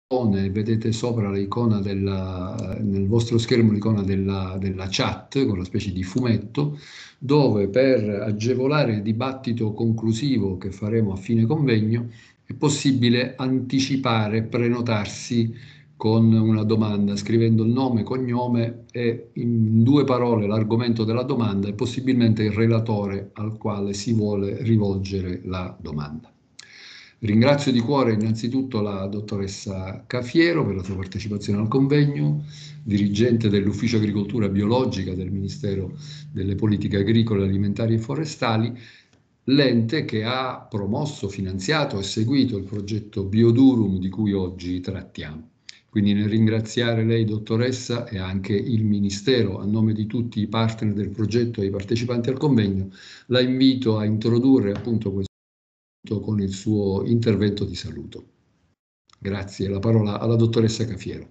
vedete sopra l'icona nel vostro schermo l'icona della chat con una specie di fumetto, dove per agevolare il dibattito conclusivo che faremo a fine convegno è possibile anticipare, prenotarsi con una domanda, scrivendo il nome, cognome e in 2 parole l'argomento della domanda e possibilmente il relatore al quale si vuole rivolgere la domanda. Ringrazio di cuore innanzitutto la dottoressa Cafiero per la sua partecipazione al convegno, dirigente dell'Ufficio Agricoltura Biologica del Ministero delle Politiche Agricole, Alimentari e Forestali, l'ente che ha promosso, finanziato e seguito il progetto Biodurum di cui oggi trattiamo. Quindi nel ringraziare lei, dottoressa, e anche il Ministero, a nome di tutti i partner del progetto e i partecipanti al convegno, la invito a introdurre appunto questo con il suo intervento di saluto. Grazie. La parola alla dottoressa Cafiero.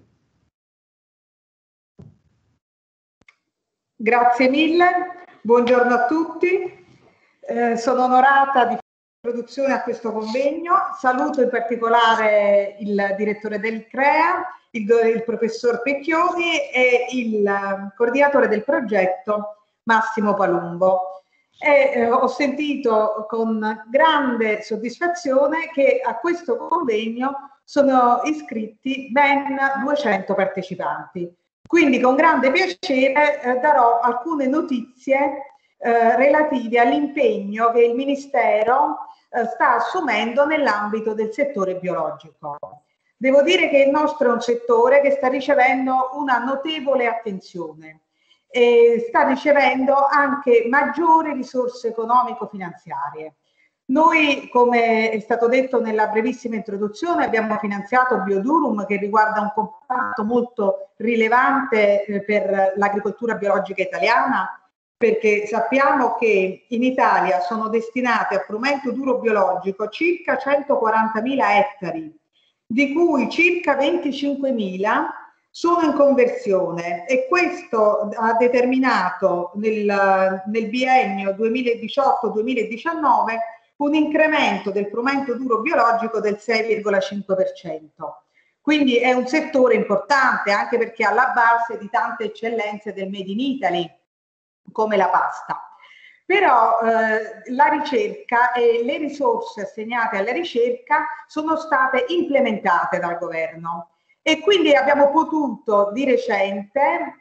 Grazie mille, buongiorno a tutti. Sono onorata di fare l'introduzione a questo convegno. Saluto in particolare il direttore del CREA, il professor Pecchioni e il coordinatore del progetto Massimo Palumbo. Ho sentito con grande soddisfazione che a questo convegno sono iscritti ben 200 partecipanti. Quindi con grande piacere darò alcune notizie relative all'impegno che il Ministero sta assumendo nell'ambito del settore biologico. Devo dire che il nostro è un settore che sta ricevendo una notevole attenzione e sta ricevendo anche maggiori risorse economico-finanziarie. Noi, come è stato detto nella brevissima introduzione, abbiamo finanziato Biodurum, che riguarda un comparto molto rilevante per l'agricoltura biologica italiana, perché sappiamo che in Italia sono destinate a frumento duro biologico circa 140.000 ettari, di cui circa 25.000 sono in conversione, e questo ha determinato nel biennio 2018-2019 un incremento del frumento duro biologico del 6,5%. Quindi è un settore importante, anche perché è alla base di tante eccellenze del Made in Italy, come la pasta. Però la ricerca e le risorse assegnate alla ricerca sono state implementate dal governo, e quindi abbiamo potuto di recente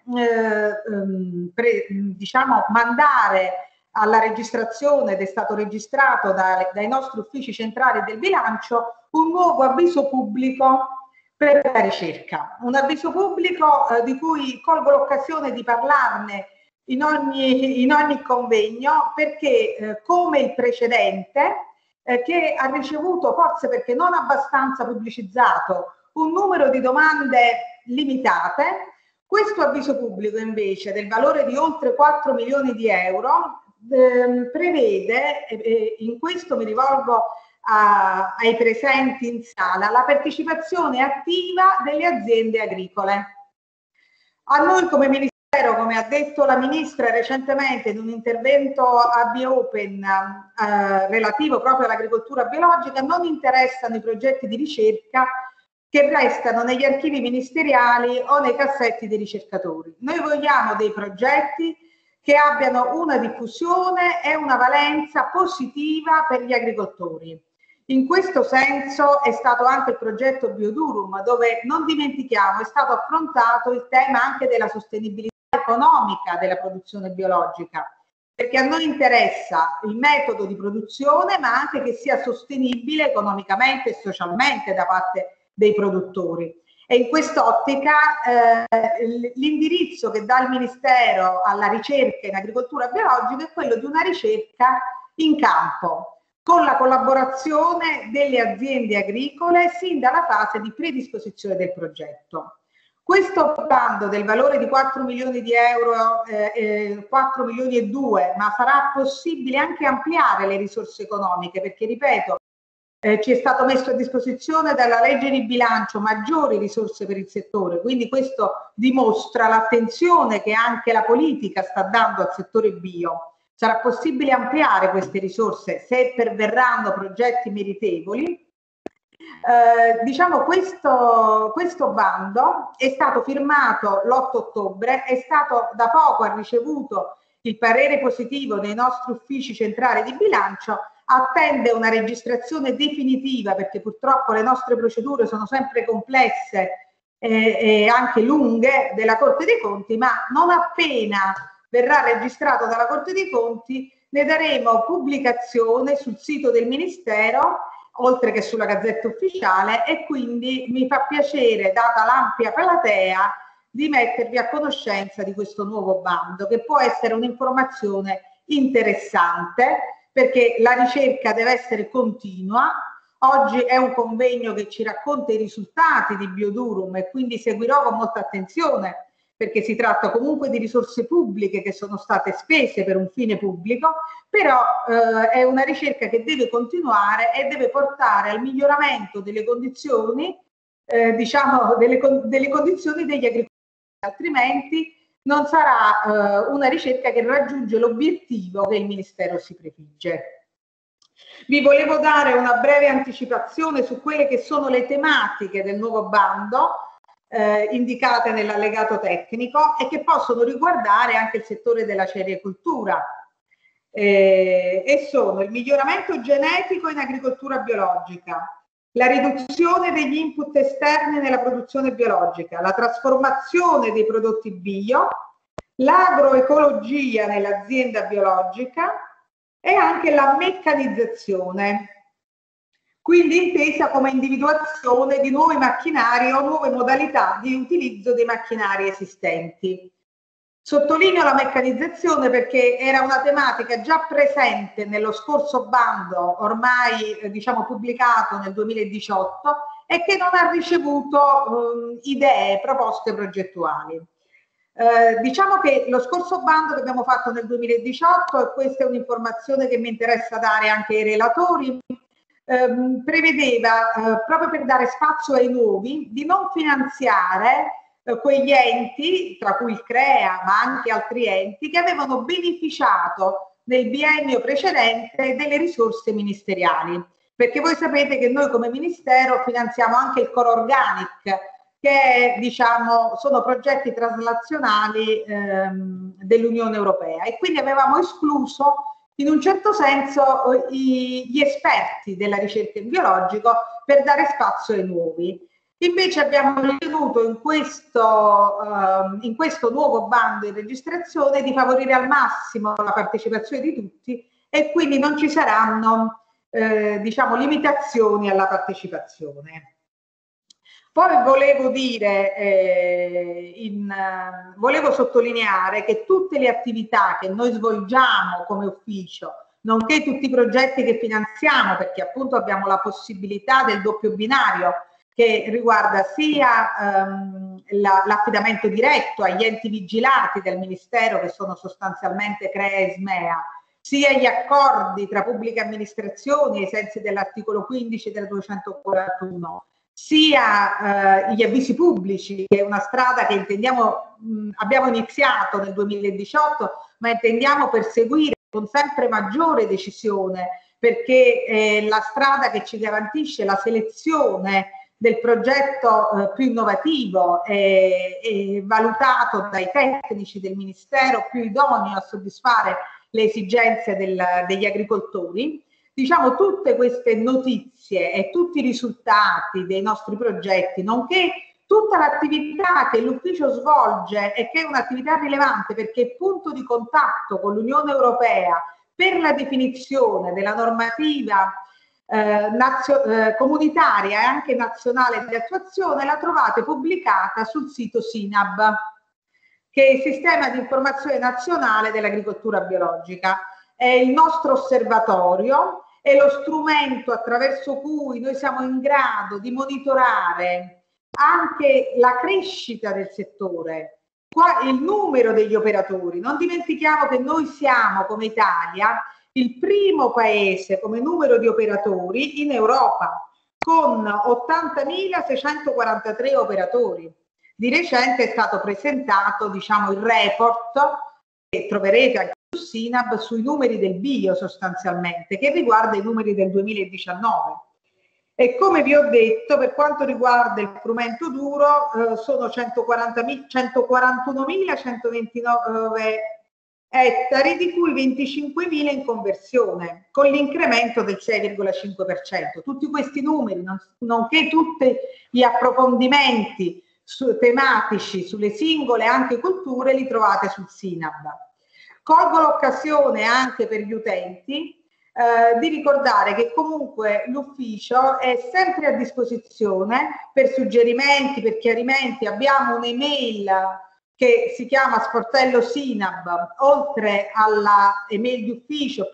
mandare alla registrazione, ed è stato registrato dai nostri uffici centrali del bilancio, un nuovo avviso pubblico per la ricerca. Un avviso pubblico di cui colgo l'occasione di parlarne in ogni convegno, perché come il precedente, che ha ricevuto, forse perché non abbastanza pubblicizzato, un numero di domande limitate, questo avviso pubblico invece, del valore di oltre 4 milioni di euro, prevede, in questo mi rivolgo ai presenti in sala, la partecipazione attiva delle aziende agricole. A noi come Ministero, come ha detto la Ministra recentemente in un intervento a BioOpen relativo proprio all'agricoltura biologica, non interessano i progetti di ricerca che restano negli archivi ministeriali o nei cassetti dei ricercatori. Noi vogliamo dei progetti che abbiano una diffusione e una valenza positiva per gli agricoltori. In questo senso è stato anche il progetto Biodurum, dove, non dimentichiamo, è stato affrontato il tema anche della sostenibilità economica della produzione biologica, perché a noi interessa il metodo di produzione, ma anche che sia sostenibile economicamente e socialmente da parte dei produttori. E in quest'ottica l'indirizzo che dà il Ministero alla ricerca in agricoltura biologica è quello di una ricerca in campo, con la collaborazione delle aziende agricole sin dalla fase di predisposizione del progetto. Questo parlando del valore di 4 milioni di euro, 4 milioni e 2, ma sarà possibile anche ampliare le risorse economiche, perché ripeto, ci è stato messo a disposizione dalla legge di bilancio maggiori risorse per il settore, quindi questo dimostra l'attenzione che anche la politica sta dando al settore bio. Sarà possibile ampliare queste risorse se perverranno progetti meritevoli, Diciamo questo bando è stato firmato l'8 ottobre, è stato da poco, ha ricevuto il parere positivo dei nostri uffici centrali di bilancio, attende una registrazione definitiva perché purtroppo le nostre procedure sono sempre complesse e anche lunghe della Corte dei Conti, ma non appena verrà registrato dalla Corte dei Conti ne daremo pubblicazione sul sito del Ministero oltre che sulla Gazzetta Ufficiale, e quindi mi fa piacere, data l'ampia platea, di mettervi a conoscenza di questo nuovo bando, che può essere un'informazione interessante, perché la ricerca deve essere continua. Oggi è un convegno che ci racconta i risultati di Biodurum e quindi seguirò con molta attenzione, perché si tratta comunque di risorse pubbliche che sono state spese per un fine pubblico, però è una ricerca che deve continuare e deve portare al miglioramento delle condizioni, diciamo, delle condizioni degli agricoltori, altrimenti non sarà una ricerca che raggiunge l'obiettivo che il Ministero si prefigge. Vi volevo dare una breve anticipazione su quelle che sono le tematiche del nuovo bando, indicate nell'allegato tecnico e che possono riguardare anche il settore della cerealicoltura, e sono il miglioramento genetico in agricoltura biologica, la riduzione degli input esterni nella produzione biologica, la trasformazione dei prodotti bio, l'agroecologia nell'azienda biologica e anche la meccanizzazione, quindi intesa come individuazione di nuovi macchinari o nuove modalità di utilizzo dei macchinari esistenti. Sottolineo la meccanizzazione perché era una tematica già presente nello scorso bando, ormai diciamo pubblicato nel 2018, e che non ha ricevuto idee, proposte progettuali. Diciamo che lo scorso bando che abbiamo fatto nel 2018, e questa è un'informazione che mi interessa dare anche ai relatori, prevedeva, proprio per dare spazio ai nuovi, di non finanziare quegli enti, tra cui il CREA, ma anche altri enti, che avevano beneficiato nel biennio precedente delle risorse ministeriali. Perché voi sapete che noi come Ministero finanziamo anche il Core Organic, che diciamo, sono progetti traslazionali dell'Unione Europea, e quindi avevamo escluso in un certo senso gli esperti della ricerca in biologico per dare spazio ai nuovi. Invece abbiamo ritenuto in questo nuovo bando di registrazione di favorire al massimo la partecipazione di tutti, e quindi non ci saranno diciamo, limitazioni alla partecipazione. Poi volevo dire, volevo sottolineare che tutte le attività che noi svolgiamo come ufficio, nonché tutti i progetti che finanziamo, perché appunto abbiamo la possibilità del doppio binario che riguarda sia l'affidamento diretto agli enti vigilati del Ministero, che sono sostanzialmente CREA e SMEA, sia gli accordi tra pubbliche amministrazioni ai sensi dell'articolo 15 del 241, sia gli avvisi pubblici, che è una strada che intendiamo, abbiamo iniziato nel 2018, ma intendiamo perseguire con sempre maggiore decisione, perché è la strada che ci garantisce la selezione del progetto più innovativo e valutato dai tecnici del Ministero più idoneo a soddisfare le esigenze degli agricoltori. Diciamo, tutte queste notizie e tutti i risultati dei nostri progetti, nonché tutta l'attività che l'ufficio svolge, e che è un'attività rilevante perché è punto di contatto con l'Unione Europea per la definizione della normativa comunitaria e anche nazionale di attuazione, la trovate pubblicata sul sito SINAB, che è il Sistema di Informazione Nazionale dell'Agricoltura Biologica. È il nostro osservatorio, è lo strumento attraverso cui noi siamo in grado di monitorare anche la crescita del settore, il numero degli operatori. Non dimentichiamo che noi siamo, come Italia, il primo paese come numero di operatori in Europa, con 80.643 operatori. Di recente è stato presentato, diciamo, il report che troverete anche su SINAB sui numeri del bio, sostanzialmente, che riguarda i numeri del 2019. E come vi ho detto, per quanto riguarda il frumento duro, sono 141.129 ettari, di cui 25.000 in conversione, con l'incremento del 6,5%. Tutti questi numeri, nonché tutti gli approfondimenti tematici sulle singole anche culture, li trovate sul SINAB. Colgo l'occasione anche per gli utenti di ricordare che comunque l'ufficio è sempre a disposizione per suggerimenti, per chiarimenti. Abbiamo un'email che si chiama Sportello Sinab, oltre alla email di ufficio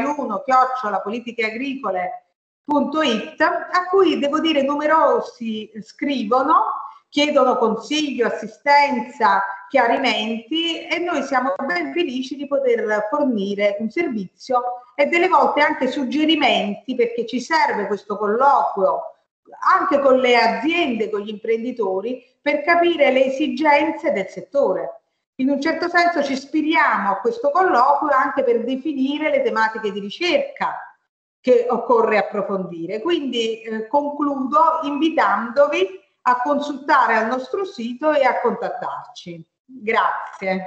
pqi1@politicheagricole.it, a cui devo dire numerosi scrivono, chiedono consiglio, assistenza, chiarimenti, e noi siamo ben felici di poter fornire un servizio e delle volte anche suggerimenti, perché ci serve questo colloquio anche con le aziende, con gli imprenditori, per capire le esigenze del settore. In un certo senso ci ispiriamo a questo colloquio anche per definire le tematiche di ricerca che occorre approfondire. Quindi concludo invitandovi a consultare al nostro sito e a contattarci. Grazie.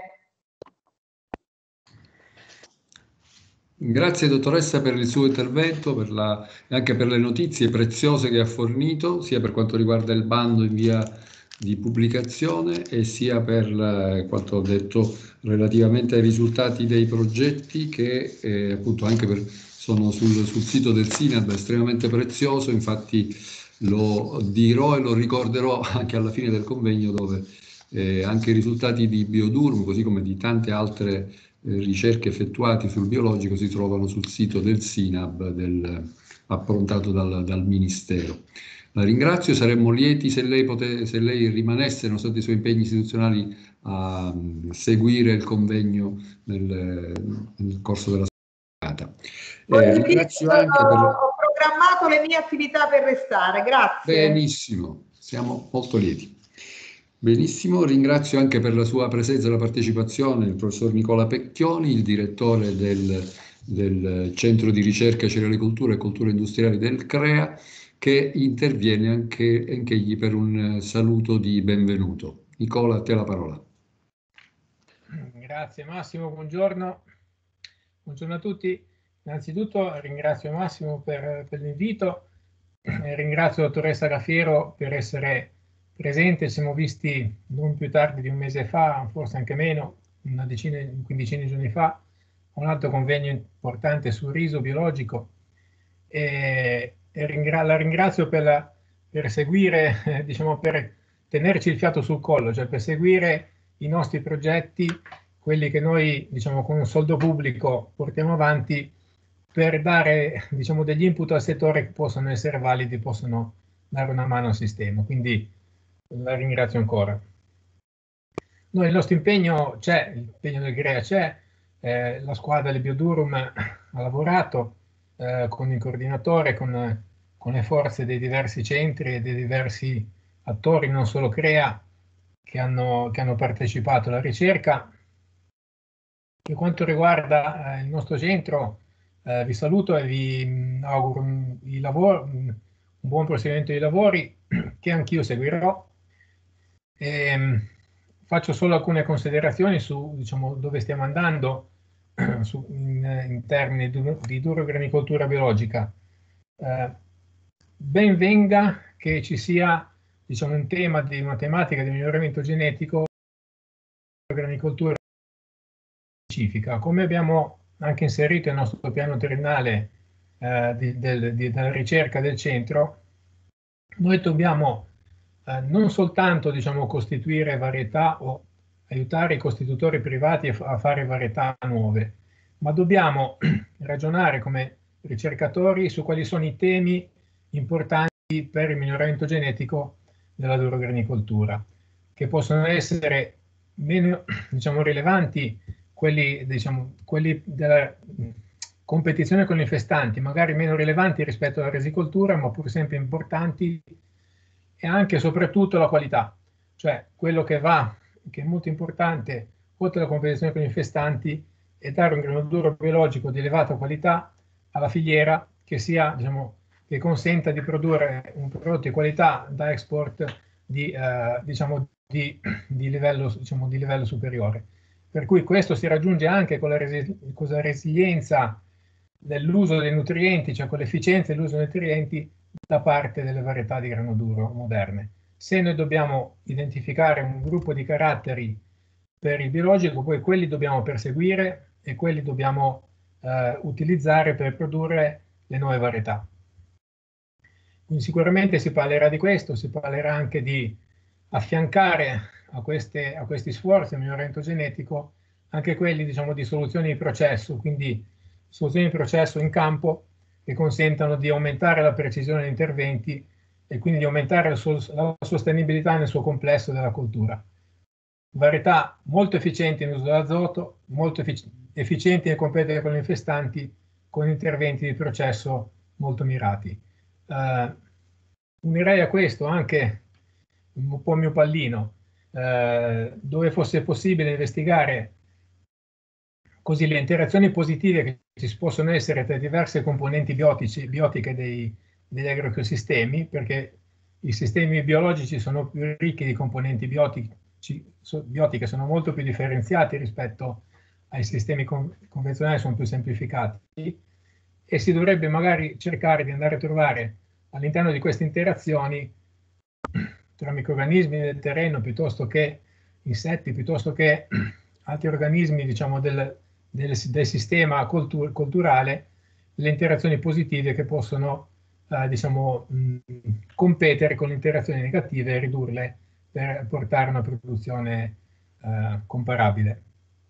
Grazie dottoressa per il suo intervento e anche per le notizie preziose che ha fornito, sia per quanto riguarda il bando in via di pubblicazione e sia per quanto ho detto relativamente ai risultati dei progetti che appunto anche sono sul sito del SINAB, estremamente prezioso. Infatti lo dirò e lo ricorderò anche alla fine del convegno, dove anche i risultati di Biodurm, così come di tante altre ricerche effettuate sul biologico, si trovano sul sito del SINAB approntato dal Ministero. La ringrazio, saremmo lieti se lei rimanesse, nonostante i suoi impegni istituzionali, a seguire il convegno nel corso della giornata. Ringrazio anche ho programmato le mie attività per restare, grazie. Benissimo, siamo molto lieti. Benissimo, ringrazio anche per la sua presenza e la partecipazione il professor Nicola Pecchioni, il direttore del Centro di Ricerca Cerealicoltura e Culture Industriali del CREA, che interviene anche egli per un saluto di benvenuto. Nicola, a te la parola. Grazie Massimo, buongiorno. Buongiorno a tutti. Innanzitutto ringrazio Massimo per l'invito, ringrazio la dottoressa Raffiero per essere presente. Ci siamo visti non più tardi di un mese fa, forse anche meno, una quindicina di giorni fa, a un altro convegno importante sul riso biologico, e la ringrazio per seguire, diciamo, per tenerci il fiato sul collo, cioè per seguire i nostri progetti, quelli che noi, diciamo, con un soldo pubblico portiamo avanti, per dare, diciamo, degli input al settore che possono essere validi, possono dare una mano al sistema. Quindi la ringrazio ancora. Noi, il nostro impegno c'è, l'impegno del GREA c'è, la squadra del Biodurum ha lavorato con il coordinatore, con le forze dei diversi centri e dei diversi attori, non solo CREA, che hanno partecipato alla ricerca. Per quanto riguarda il nostro centro, vi saluto e vi auguro un buon proseguimento dei lavori che anch'io seguirò. Faccio solo alcune considerazioni su, diciamo, dove stiamo andando in termini di durogranicoltura biologica. Ben venga che ci sia, diciamo, una tematica di miglioramento genetico durogranicoltura specifica. Come abbiamo anche inserito nel nostro piano triennale della ricerca del centro, noi dobbiamo non soltanto, diciamo, costituire varietà o aiutare i costitutori privati a fare varietà nuove, ma dobbiamo ragionare come ricercatori su quali sono i temi importanti per il miglioramento genetico della durogranicoltura, che possono essere meno, diciamo, rilevanti quelli della competizione con gli infestanti, magari meno rilevanti rispetto alla resicoltura, ma pur sempre importanti, e anche e soprattutto la qualità, cioè quello che è molto importante, oltre alla competizione con gli infestanti, è dare un grano duro biologico di elevata qualità alla filiera, che sia, diciamo, che consenta di produrre un prodotto di qualità da export di livello superiore. Per cui questo si raggiunge anche con la resilienza dell'uso dei nutrienti, cioè con l'efficienza dell'uso dei nutrienti da parte delle varietà di grano duro moderne. Se noi dobbiamo identificare un gruppo di caratteri per il biologico, poi quelli dobbiamo perseguire e quelli dobbiamo utilizzare per produrre le nuove varietà. Quindi sicuramente si parlerà di questo, si parlerà anche di affiancare a questi sforzi di miglioramento genetico anche quelli, diciamo, di soluzioni di processo, quindi soluzioni di processo in campo che consentano di aumentare la precisione degli interventi e quindi di aumentare la sostenibilità nel suo complesso della coltura. Varietà molto efficienti nell'uso dell'azoto, molto efficienti nel competere con gli infestanti, con interventi di processo molto mirati. Unirei a questo anche un po' il mio pallino, dove fosse possibile investigare così le interazioni positive che ci possono essere tra diverse componenti biotiche degli agroecosistemi, perché i sistemi biologici sono più ricchi di componenti biotiche, sono molto più differenziati rispetto ai sistemi convenzionali, sono più semplificati, e si dovrebbe magari cercare di andare a trovare all'interno di queste interazioni tra microrganismi del terreno, piuttosto che insetti, piuttosto che altri organismi, diciamo, del sistema culturale, le interazioni positive che possono diciamo, competere con le interazioni negative e ridurle per portare a una produzione comparabile.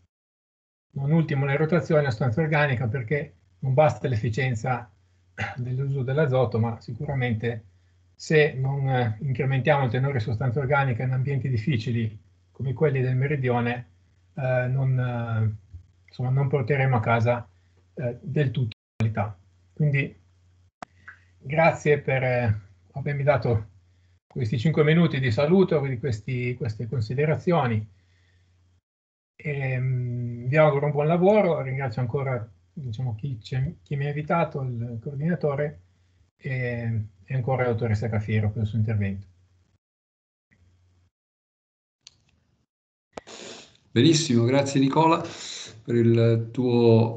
Non ultimo le rotazioni a sostanza organica, perché non basta l'efficienza dell'uso dell'azoto, ma sicuramente se non incrementiamo il tenore di sostanza organica in ambienti difficili come quelli del meridione, non porteremo a casa del tutto la qualità. Quindi grazie per avermi dato questi 5 minuti di saluto, di queste considerazioni. Vi auguro un buon lavoro, ringrazio ancora, diciamo, chi mi ha invitato, il coordinatore, e ancora la dottoressa Cafiero per il suo intervento. Benissimo, grazie Nicola per il tuo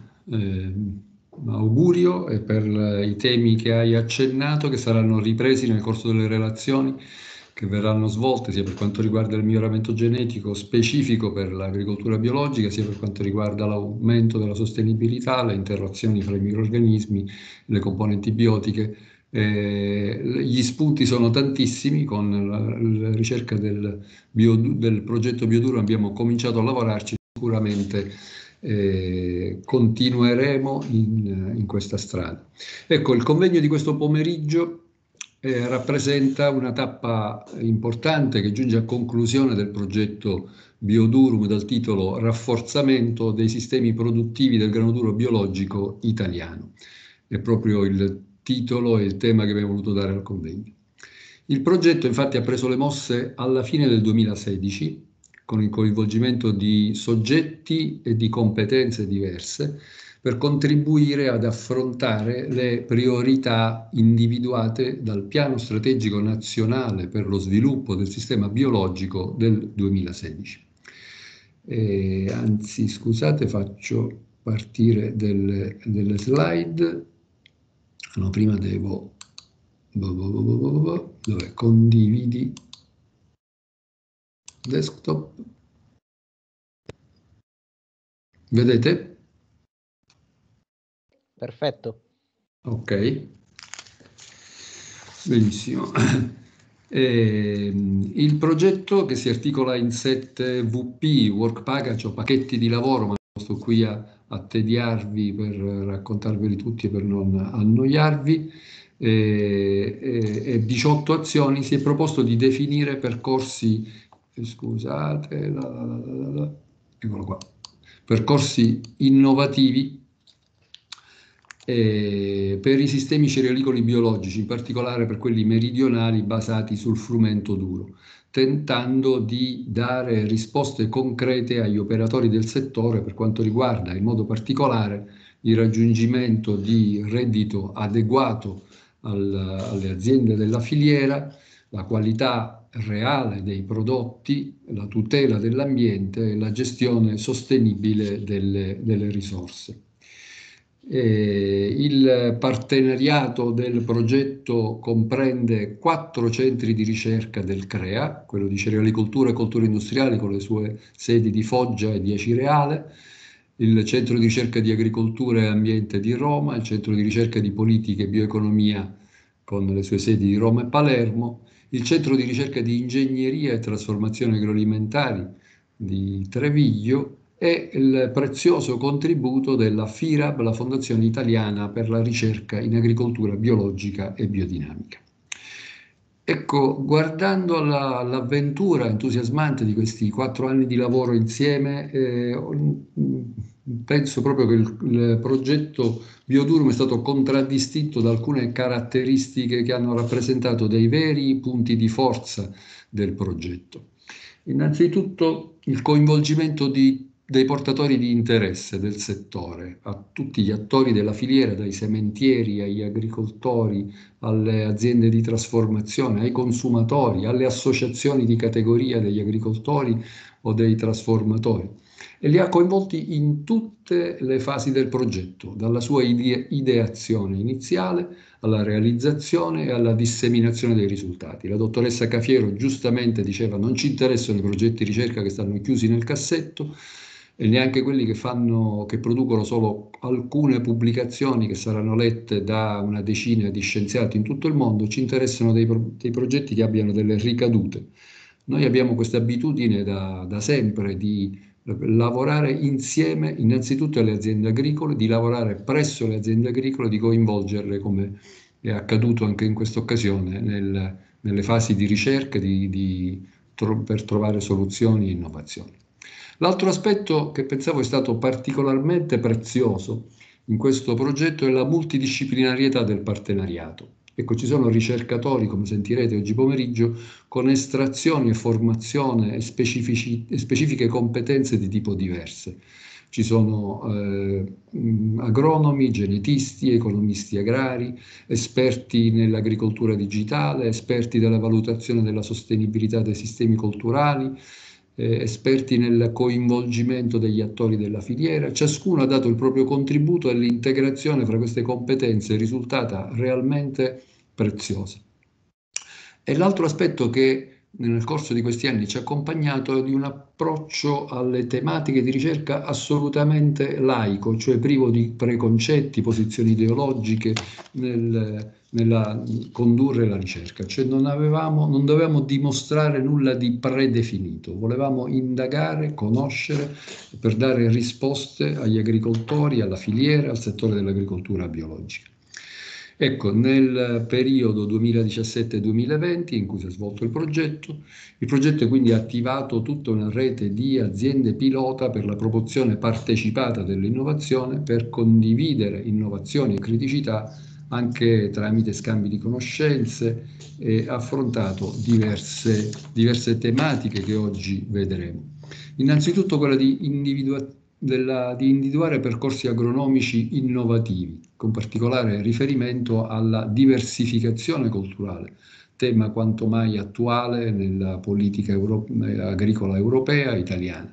augurio e per i temi che hai accennato, che saranno ripresi nel corso delle relazioni che verranno svolte sia per quanto riguarda il miglioramento genetico specifico per l'agricoltura biologica, sia per quanto riguarda l'aumento della sostenibilità, le interazioni fra i microrganismi, le componenti biotiche. Gli spunti sono tantissimi. Con la ricerca del progetto Bioduro abbiamo cominciato a lavorarci, sicuramente continueremo in questa strada. Ecco, il convegno di questo pomeriggio rappresenta una tappa importante che giunge a conclusione del progetto Biodurum dal titolo Rafforzamento dei sistemi produttivi del grano duro biologico italiano. È proprio il titolo e il tema che abbiamo voluto dare al convegno. Il progetto infatti ha preso le mosse alla fine del 2016 con il coinvolgimento di soggetti e di competenze diverse per contribuire ad affrontare le priorità individuate dal Piano Strategico Nazionale per lo Sviluppo del Sistema Biologico del 2016. Anzi, scusate, faccio partire delle slide. No, prima devo... Dov'è? Condividi desktop. Vedete? Perfetto. Ok. Benissimo. Il progetto, che si articola in 7 VP, work package o pacchetti di lavoro, ma non sto qui a tediarvi per raccontarveli tutti e per non annoiarvi, e 18 azioni, si è proposto di definire percorsi, scusate, eccolo qua, percorsi innovativi per i sistemi cerealicoli biologici, in particolare per quelli meridionali basati sul frumento duro, tentando di dare risposte concrete agli operatori del settore per quanto riguarda in modo particolare il raggiungimento di reddito adeguato alle aziende della filiera, la qualità reale dei prodotti, la tutela dell'ambiente e la gestione sostenibile delle risorse. Il partenariato del progetto comprende 4 centri di ricerca del CREA, quello di cerealicoltura e colture industriali con le sue sedi di Foggia e di Acireale, il centro di ricerca di agricoltura e ambiente di Roma, il centro di ricerca di politica e bioeconomia con le sue sedi di Roma e Palermo, il centro di ricerca di ingegneria e trasformazione agroalimentari di Treviglio e il prezioso contributo della FIRAB, la Fondazione Italiana per la Ricerca in Agricoltura Biologica e Biodinamica. Ecco, guardando all'avventura entusiasmante di questi 4 anni di lavoro insieme, penso proprio che il progetto Biodurum è stato contraddistinto da alcune caratteristiche che hanno rappresentato dei veri punti di forza del progetto. Innanzitutto il coinvolgimento dei portatori di interesse del settore, a tutti gli attori della filiera, dai sementieri agli agricoltori, alle aziende di trasformazione, ai consumatori, alle associazioni di categoria degli agricoltori o dei trasformatori. E li ha coinvolti in tutte le fasi del progetto, dalla sua ideazione iniziale alla realizzazione e alla disseminazione dei risultati. La dottoressa Cafiero giustamente diceva: non ci interessano i progetti di ricerca che stanno chiusi nel cassetto e neanche quelli che producono solo alcune pubblicazioni che saranno lette da una decina di scienziati in tutto il mondo. Ci interessano dei progetti che abbiano delle ricadute. Noi abbiamo questa abitudine da sempre di lavorare insieme innanzitutto alle aziende agricole, di lavorare presso le aziende agricole, di coinvolgerle, come è accaduto anche in questa occasione, nelle fasi di ricerca per trovare soluzioni e innovazioni. L'altro aspetto che pensavo è stato particolarmente prezioso in questo progetto è la multidisciplinarietà del partenariato. Ecco, ci sono ricercatori, come sentirete oggi pomeriggio, con estrazioni e formazione e specifiche competenze di tipo diverse. Ci sono agronomi, genetisti, economisti agrari, esperti nell'agricoltura digitale, esperti della valutazione della sostenibilità dei sistemi colturali, esperti nel coinvolgimento degli attori della filiera. Ciascuno ha dato il proprio contributo e l'integrazione fra queste competenze è risultata realmente preziosa. E l'altro aspetto che nel corso di questi anni ci ha accompagnato è di un approccio alle tematiche di ricerca assolutamente laico, cioè privo di preconcetti, posizioni ideologiche nella condurre la ricerca. Cioè non dovevamo dimostrare nulla di predefinito, volevamo indagare, conoscere per dare risposte agli agricoltori, alla filiera, al settore dell'agricoltura biologica. Ecco, nel periodo 2017-2020 in cui si è svolto il progetto è quindi attivato tutta una rete di aziende pilota per la promozione partecipata dell'innovazione, per condividere innovazioni e criticità anche tramite scambi di conoscenze, e affrontato diverse tematiche che oggi vedremo. Innanzitutto quella di individuare percorsi agronomici innovativi, con particolare riferimento alla diversificazione culturale, tema quanto mai attuale nella politica agricola europea e italiana,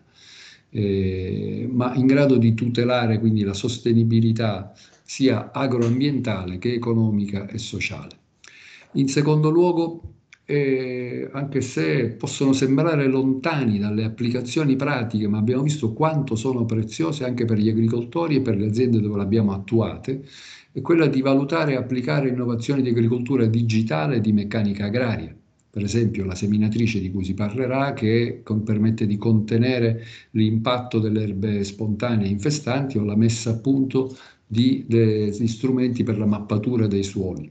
ma in grado di tutelare quindi la sostenibilità sia agroambientale che economica e sociale. In secondo luogo, anche se possono sembrare lontani dalle applicazioni pratiche, ma abbiamo visto quanto sono preziose anche per gli agricoltori e per le aziende dove le abbiamo attuate, è quella di valutare e applicare innovazioni di agricoltura digitale e di meccanica agraria. Per esempio la seminatrice di cui si parlerà, che permette di contenere l'impatto delle erbe spontanee infestanti, o la messa a punto di strumenti per la mappatura dei suoli.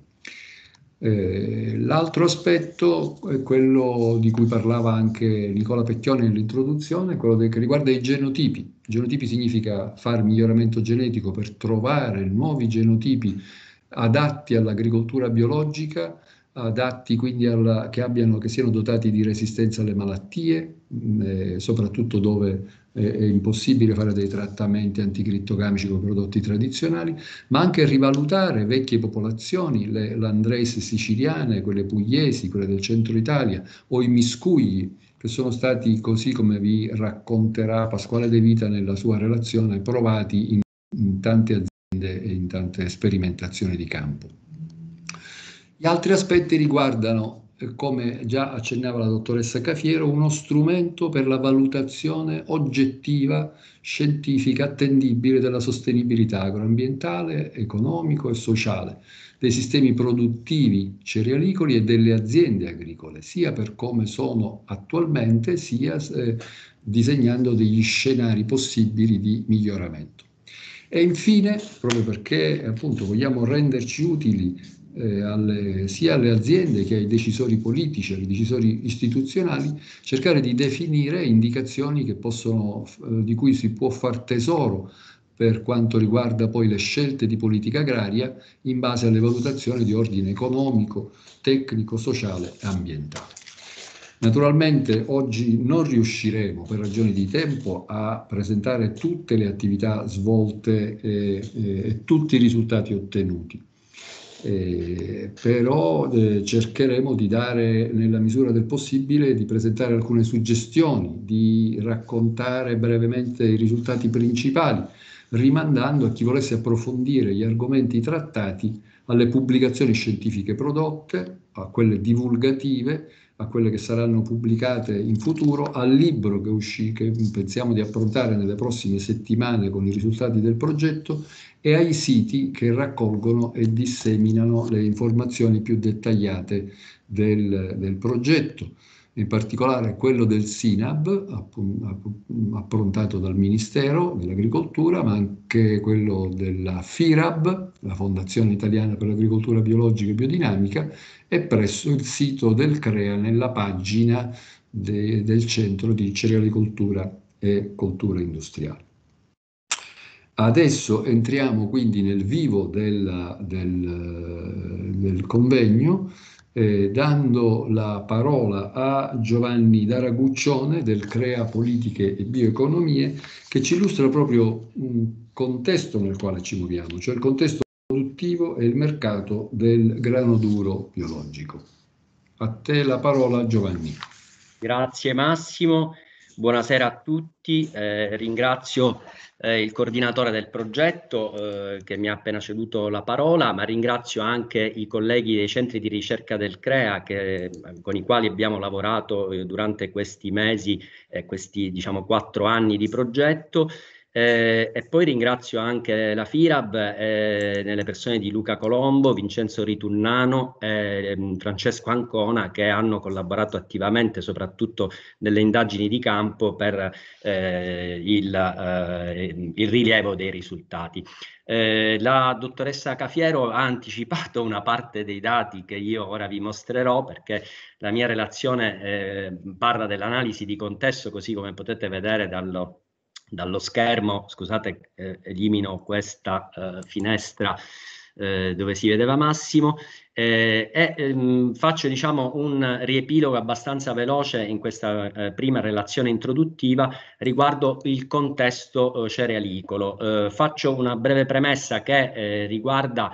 L'altro aspetto è quello di cui parlava anche Nicola Pecchioni nell'introduzione, quello che riguarda i genotipi. Genotipi significa fare miglioramento genetico per trovare nuovi genotipi adatti all'agricoltura biologica, adatti quindi che siano dotati di resistenza alle malattie, soprattutto dove è impossibile fare dei trattamenti anticrittogamici con prodotti tradizionali, ma anche rivalutare vecchie popolazioni, le landrace siciliane, quelle pugliesi, quelle del centro Italia, o i miscugli, che sono stati, così come vi racconterà Pasquale De Vita nella sua relazione, provati in tante aziende e in tante sperimentazioni di campo. Gli altri aspetti riguardano, come già accennava la dottoressa Cafiero, uno strumento per la valutazione oggettiva, scientifica, attendibile della sostenibilità agroambientale, economico e sociale dei sistemi produttivi cerealicoli e delle aziende agricole, sia per come sono attualmente, sia disegnando degli scenari possibili di miglioramento. E infine, proprio perché appunto vogliamo renderci utili sia alle aziende che ai decisori politici, ai decisori istituzionali, cercare di definire indicazioni che di cui si può far tesoro per quanto riguarda poi le scelte di politica agraria in base alle valutazioni di ordine economico, tecnico, sociale e ambientale. Naturalmente oggi non riusciremo per ragioni di tempo a presentare tutte le attività svolte e tutti i risultati ottenuti. Però cercheremo di dare, nella misura del possibile, di presentare alcune suggestioni, di raccontare brevemente i risultati principali, rimandando a chi volesse approfondire gli argomenti trattati alle pubblicazioni scientifiche prodotte, a quelle divulgative, a quelle che saranno pubblicate in futuro, al libro che pensiamo di approntare nelle prossime settimane con i risultati del progetto e ai siti che raccolgono e disseminano le informazioni più dettagliate del progetto, in particolare quello del SINAB, approntato dal Ministero dell'Agricoltura, ma anche quello della FIRAB, la Fondazione Italiana per l'Agricoltura Biologica e Biodinamica, e presso il sito del CREA nella pagina del Centro di Cerealicoltura e Coltura Industriale. Adesso entriamo quindi nel vivo del convegno, dando la parola a Giovanni Daraguccione del CREA Politiche e Bioeconomie, che ci illustra proprio un contesto nel quale ci muoviamo, cioè il contesto produttivo e il mercato del grano duro biologico. A te la parola, Giovanni. Grazie Massimo, buonasera a tutti, ringrazio il coordinatore del progetto che mi ha appena ceduto la parola, ma ringrazio anche i colleghi dei centri di ricerca del CREA con i quali abbiamo lavorato durante questi mesi, questi 4 anni di progetto. E poi ringrazio anche la FIRAB nelle persone di Luca Colombo, Vincenzo Ritunnano e Francesco Ancona, che hanno collaborato attivamente soprattutto nelle indagini di campo per il rilievo dei risultati. La dottoressa Cafiero ha anticipato una parte dei dati che io ora vi mostrerò, perché la mia relazione parla dell'analisi di contesto, così come potete vedere dallo schermo. Scusate, elimino questa finestra dove si vedeva Massimo, faccio un riepilogo abbastanza veloce in questa prima relazione introduttiva riguardo il contesto cerealicolo. Faccio una breve premessa che riguarda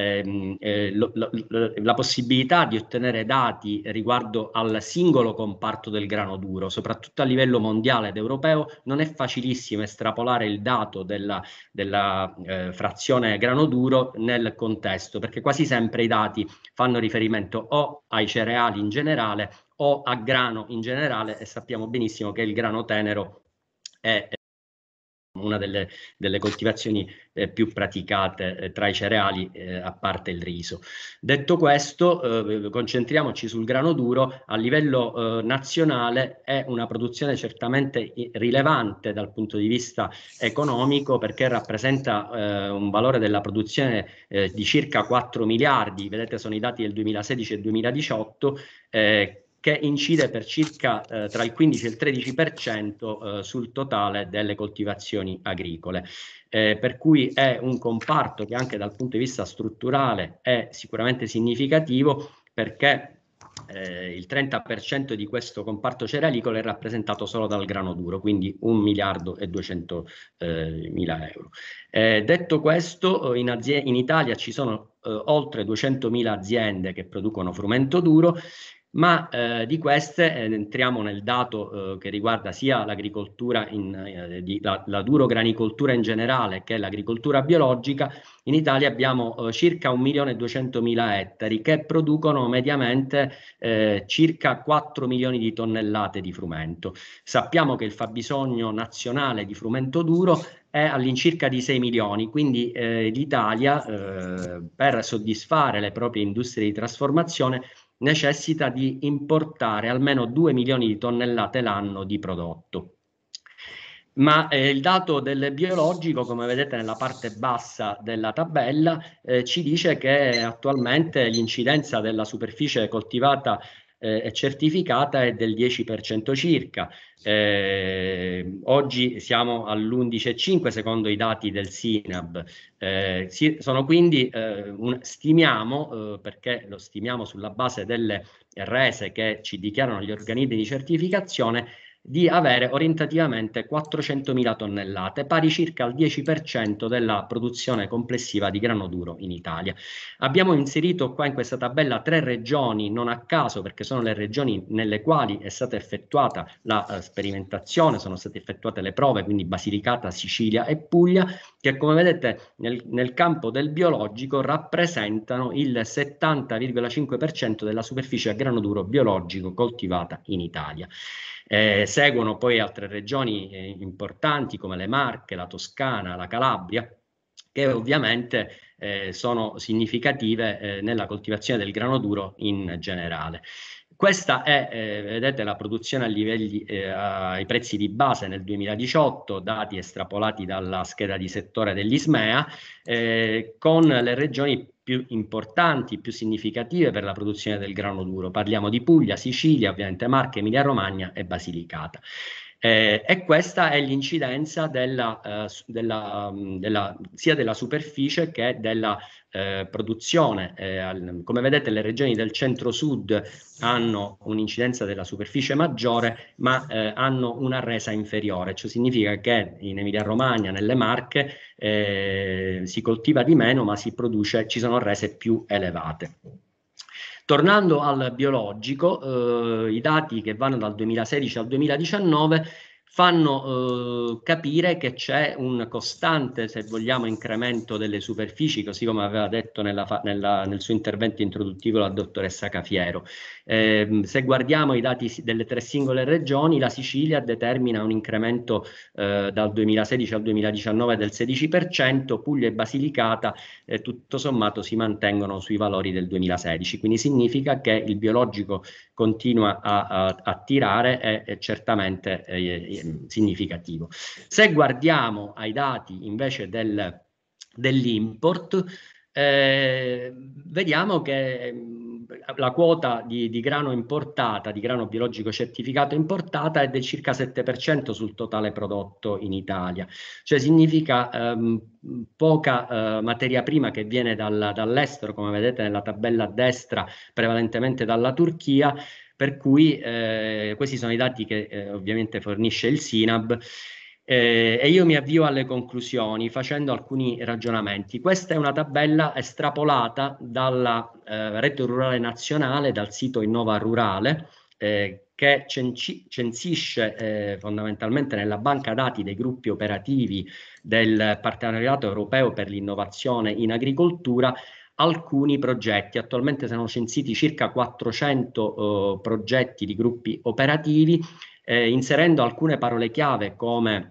la possibilità di ottenere dati riguardo al singolo comparto del grano duro, soprattutto a livello mondiale ed europeo. Non è facilissimo estrapolare il dato della frazione grano duro nel contesto, perché quasi sempre i dati fanno riferimento o ai cereali in generale o a grano in generale, e sappiamo benissimo che il grano tenero è una delle coltivazioni più praticate tra i cereali, a parte il riso. Detto questo, concentriamoci sul grano duro. A livello nazionale è una produzione certamente rilevante dal punto di vista economico, perché rappresenta un valore della produzione di circa 4 miliardi, vedete sono i dati del 2016 e 2018, che incide per circa tra il 15 e il 13% sul totale delle coltivazioni agricole. Per cui è un comparto che anche dal punto di vista strutturale è sicuramente significativo, perché il 30% di questo comparto cerealicolo è rappresentato solo dal grano duro, quindi 1.200.000 euro. Detto questo, in Italia ci sono oltre 200.000 aziende che producono frumento duro, ma di queste entriamo nel dato che riguarda sia l'agricoltura, la durogranicoltura in generale che l'agricoltura biologica. In Italia abbiamo circa 1.200.000 ettari che producono mediamente circa 4 milioni di tonnellate di frumento. Sappiamo che il fabbisogno nazionale di frumento duro è all'incirca di 6 milioni, quindi l'Italia per soddisfare le proprie industrie di trasformazione necessita di importare almeno 2 milioni di tonnellate l'anno di prodotto. Ma il dato del biologico, come vedete nella parte bassa della tabella, ci dice che attualmente l'incidenza della superficie coltivata e certificata è del 10% circa. Oggi siamo all'11,5 secondo i dati del SINAB. Sono quindi, stimiamo, perché lo stimiamo sulla base delle rese che ci dichiarano gli organismi di certificazione, di avere orientativamente 400.000 tonnellate, pari circa al 10% della produzione complessiva di grano duro in Italia. Abbiamo inserito qua in questa tabella 3 regioni, non a caso, perché sono le regioni nelle quali è stata effettuata la sperimentazione, sono state effettuate le prove, quindi Basilicata, Sicilia e Puglia, che come vedete nel campo del biologico rappresentano il 70,5% della superficie a grano duro biologico coltivata in Italia. Seguono poi altre regioni importanti come le Marche, la Toscana, la Calabria, che ovviamente sono significative nella coltivazione del grano duro in generale. Questa è, vedete, la produzione a livelli, ai prezzi di base nel 2018, dati estrapolati dalla scheda di settore dell'Ismea, con le regioni più importanti, più significative per la produzione del grano duro. Parliamo di Puglia, Sicilia, ovviamente Marche, Emilia Romagna e Basilicata. E questa è l'incidenza sia della superficie che della produzione. Come vedete, le regioni del centro-sud hanno un'incidenza della superficie maggiore, ma hanno una resa inferiore. Ciò significa che in Emilia-Romagna, nelle Marche, si coltiva di meno, ma ci sono rese più elevate. Tornando al biologico, i dati che vanno dal 2016 al 2019 fanno capire che c'è un costante, se vogliamo, incremento delle superfici, così come aveva detto nel suo intervento introduttivo la dottoressa Cafiero. Se guardiamo i dati delle 3 singole regioni, la Sicilia determina un incremento dal 2016 al 2019 del 16%, Puglia e Basilicata tutto sommato si mantengono sui valori del 2016, quindi significa che il biologico continua a tirare, è certamente significativo. Se guardiamo ai dati invece dell'import, vediamo che la quota di grano importata, di grano biologico certificato importata, è del circa 7% sul totale prodotto in Italia. Cioè significa poca materia prima che viene dall'estero, come vedete nella tabella a destra, prevalentemente dalla Turchia, per cui questi sono i dati che ovviamente fornisce il SINAB. E io mi avvio alle conclusioni facendo alcuni ragionamenti. Questa è una tabella estrapolata dalla Rete Rurale Nazionale, dal sito Innova Rurale, che censisce fondamentalmente nella banca dati dei gruppi operativi del Partenariato Europeo per l'Innovazione in Agricoltura alcuni progetti. Attualmente sono censiti circa 400 progetti di gruppi operativi, inserendo alcune parole chiave come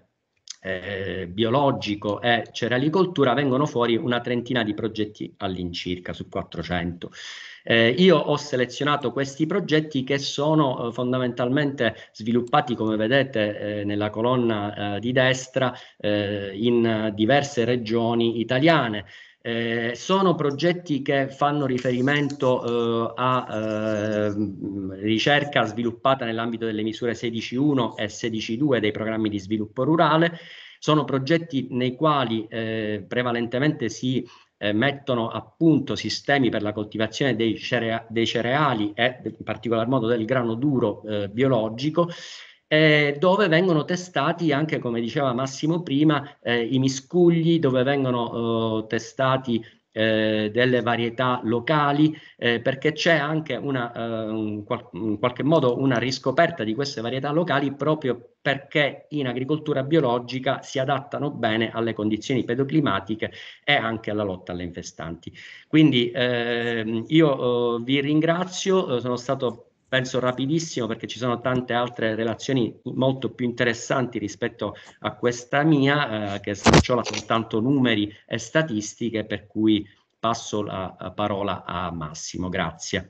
biologico e cerealicoltura, vengono fuori una trentina di progetti all'incirca su 400. Io ho selezionato questi progetti che sono fondamentalmente sviluppati, come vedete nella colonna di destra, in diverse regioni italiane. Sono progetti che fanno riferimento a ricerca sviluppata nell'ambito delle misure 16.1 e 16.2 dei programmi di sviluppo rurale. Sono progetti nei quali prevalentemente si mettono a punto sistemi per la coltivazione dei cereali e in particolar modo del grano duro biologico, dove vengono testati anche, come diceva Massimo prima, i miscugli, dove vengono testati delle varietà locali, perché c'è anche in qualche modo una riscoperta di queste varietà locali, proprio perché in agricoltura biologica si adattano bene alle condizioni pedoclimatiche e anche alla lotta alle infestanti. Quindi io vi ringrazio, sono stato penso rapidissimo, perché ci sono tante altre relazioni molto più interessanti rispetto a questa mia, che snocciola soltanto numeri e statistiche, per cui passo la parola a Massimo. Grazie.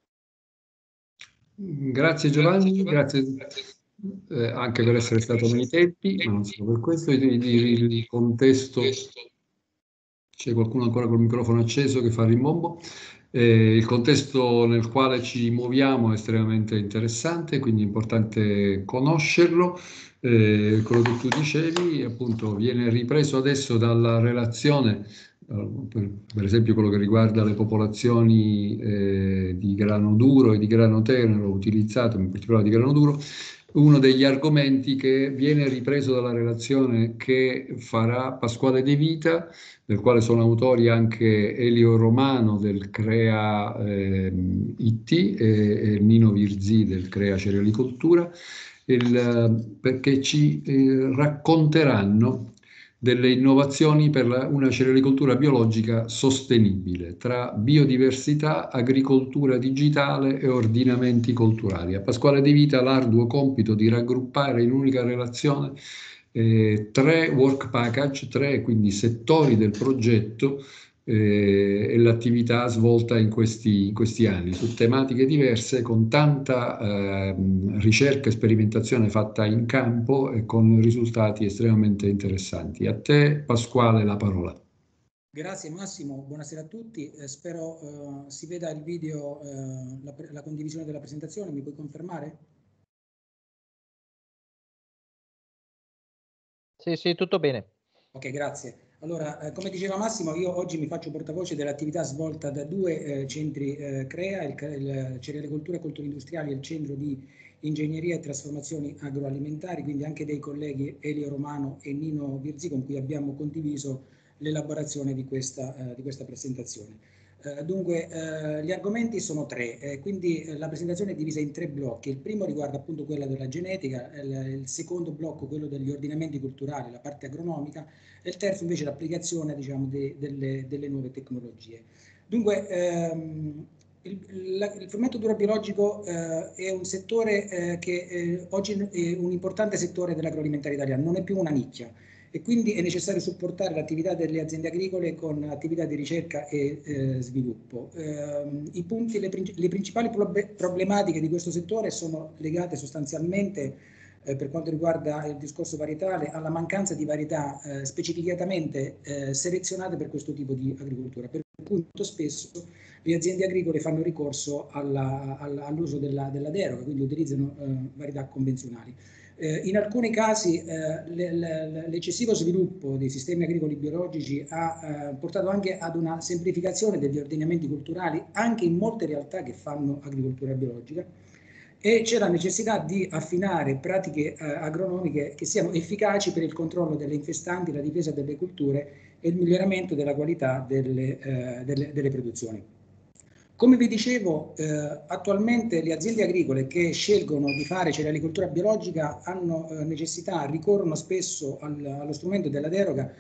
Grazie Giovanni, grazie anche per essere stato nei tempi, ma non solo per questo. Il contesto, c'è qualcuno ancora col microfono acceso che fa rimbombo. Il contesto nel quale ci muoviamo è estremamente interessante, quindi è importante conoscerlo. Quello che tu dicevi, appunto, viene ripreso adesso dalla relazione, per esempio quello che riguarda le popolazioni di grano duro e di grano tenero, utilizzato in particolare di grano duro. Uno degli argomenti che viene ripreso dalla relazione che farà Pasquale De Vita, del quale sono autori anche Elio Romano del CREA IT e Nino Virzì del CREA Cerealicoltura, perché ci racconteranno delle innovazioni per una cerealicoltura biologica sostenibile tra biodiversità, agricoltura digitale e ordinamenti colturali. A Pasquale De Vita l'arduo compito di raggruppare in un'unica relazione 3 work package, 3 quindi settori del progetto e l'attività svolta in questi anni su tematiche diverse, con tanta ricerca e sperimentazione fatta in campo e con risultati estremamente interessanti. A te Pasquale la parola. Grazie Massimo, buonasera a tutti, spero si veda il video, la condivisione della presentazione, mi puoi confermare? Sì, tutto bene. Ok, grazie. Allora, come diceva Massimo, io oggi mi faccio portavoce dell'attività svolta da 2 centri CREA, il Cerealicoltura e Colture Industriali e il Centro di Ingegneria e Trasformazioni Agroalimentari, quindi anche dei colleghi Elio Romano e Nino Virzì, con cui abbiamo condiviso l'elaborazione di questa presentazione. Dunque, gli argomenti sono 3, quindi la presentazione è divisa in 3 blocchi. Il primo riguarda appunto quella della genetica, il secondo blocco quello degli ordinamenti culturali, la parte agronomica, e il terzo invece l'applicazione, diciamo, delle nuove tecnologie. Dunque, il frumento duro biologico è un settore che oggi è un importante settore dell'agroalimentare italiano, non è più una nicchia. E quindi è necessario supportare l'attività delle aziende agricole con attività di ricerca e sviluppo. Le principali problematiche di questo settore sono legate sostanzialmente, per quanto riguarda il discorso varietale, alla mancanza di varietà specificatamente selezionate per questo tipo di agricoltura, per cui molto spesso le aziende agricole fanno ricorso all'uso della deroga, quindi utilizzano varietà convenzionali. In alcuni casi l'eccessivo sviluppo dei sistemi agricoli biologici ha portato anche ad una semplificazione degli ordinamenti culturali anche in molte realtà che fanno agricoltura biologica, e c'è la necessità di affinare pratiche agronomiche che siano efficaci per il controllo delle infestanti, la difesa delle culture e il miglioramento della qualità delle produzioni. Come vi dicevo, attualmente le aziende agricole che scelgono di fare cerealicoltura biologica hanno necessità, ricorrono spesso allo strumento della deroga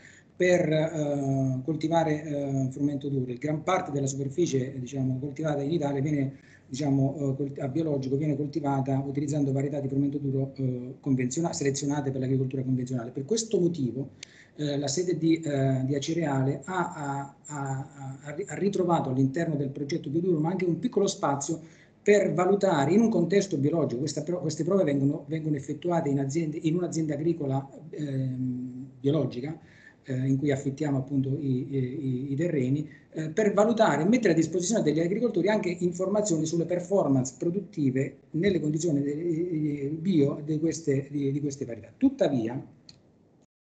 per coltivare frumento duro. Gran parte della superficie, diciamo, coltivata in Italia viene, diciamo, a biologico, viene coltivata utilizzando varietà di frumento duro selezionate per l'agricoltura convenzionale. Per questo motivo la sede di Acireale ha ritrovato all'interno del progetto Bioduro ma anche un piccolo spazio per valutare in un contesto biologico. Queste prove vengono effettuate in un'azienda agricola biologica in cui affittiamo appunto i terreni, per valutare e mettere a disposizione degli agricoltori anche informazioni sulle performance produttive nelle condizioni bio di queste varietà. Tuttavia,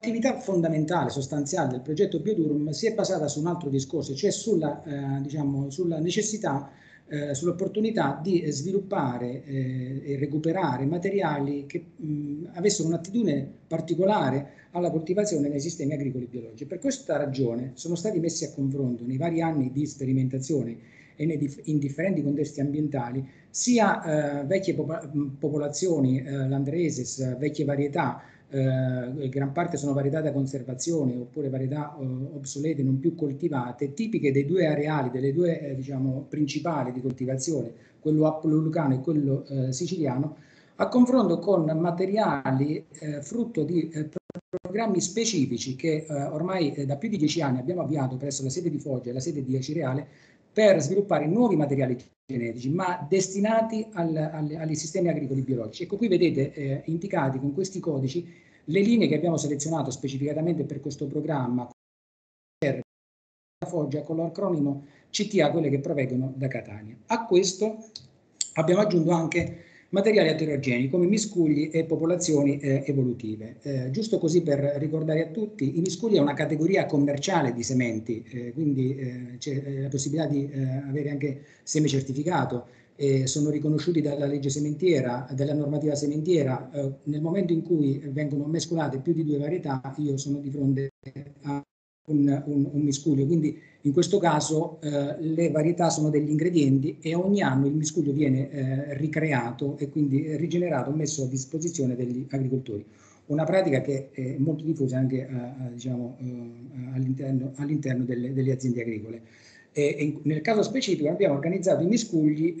l'attività fondamentale, sostanziale del progetto Biodurum si è basata su un altro discorso, cioè sulla necessità, sull'opportunità di sviluppare e recuperare materiali che avessero un'attitudine particolare alla coltivazione nei sistemi agricoli biologici. Per questa ragione sono stati messi a confronto nei vari anni di sperimentazione e in differenti contesti ambientali sia vecchie popolazioni landraeses, vecchie varietà, gran parte sono varietà da conservazione oppure varietà obsolete non più coltivate, tipiche dei due areali, delle due diciamo, principali di coltivazione, quello appulo-lucano e quello siciliano, a confronto con materiali frutto di programmi specifici che ormai da più di 10 anni abbiamo avviato presso la sede di Foggia e la sede di Acireale per sviluppare nuovi materiali genetici, ma destinati agli sistemi agricoli biologici. Ecco, qui vedete indicati con questi codici le linee che abbiamo selezionato specificatamente per questo programma per la Foggia con l'acronimo CTA, quelle che provengono da Catania. A questo abbiamo aggiunto anche materiali eterogenei come miscugli e popolazioni evolutive. Giusto così per ricordare a tutti, i miscugli è una categoria commerciale di sementi, quindi c'è la possibilità di avere anche seme certificato, sono riconosciuti dalla legge sementiera, dalla normativa sementiera. Nel momento in cui vengono mescolate più di 2 varietà, io sono di fronte a un miscuglio, quindi in questo caso le varietà sono degli ingredienti e ogni anno il miscuglio viene ricreato e quindi rigenerato, messo a disposizione degli agricoltori. Una pratica che è molto diffusa anche diciamo, all'interno delle aziende agricole. Nel caso specifico abbiamo organizzato i miscugli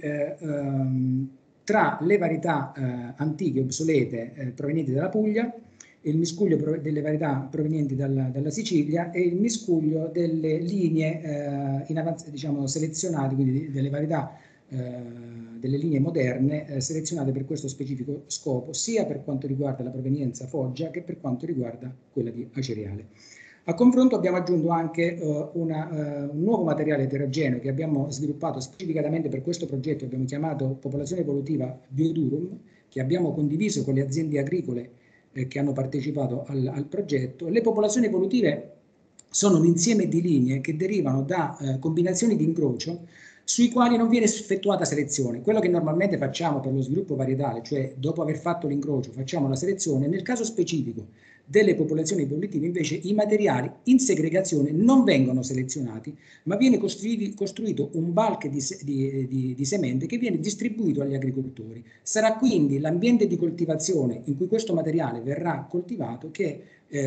tra le varietà antiche, obsolete, provenienti dalla Puglia, il miscuglio delle varietà provenienti dalla Sicilia e il miscuglio delle linee diciamo, selezionate, quindi delle varietà delle linee moderne selezionate per questo specifico scopo, sia per quanto riguarda la provenienza Foggia che per quanto riguarda quella di Acireale. A confronto abbiamo aggiunto anche un nuovo materiale eterogeneo che abbiamo sviluppato specificatamente per questo progetto, abbiamo chiamato Popolazione Evolutiva Biodurum, che abbiamo condiviso con le aziende agricole che hanno partecipato al progetto. Le popolazioni evolutive sono un insieme di linee che derivano da combinazioni di incrocio sui quali non viene effettuata selezione. Quello che normalmente facciamo per lo sviluppo varietale, cioè dopo aver fatto l'incrocio facciamo la selezione, nel caso specifico delle popolazioni evolutive invece i materiali in segregazione non vengono selezionati, ma viene costruito un bulk di semente che viene distribuito agli agricoltori. Sarà quindi l'ambiente di coltivazione in cui questo materiale verrà coltivato che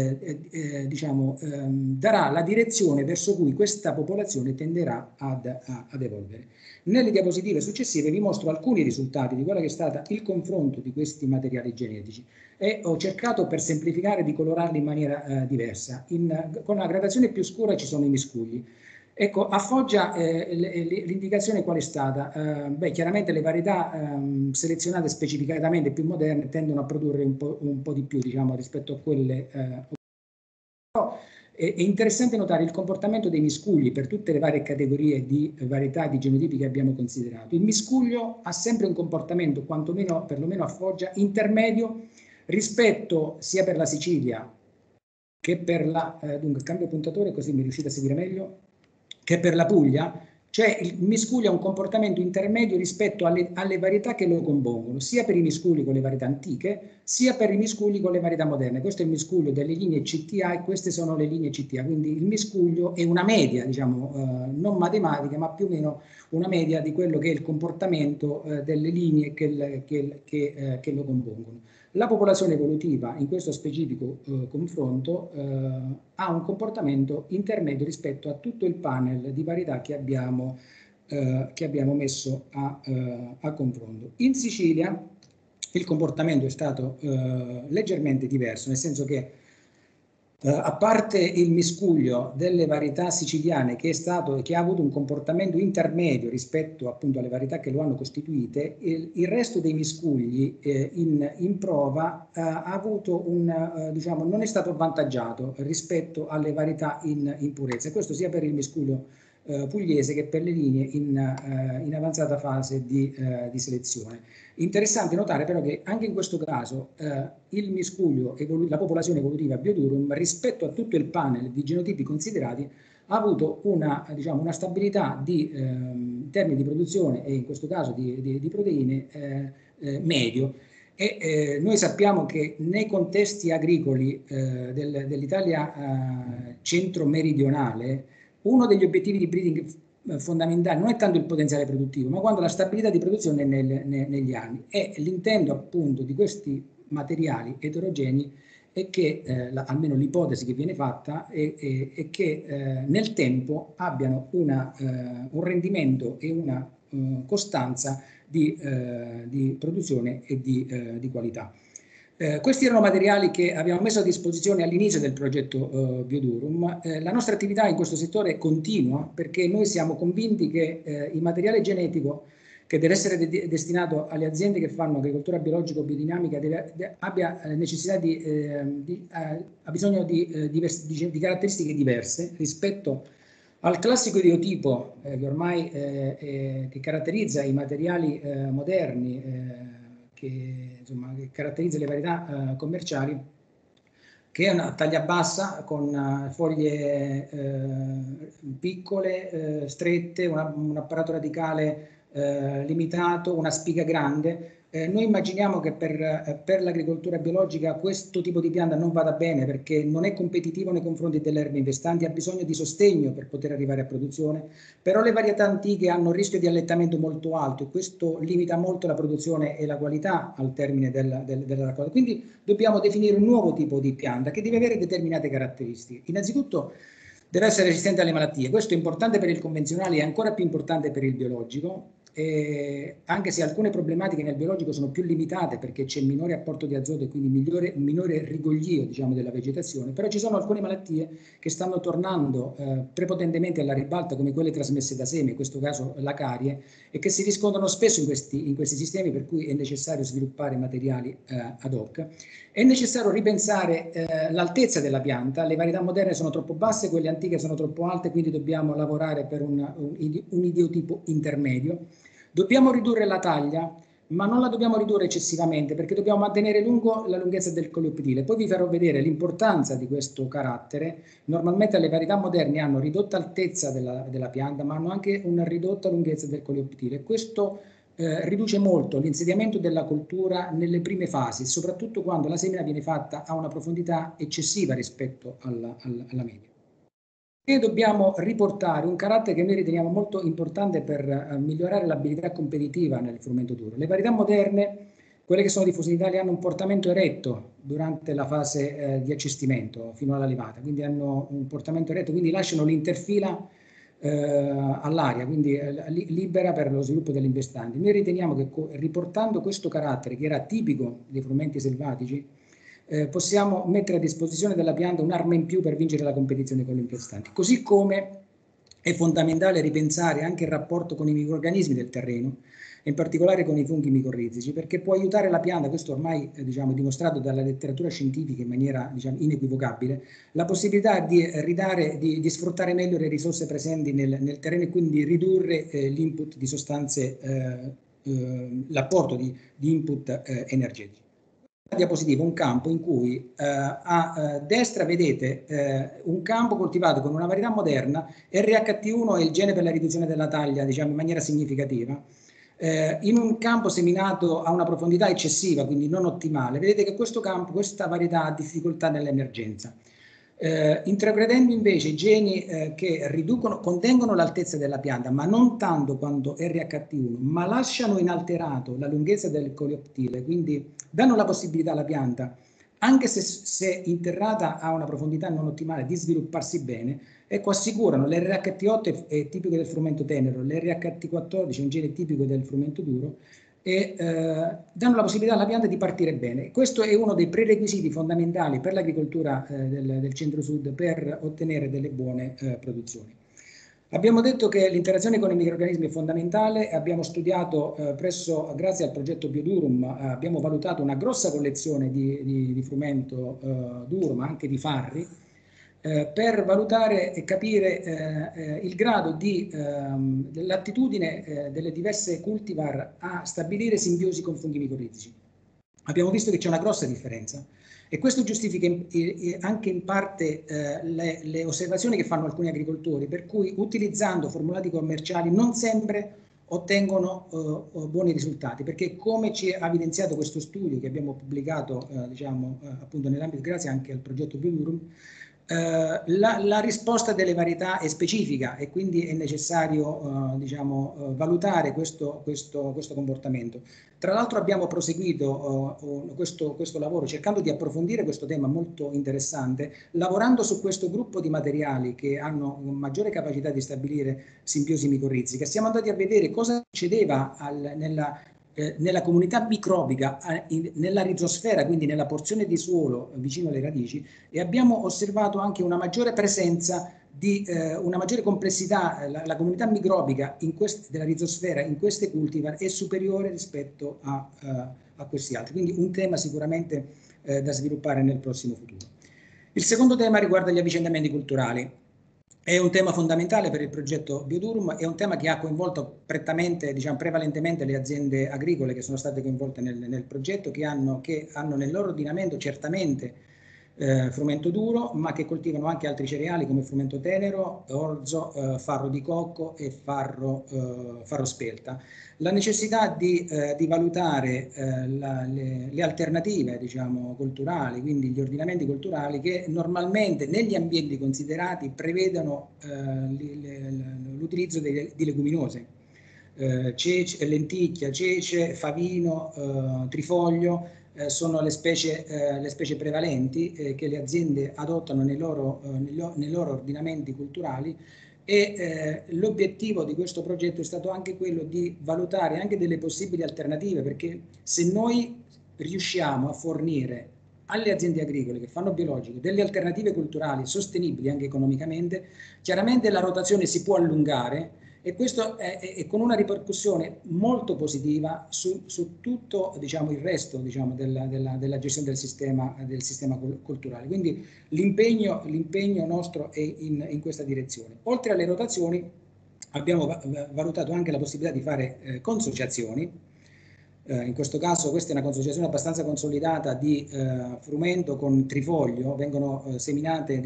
darà la direzione verso cui questa popolazione tenderà ad evolvere. Nelle diapositive successive vi mostro alcuni risultati di quello che è stato il confronto di questi materiali genetici e ho cercato per semplificare di colorarli in maniera diversa. Con la gradazione più scura ci sono i miscugli. Ecco, a Foggia l'indicazione qual è stata? Chiaramente le varietà selezionate specificatamente più moderne tendono a produrre un po' di più, diciamo, rispetto a quelle. Però è interessante notare il comportamento dei miscugli per tutte le varie categorie di varietà di genotipi che abbiamo considerato. Il miscuglio ha sempre un comportamento, quantomeno, perlomeno a Foggia, intermedio rispetto sia per la Sicilia che per la. Dunque, cambio puntatore così mi riuscite a seguire meglio. Che per la Puglia, cioè il miscuglio ha un comportamento intermedio rispetto alle varietà che lo compongono, sia per i miscugli con le varietà antiche, sia per i miscugli con le varietà moderne. Questo è il miscuglio delle linee CTA e queste sono le linee CTA, quindi il miscuglio è una media, diciamo, non matematica, ma più o meno una media di quello che è il comportamento delle linee che lo compongono. La popolazione evolutiva in questo specifico confronto ha un comportamento intermedio rispetto a tutto il panel di varietà che abbiamo messo a confronto. In Sicilia il comportamento è stato leggermente diverso, nel senso che a parte il miscuglio delle varietà siciliane che ha avuto un comportamento intermedio rispetto appunto alle varietà che lo hanno costituite, il resto dei miscugli in prova ha avuto diciamo, non è stato avvantaggiato rispetto alle varietà in purezza. Questo sia per il miscuglio pugliese che per le linee in avanzata fase di selezione. Interessante notare però che anche in questo caso il miscuglio, la popolazione evolutiva Biodurum, rispetto a tutto il panel di genotipi considerati, ha avuto una stabilità in termini di produzione e in questo caso di proteine medio. E noi sappiamo che nei contesti agricoli dell'Italia centro-meridionale uno degli obiettivi di breeding fondamentali non è tanto il potenziale produttivo, ma quanto la stabilità di produzione negli anni. E l'intento appunto di questi materiali eterogenei è che, almeno l'ipotesi che viene fatta, è che nel tempo abbiano un rendimento e una costanza di produzione e di qualità. Questi erano materiali che abbiamo messo a disposizione all'inizio del progetto Biodurum. La nostra attività in questo settore continua perché noi siamo convinti che il materiale genetico che deve essere destinato alle aziende che fanno agricoltura biologico-biodinamica abbia necessità ha bisogno di caratteristiche diverse rispetto al classico ideotipo che ormai che caratterizza i materiali moderni, che caratterizza le varietà commerciali, che è una taglia bassa con foglie piccole, strette, un apparato radicale limitato, una spiga grande. Noi immaginiamo che per l'agricoltura biologica questo tipo di pianta non vada bene perché non è competitivo nei confronti delle erbe infestanti, ha bisogno di sostegno per poter arrivare a produzione, però le varietà antiche hanno un rischio di allettamento molto alto e questo limita molto la produzione e la qualità al termine della raccolta. Quindi dobbiamo definire un nuovo tipo di pianta che deve avere determinate caratteristiche. Innanzitutto deve essere resistente alle malattie, questo è importante per il convenzionale e ancora più importante per il biologico. Anche se alcune problematiche nel biologico sono più limitate perché c'è minore apporto di azoto e quindi minore rigoglio della vegetazione, però ci sono alcune malattie che stanno tornando prepotentemente alla ribalta come quelle trasmesse da seme, in questo caso la carie, e che si riscontrano spesso in questi sistemi, per cui è necessario sviluppare materiali ad hoc. È necessario ripensare l'altezza della pianta, le varietà moderne sono troppo basse, quelle antiche sono troppo alte, quindi dobbiamo lavorare per un idiotipo intermedio. Dobbiamo ridurre la taglia, ma non la dobbiamo ridurre eccessivamente perché dobbiamo mantenere la lunghezza del coleoptile. Poi vi farò vedere l'importanza di questo carattere. Normalmente le varietà moderne hanno ridotta altezza della pianta, ma hanno anche una ridotta lunghezza del coleoptile. Questo riduce molto l'insediamento della coltura nelle prime fasi, soprattutto quando la semina viene fatta a una profondità eccessiva rispetto alla media. E dobbiamo riportare un carattere che noi riteniamo molto importante per migliorare l'abilità competitiva nel frumento duro. Le varietà moderne, quelle che sono diffuse in Italia, hanno un portamento eretto durante la fase di accestimento fino alla levata, quindi hanno un portamento eretto, quindi lasciano l'interfila all'aria, quindi libera per lo sviluppo delle infestanti. Noi riteniamo che riportando questo carattere che era tipico dei frumenti selvatici, possiamo mettere a disposizione della pianta un'arma in più per vincere la competizione con le infestanti. Così come è fondamentale ripensare anche il rapporto con i microrganismi del terreno, in particolare con i funghi micorrizici, perché può aiutare la pianta, questo ormai è dimostrato dalla letteratura scientifica in maniera inequivocabile, la possibilità di sfruttare meglio le risorse presenti nel terreno e quindi ridurre l'input di sostanze, l'apporto di input energetici. Diapositiva un campo in cui a destra vedete un campo coltivato con una varietà moderna, RH1 è il gene per la riduzione della taglia in maniera significativa, in un campo seminato a una profondità eccessiva, quindi non ottimale. Vedete che questa varietà ha difficoltà nell'emergenza. Intrapredendo invece i geni che contengono l'altezza della pianta, ma non tanto quanto RH1, ma lasciano inalterato la lunghezza del coleoptile, quindi danno la possibilità alla pianta, anche se interrata a una profondità non ottimale, di svilupparsi bene. Ecco, assicurano l'RH8 è tipico del frumento tenero, l'RH14 è un gene tipico del frumento duro, e danno la possibilità alla pianta di partire bene. Questo è uno dei prerequisiti fondamentali per l'agricoltura del centro-sud per ottenere delle buone produzioni. Abbiamo detto che l'interazione con i microrganismi è fondamentale, abbiamo studiato grazie al progetto Biodurum, abbiamo valutato una grossa collezione di frumento duro, ma anche di farri, per valutare e capire il grado di l'attitudine delle diverse cultivar a stabilire simbiosi con funghi micorrizici. Abbiamo visto che c'è una grossa differenza e questo giustifica anche in parte le osservazioni che fanno alcuni agricoltori, per cui utilizzando formulati commerciali non sempre ottengono buoni risultati, perché come ci ha evidenziato questo studio che abbiamo pubblicato appunto nell'ambito, grazie anche al progetto Biodurum, la risposta delle varietà è specifica e quindi è necessario valutare questo comportamento. Tra l'altro abbiamo proseguito questo lavoro cercando di approfondire questo tema molto interessante, lavorando su questo gruppo di materiali che hanno maggiore capacità di stabilire simbiosi micorrizica. Siamo andati a vedere cosa succedeva nella comunità microbica, nella rizosfera, quindi nella porzione di suolo vicino alle radici, e abbiamo osservato anche una maggiore presenza di una maggiore complessità. La comunità microbica della rizosfera in queste cultivar è superiore rispetto a questi altri, quindi un tema sicuramente da sviluppare nel prossimo futuro. Il secondo tema riguarda gli avvicendamenti culturali. È un tema fondamentale per il progetto Biodurum, è un tema che ha coinvolto prevalentemente le aziende agricole che sono state coinvolte nel progetto, che hanno nel loro ordinamento certamente frumento duro, ma che coltivano anche altri cereali come frumento tenero, orzo, farro di cocco e farro spelta. La necessità di valutare le alternative culturali, quindi gli ordinamenti culturali che normalmente negli ambienti considerati prevedono l'utilizzo di leguminose, lenticchia, cece, favino, trifoglio, sono le specie prevalenti che le aziende adottano nei loro ordinamenti culturali, e l'obiettivo di questo progetto è stato anche quello di valutare anche delle possibili alternative, perché se noi riusciamo a fornire alle aziende agricole che fanno biologico delle alternative culturali sostenibili anche economicamente, chiaramente la rotazione si può allungare, e questo è con una ripercussione molto positiva su tutto il resto della gestione del sistema culturale. Quindi l'impegno nostro è in questa direzione. Oltre alle rotazioni abbiamo valutato anche la possibilità di fare consociazioni. In questo caso questa è una consociazione abbastanza consolidata di frumento con trifoglio, vengono seminate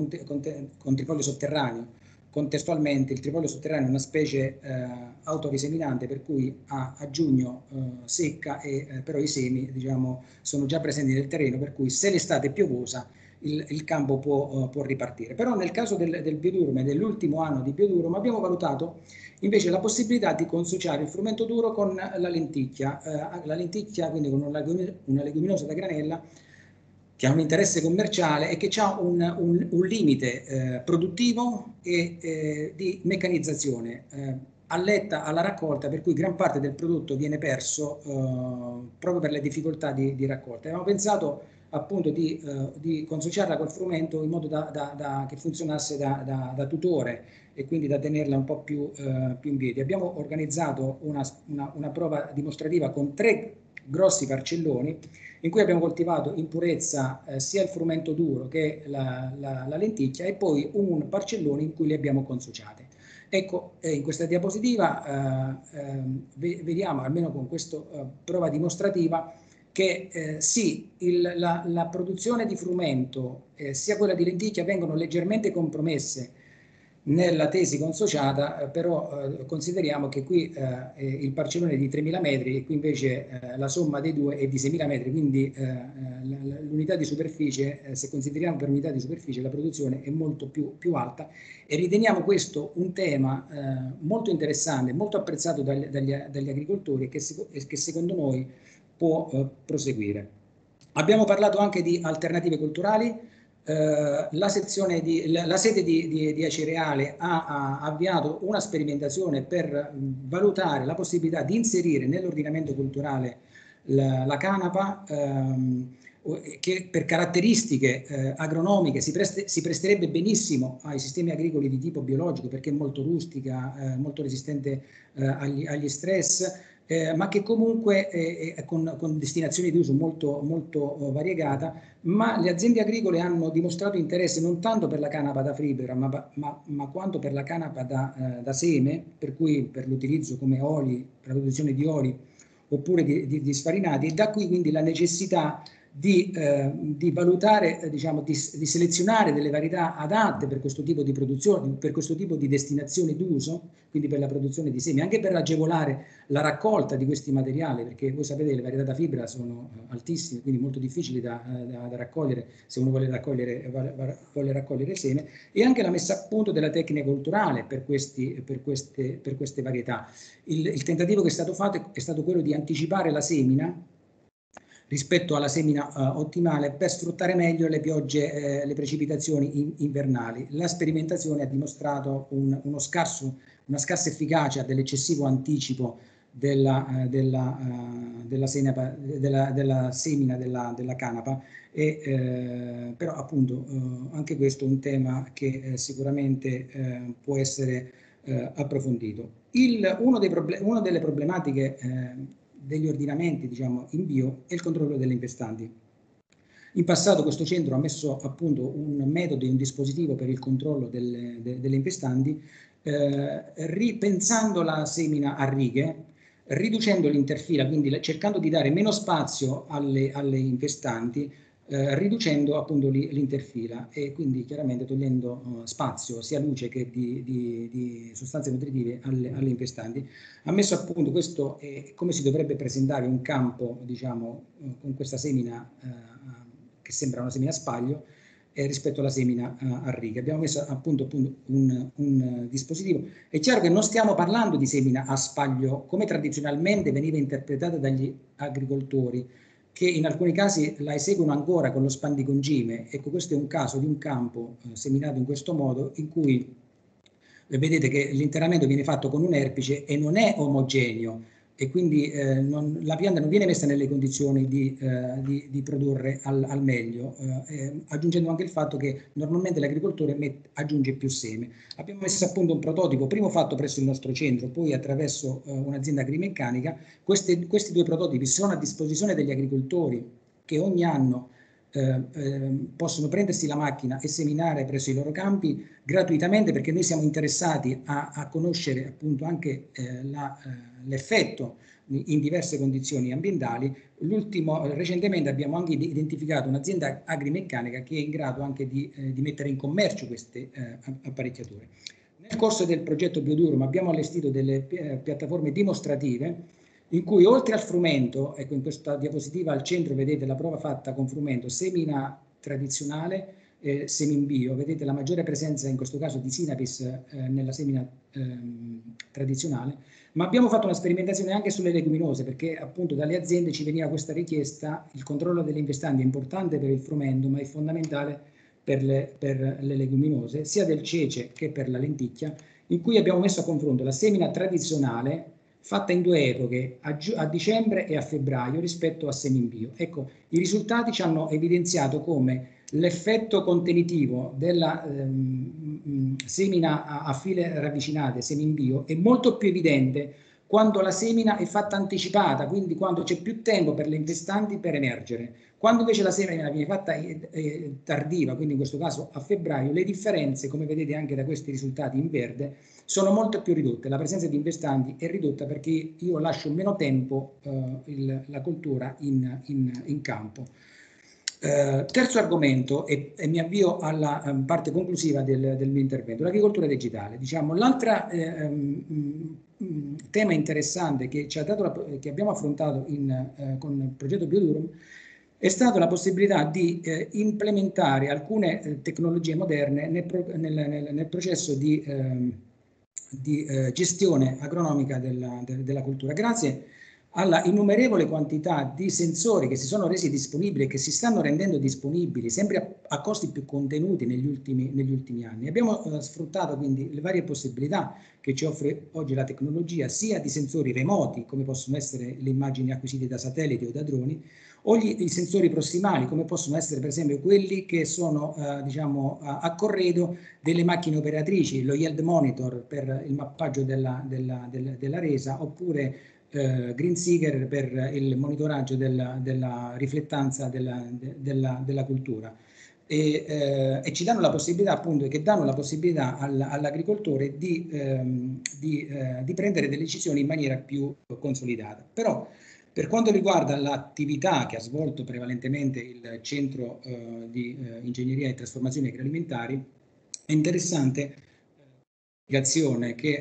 con trifoglio sotterraneo. Contestualmente il trifoglio sotterraneo è una specie autoriseminante, per cui a giugno secca, e però i semi sono già presenti nel terreno, per cui se l'estate è piovosa il campo può ripartire. Però nel caso del Biodurum e dell'ultimo anno di Biodurum abbiamo valutato invece la possibilità di consociare il frumento duro con la lenticchia, quindi con una leguminosa da granella che ha un interesse commerciale e che ha un limite produttivo e di meccanizzazione alletta alla raccolta, per cui gran parte del prodotto viene perso proprio per le difficoltà di raccolta. Abbiamo pensato appunto di consociarla col frumento in modo che funzionasse da tutore e quindi da tenerla un po' più in piedi. Abbiamo organizzato una prova dimostrativa con 3 grossi parcelloni in cui abbiamo coltivato in purezza sia il frumento duro che la lenticchia, e poi un parcellone in cui le abbiamo consociate. Ecco, in questa diapositiva vediamo, almeno con questa prova dimostrativa, che sì, la produzione di frumento sia quella di lenticchia vengono leggermente compromesse nella tesi consociata, però consideriamo che qui il parcellone è di 3.000 metri e qui invece la somma dei due è di 6.000 metri, quindi l'unità di superficie, se consideriamo per unità di superficie, la produzione è molto più alta, e riteniamo questo un tema molto interessante, molto apprezzato dagli agricoltori, e che secondo noi può proseguire. Abbiamo parlato anche di alternative culturali. La sede di Acireale ha avviato una sperimentazione per valutare la possibilità di inserire nell'ordinamento culturale la canapa, che per caratteristiche agronomiche si presterebbe benissimo ai sistemi agricoli di tipo biologico, perché è molto rustica, molto resistente agli stress, ma che comunque è con destinazioni di uso molto variegata, ma le aziende agricole hanno dimostrato interesse non tanto per la canapa da fibra, ma quanto per la canapa da seme, per cui per l'utilizzo come oli, per la produzione di oli oppure di sfarinati, e da qui quindi la necessità di valutare, diciamo, di selezionare delle varietà adatte per questo tipo di produzione, per questo tipo di destinazione d'uso, quindi per la produzione di semi, anche per agevolare la raccolta di questi materiali, perché voi sapete che le varietà da fibra sono altissime, quindi molto difficili da raccogliere se uno vuole raccogliere seme, e anche la messa a punto della tecnica culturale per queste varietà. Il tentativo che è stato fatto è stato quello di anticipare la semina rispetto alla semina ottimale per sfruttare meglio le piogge, le precipitazioni invernali. La sperimentazione ha dimostrato una scarsa efficacia dell'eccessivo anticipo della semina della canapa, però appunto anche questo è un tema che sicuramente può essere approfondito. Una delle problematiche degli ordinamenti, diciamo, in bio è il controllo delle infestanti. In passato questo centro ha messo a punto un metodo, un dispositivo per il controllo delle infestanti, ripensando la semina a righe, riducendo l'interfila, quindi cercando di dare meno spazio alle infestanti, riducendo appunto l'interfila e quindi chiaramente togliendo spazio sia luce che di sostanze nutritive alle infestanti. Ha messo a punto questo come si dovrebbe presentare un campo, diciamo, con questa semina che sembra una semina a spaglio rispetto alla semina a righe. Abbiamo messo a punto un dispositivo. È chiaro che non stiamo parlando di semina a spaglio come tradizionalmente veniva interpretata dagli agricoltori, che in alcuni casi la eseguono ancora con lo spandicongime. Ecco, questo è un caso di un campo seminato in questo modo, in cui vedete che l'interramento viene fatto con un erpice e non è omogeneo, e quindi la pianta non viene messa nelle condizioni di produrre al meglio, aggiungendo anche il fatto che normalmente l'agricoltore aggiunge più seme. Abbiamo messo a punto un prototipo, primo fatto presso il nostro centro, poi attraverso un'azienda agrimeccanica. Questi due prototipi sono a disposizione degli agricoltori che ogni anno possono prendersi la macchina e seminare presso i loro campi gratuitamente, perché noi siamo interessati a conoscere appunto anche l'effetto in diverse condizioni ambientali. Recentemente abbiamo anche identificato un'azienda agrimeccanica che è in grado anche di mettere in commercio queste apparecchiature. Nel corso del progetto Biodurum abbiamo allestito delle piattaforme dimostrative in cui, oltre al frumento, ecco, in questa diapositiva al centro vedete la prova fatta con frumento semina tradizionale, semin bio, vedete la maggiore presenza in questo caso di Sinapis nella semina tradizionale, ma abbiamo fatto una sperimentazione anche sulle leguminose, perché appunto dalle aziende ci veniva questa richiesta. Il controllo delle infestanti è importante per il frumento, ma è fondamentale per le leguminose, sia del cece che per la lenticchia, in cui abbiamo messo a confronto la semina tradizionale fatta in due epoche, a dicembre e a febbraio, rispetto a semin bio. Ecco, i risultati ci hanno evidenziato come l'effetto contenitivo della semina a file ravvicinate, semin bio, è molto più evidente quando la semina è fatta anticipata, quindi quando c'è più tempo per le infestanti per emergere. Quando invece la semina viene fatta tardiva, quindi in questo caso a febbraio, le differenze, come vedete anche da questi risultati in verde, sono molto più ridotte. La presenza di infestanti è ridotta perché io lascio meno tempo la coltura in campo. Terzo argomento, e mi avvio alla parte conclusiva del mio intervento, l'agricoltura digitale. Diciamo, l'altro tema interessante che che abbiamo affrontato con il progetto Biodurum è stata la possibilità di implementare alcune tecnologie moderne nel processo di gestione agronomica della coltura, grazie alla innumerevole quantità di sensori che si sono resi disponibili e che si stanno rendendo disponibili sempre a costi più contenuti negli ultimi anni. Abbiamo sfruttato quindi le varie possibilità che ci offre oggi la tecnologia, sia di sensori remoti, come possono essere le immagini acquisite da satelliti o da droni, o i sensori prossimali, come possono essere per esempio quelli che sono diciamo, a corredo delle macchine operatrici, lo yield monitor per il mappaggio della resa, oppure Green Seeker per il monitoraggio della riflettanza della cultura. E ci danno la possibilità, appunto, che danno la possibilità all'agricoltore di prendere delle decisioni in maniera più consolidata. Però per quanto riguarda l'attività che ha svolto prevalentemente il Centro di Ingegneria e Trasformazioni Agroalimentari, è interessante l'applicazione che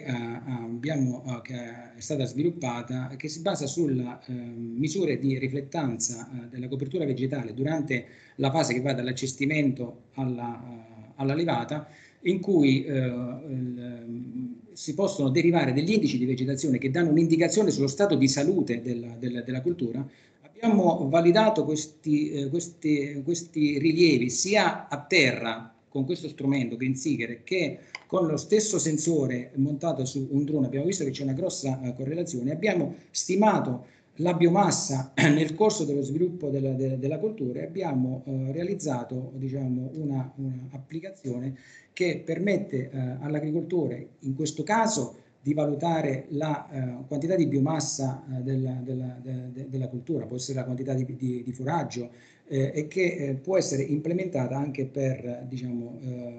è stata sviluppata, che si basa sulle misure di riflettanza della copertura vegetale durante la fase che va dall'accestimento alla levata, in cui si possono derivare degli indici di vegetazione che danno un'indicazione sullo stato di salute della cultura. Abbiamo validato questi rilievi sia a terra con questo strumento Green Seeker che con lo stesso sensore montato su un drone. Abbiamo visto che c'è una grossa correlazione. Abbiamo stimato la biomassa nel corso dello sviluppo della cultura e abbiamo realizzato, diciamo, una applicazione che permette all'agricoltore, in questo caso, di valutare la quantità di biomassa della cultura, può essere la quantità di foraggio, e che può essere implementata anche per, diciamo,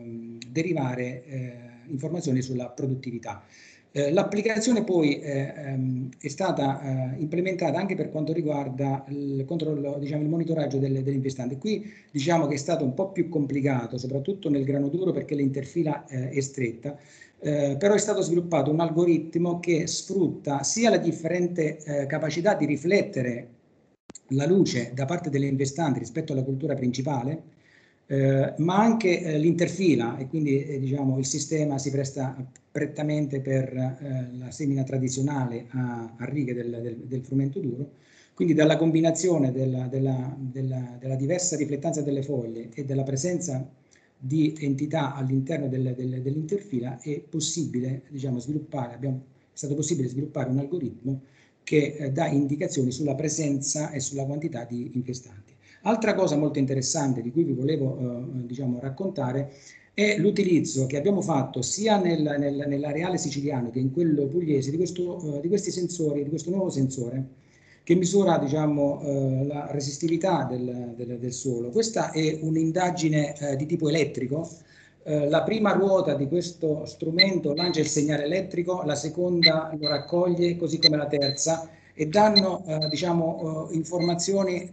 derivare informazioni sulla produttività. L'applicazione poi è stata implementata anche per quanto riguarda il controllo, diciamo, il monitoraggio dell'investante. Qui diciamo che è stato un po' più complicato, soprattutto nel grano duro, perché l'interfila è stretta, però è stato sviluppato un algoritmo che sfrutta sia la differente capacità di riflettere la luce da parte delle investanti rispetto alla cultura principale, ma anche l'interfila, e quindi diciamo il sistema si presta prettamente per la semina tradizionale a righe del frumento duro. Quindi dalla combinazione della diversa riflettanza delle foglie e della presenza di entità all'interno dell'interfila è possibile, diciamo, è stato possibile sviluppare un algoritmo che dà indicazioni sulla presenza e sulla quantità di infestanti. Altra cosa molto interessante di cui vi volevo diciamo, raccontare è l'utilizzo che abbiamo fatto sia nell'areale siciliano che in quello pugliese di questi sensori, di questo nuovo sensore che misura, diciamo, la resistività del suolo. Questa è un'indagine di tipo elettrico. La prima ruota di questo strumento lancia il segnale elettrico, la seconda lo raccoglie, così come la terza, e danno diciamo, informazioni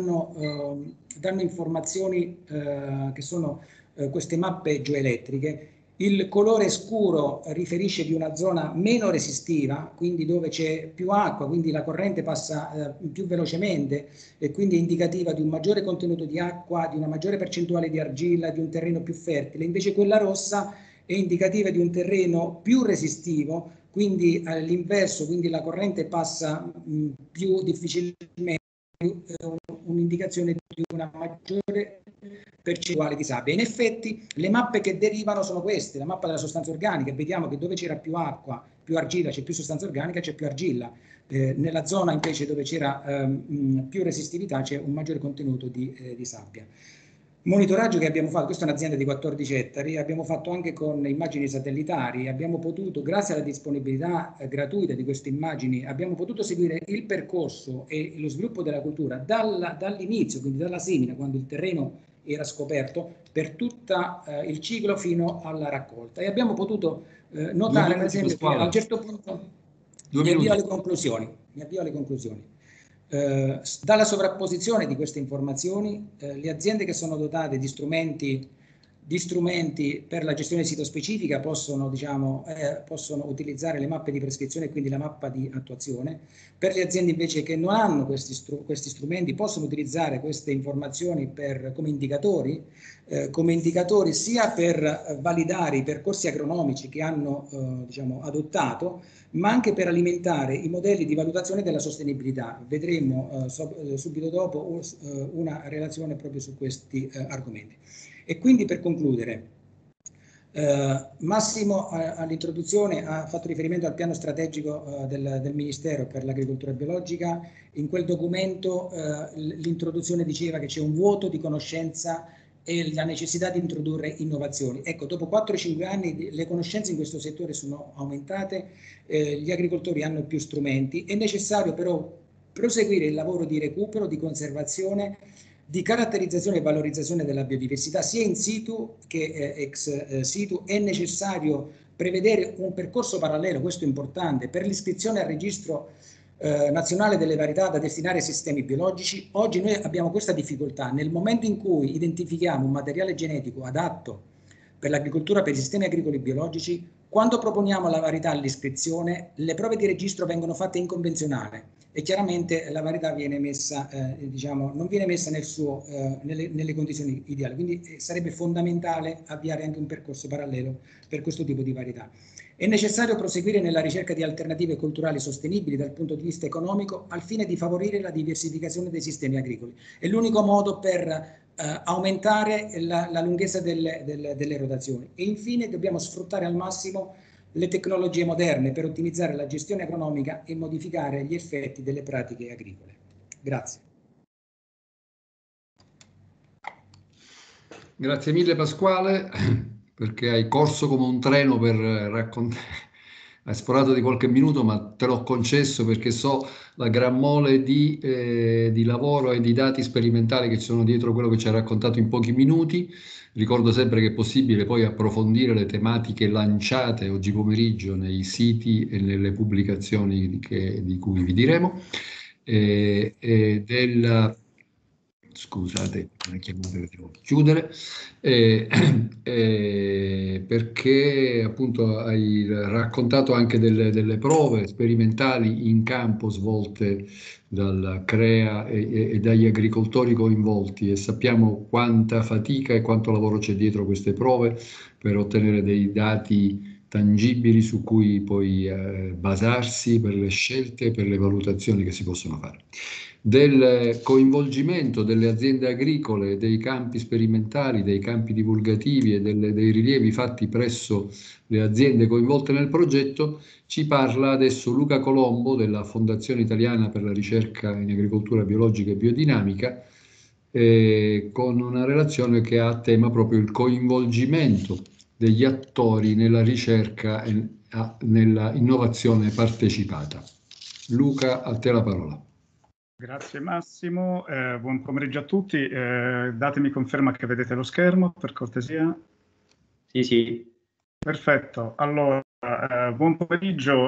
che sono queste mappe geoelettriche. Il colore scuro riferisce di una zona meno resistiva, quindi dove c'è più acqua, quindi la corrente passa più velocemente e quindi è indicativa di un maggiore contenuto di acqua, di una maggiore percentuale di argilla, di un terreno più fertile. Invece quella rossa è indicativa di un terreno più resistivo, quindi all'inverso, quindi la corrente passa più difficilmente, un'indicazione di una maggiore percentuale di sabbia. In effetti le mappe che derivano sono queste: la mappa della sostanza organica, vediamo che dove c'era più acqua, più argilla, c'è più sostanza organica, c'è più argilla. Nella zona invece dove c'era più resistività c'è un maggiore contenuto di sabbia. Monitoraggio che abbiamo fatto, questa è un'azienda di 14 ettari, abbiamo fatto anche con immagini satellitari, abbiamo potuto, grazie alla disponibilità gratuita di queste immagini, abbiamo potuto seguire il percorso e lo sviluppo della cultura dall'inizio, quindi dalla semina, quando il terreno era scoperto, per tutto il ciclo fino alla raccolta. E abbiamo potuto notare, per esempio, che a un certo punto mi avvio alle conclusioni. Dalla sovrapposizione di queste informazioni, le aziende che sono dotate di strumenti per la gestione sito-specifica possono utilizzare le mappe di prescrizione e quindi la mappa di attuazione. Per le aziende invece che non hanno questi strumenti possono utilizzare queste informazioni come indicatori sia per validare i percorsi agronomici che hanno adottato, ma anche per alimentare i modelli di valutazione della sostenibilità. Vedremo subito dopo una relazione proprio su questi argomenti. E quindi, per concludere, Massimo all'introduzione ha fatto riferimento al piano strategico del Ministero per l'agricoltura biologica. In quel documento l'introduzione diceva che c'è un vuoto di conoscenza e la necessità di introdurre innovazioni. Ecco, dopo 4-5 anni le conoscenze in questo settore sono aumentate, gli agricoltori hanno più strumenti, è necessario però proseguire il lavoro di recupero, di conservazione, di caratterizzazione e valorizzazione della biodiversità sia in situ che ex situ. È necessario prevedere un percorso parallelo, questo è importante, per l'iscrizione al registro nazionale delle varietà da destinare ai sistemi biologici. Oggi noi abbiamo questa difficoltà: nel momento in cui identifichiamo un materiale genetico adatto per l'agricoltura, per i sistemi agricoli biologici, quando proponiamo la varietà all'iscrizione, le prove di registro vengono fatte in convenzionale e chiaramente la varietà viene messa, non viene messa nelle condizioni ideali. Quindi sarebbe fondamentale avviare anche un percorso parallelo per questo tipo di varietà. È necessario proseguire nella ricerca di alternative culturali sostenibili dal punto di vista economico al fine di favorire la diversificazione dei sistemi agricoli. È l'unico modo per aumentare la lunghezza delle rotazioni. E infine dobbiamo sfruttare al massimo le tecnologie moderne per ottimizzare la gestione agronomica e modificare gli effetti delle pratiche agricole. Grazie. Grazie mille Pasquale, perché hai corso come un treno per raccontare. Hai sforato di qualche minuto, ma te l'ho concesso perché so la gran mole di lavoro e di dati sperimentali che ci sono dietro quello che ci hai raccontato in pochi minuti. Ricordo sempre che è possibile poi approfondire le tematiche lanciate oggi pomeriggio nei siti e nelle pubblicazioni di cui vi diremo. Scusate, una chiamata che devo chiudere, perché appunto hai raccontato anche delle prove sperimentali in campo svolte dal CREA e dagli agricoltori coinvolti, e sappiamo quanta fatica e quanto lavoro c'è dietro queste prove per ottenere dei dati tangibili su cui poi basarsi per le scelte e per le valutazioni che si possono fare. Del coinvolgimento delle aziende agricole, dei campi sperimentali, dei campi divulgativi e dei rilievi fatti presso le aziende coinvolte nel progetto, ci parla adesso Luca Colombo della Fondazione Italiana per la Ricerca in Agricoltura Biologica e Biodinamica, con una relazione che ha a tema proprio il coinvolgimento degli attori nella ricerca e nella innovazione partecipata. Luca, a te la parola. Grazie Massimo, buon pomeriggio a tutti, datemi conferma che vedete lo schermo per cortesia. Sì, sì. Perfetto, allora buon pomeriggio.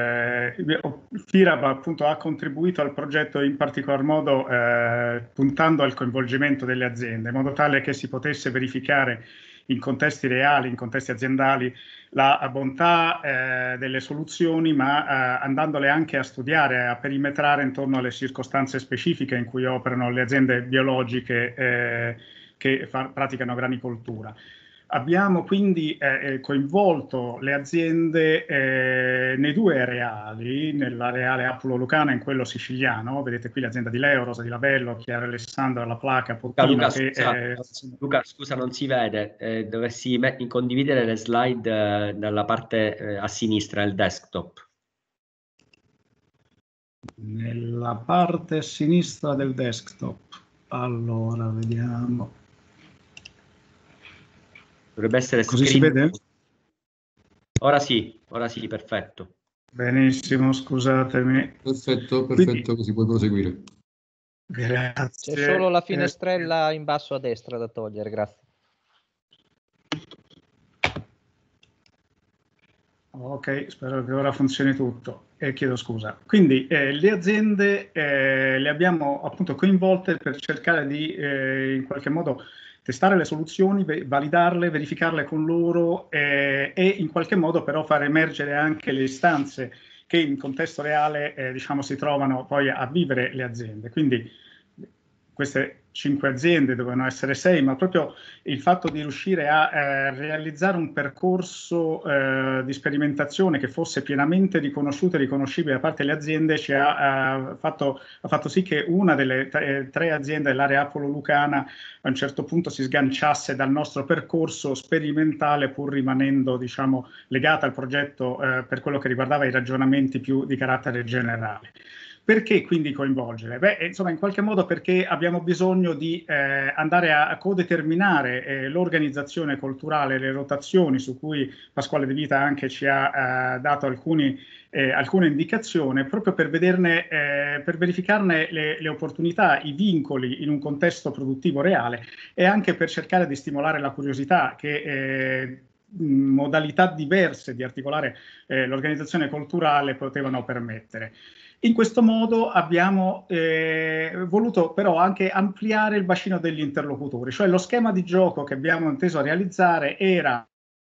FIRAB appunto ha contribuito al progetto in particolar modo puntando al coinvolgimento delle aziende, in modo tale che si potesse verificare in contesti reali, in contesti aziendali, la bontà delle soluzioni, ma andandole anche a studiare, a perimetrare intorno alle circostanze specifiche in cui operano le aziende biologiche che praticano granicoltura. Abbiamo quindi coinvolto le aziende nei due areali, nell'areale Appulo Lucana e in quello siciliano. Vedete qui l'azienda di Leo, Rosa di Labello, Chiara Alessandra, La Placa, Pottina. Luca, scusa, non si vede. Dovessi condividere le slide dalla parte a sinistra del desktop. Nella parte a sinistra del desktop. Allora, vediamo. Dovrebbe essere così si vede? Ora sì, perfetto. Benissimo, scusatemi. Perfetto, quindi, così puoi proseguire. Grazie. C'è solo la finestrella in basso a destra da togliere, grazie. Ok, spero che ora funzioni tutto e chiedo scusa. Quindi le aziende le abbiamo appunto coinvolte per cercare di in qualche modo testare le soluzioni, validarle, verificarle con loro e in qualche modo però far emergere anche le istanze che in contesto reale diciamo si trovano poi a vivere le aziende. Quindi queste 5 aziende dovevano essere 6, ma proprio il fatto di riuscire a realizzare un percorso di sperimentazione che fosse pienamente riconosciuto e riconoscibile da parte delle aziende ha fatto sì che una delle 3 aziende dell'area Appulo Lucana a un certo punto si sganciasse dal nostro percorso sperimentale, pur rimanendo diciamo legata al progetto per quello che riguardava i ragionamenti più di carattere generale. Perché quindi coinvolgere? Beh, insomma, in qualche modo perché abbiamo bisogno di andare a codeterminare l'organizzazione culturale, le rotazioni su cui Pasquale De Vita anche ci ha dato alcune indicazioni, proprio per verificarne le opportunità, i vincoli in un contesto produttivo reale e anche per cercare di stimolare la curiosità che modalità diverse di articolare l'organizzazione culturale potevano permettere. In questo modo abbiamo voluto però anche ampliare il bacino degli interlocutori, cioè lo schema di gioco che abbiamo inteso realizzare era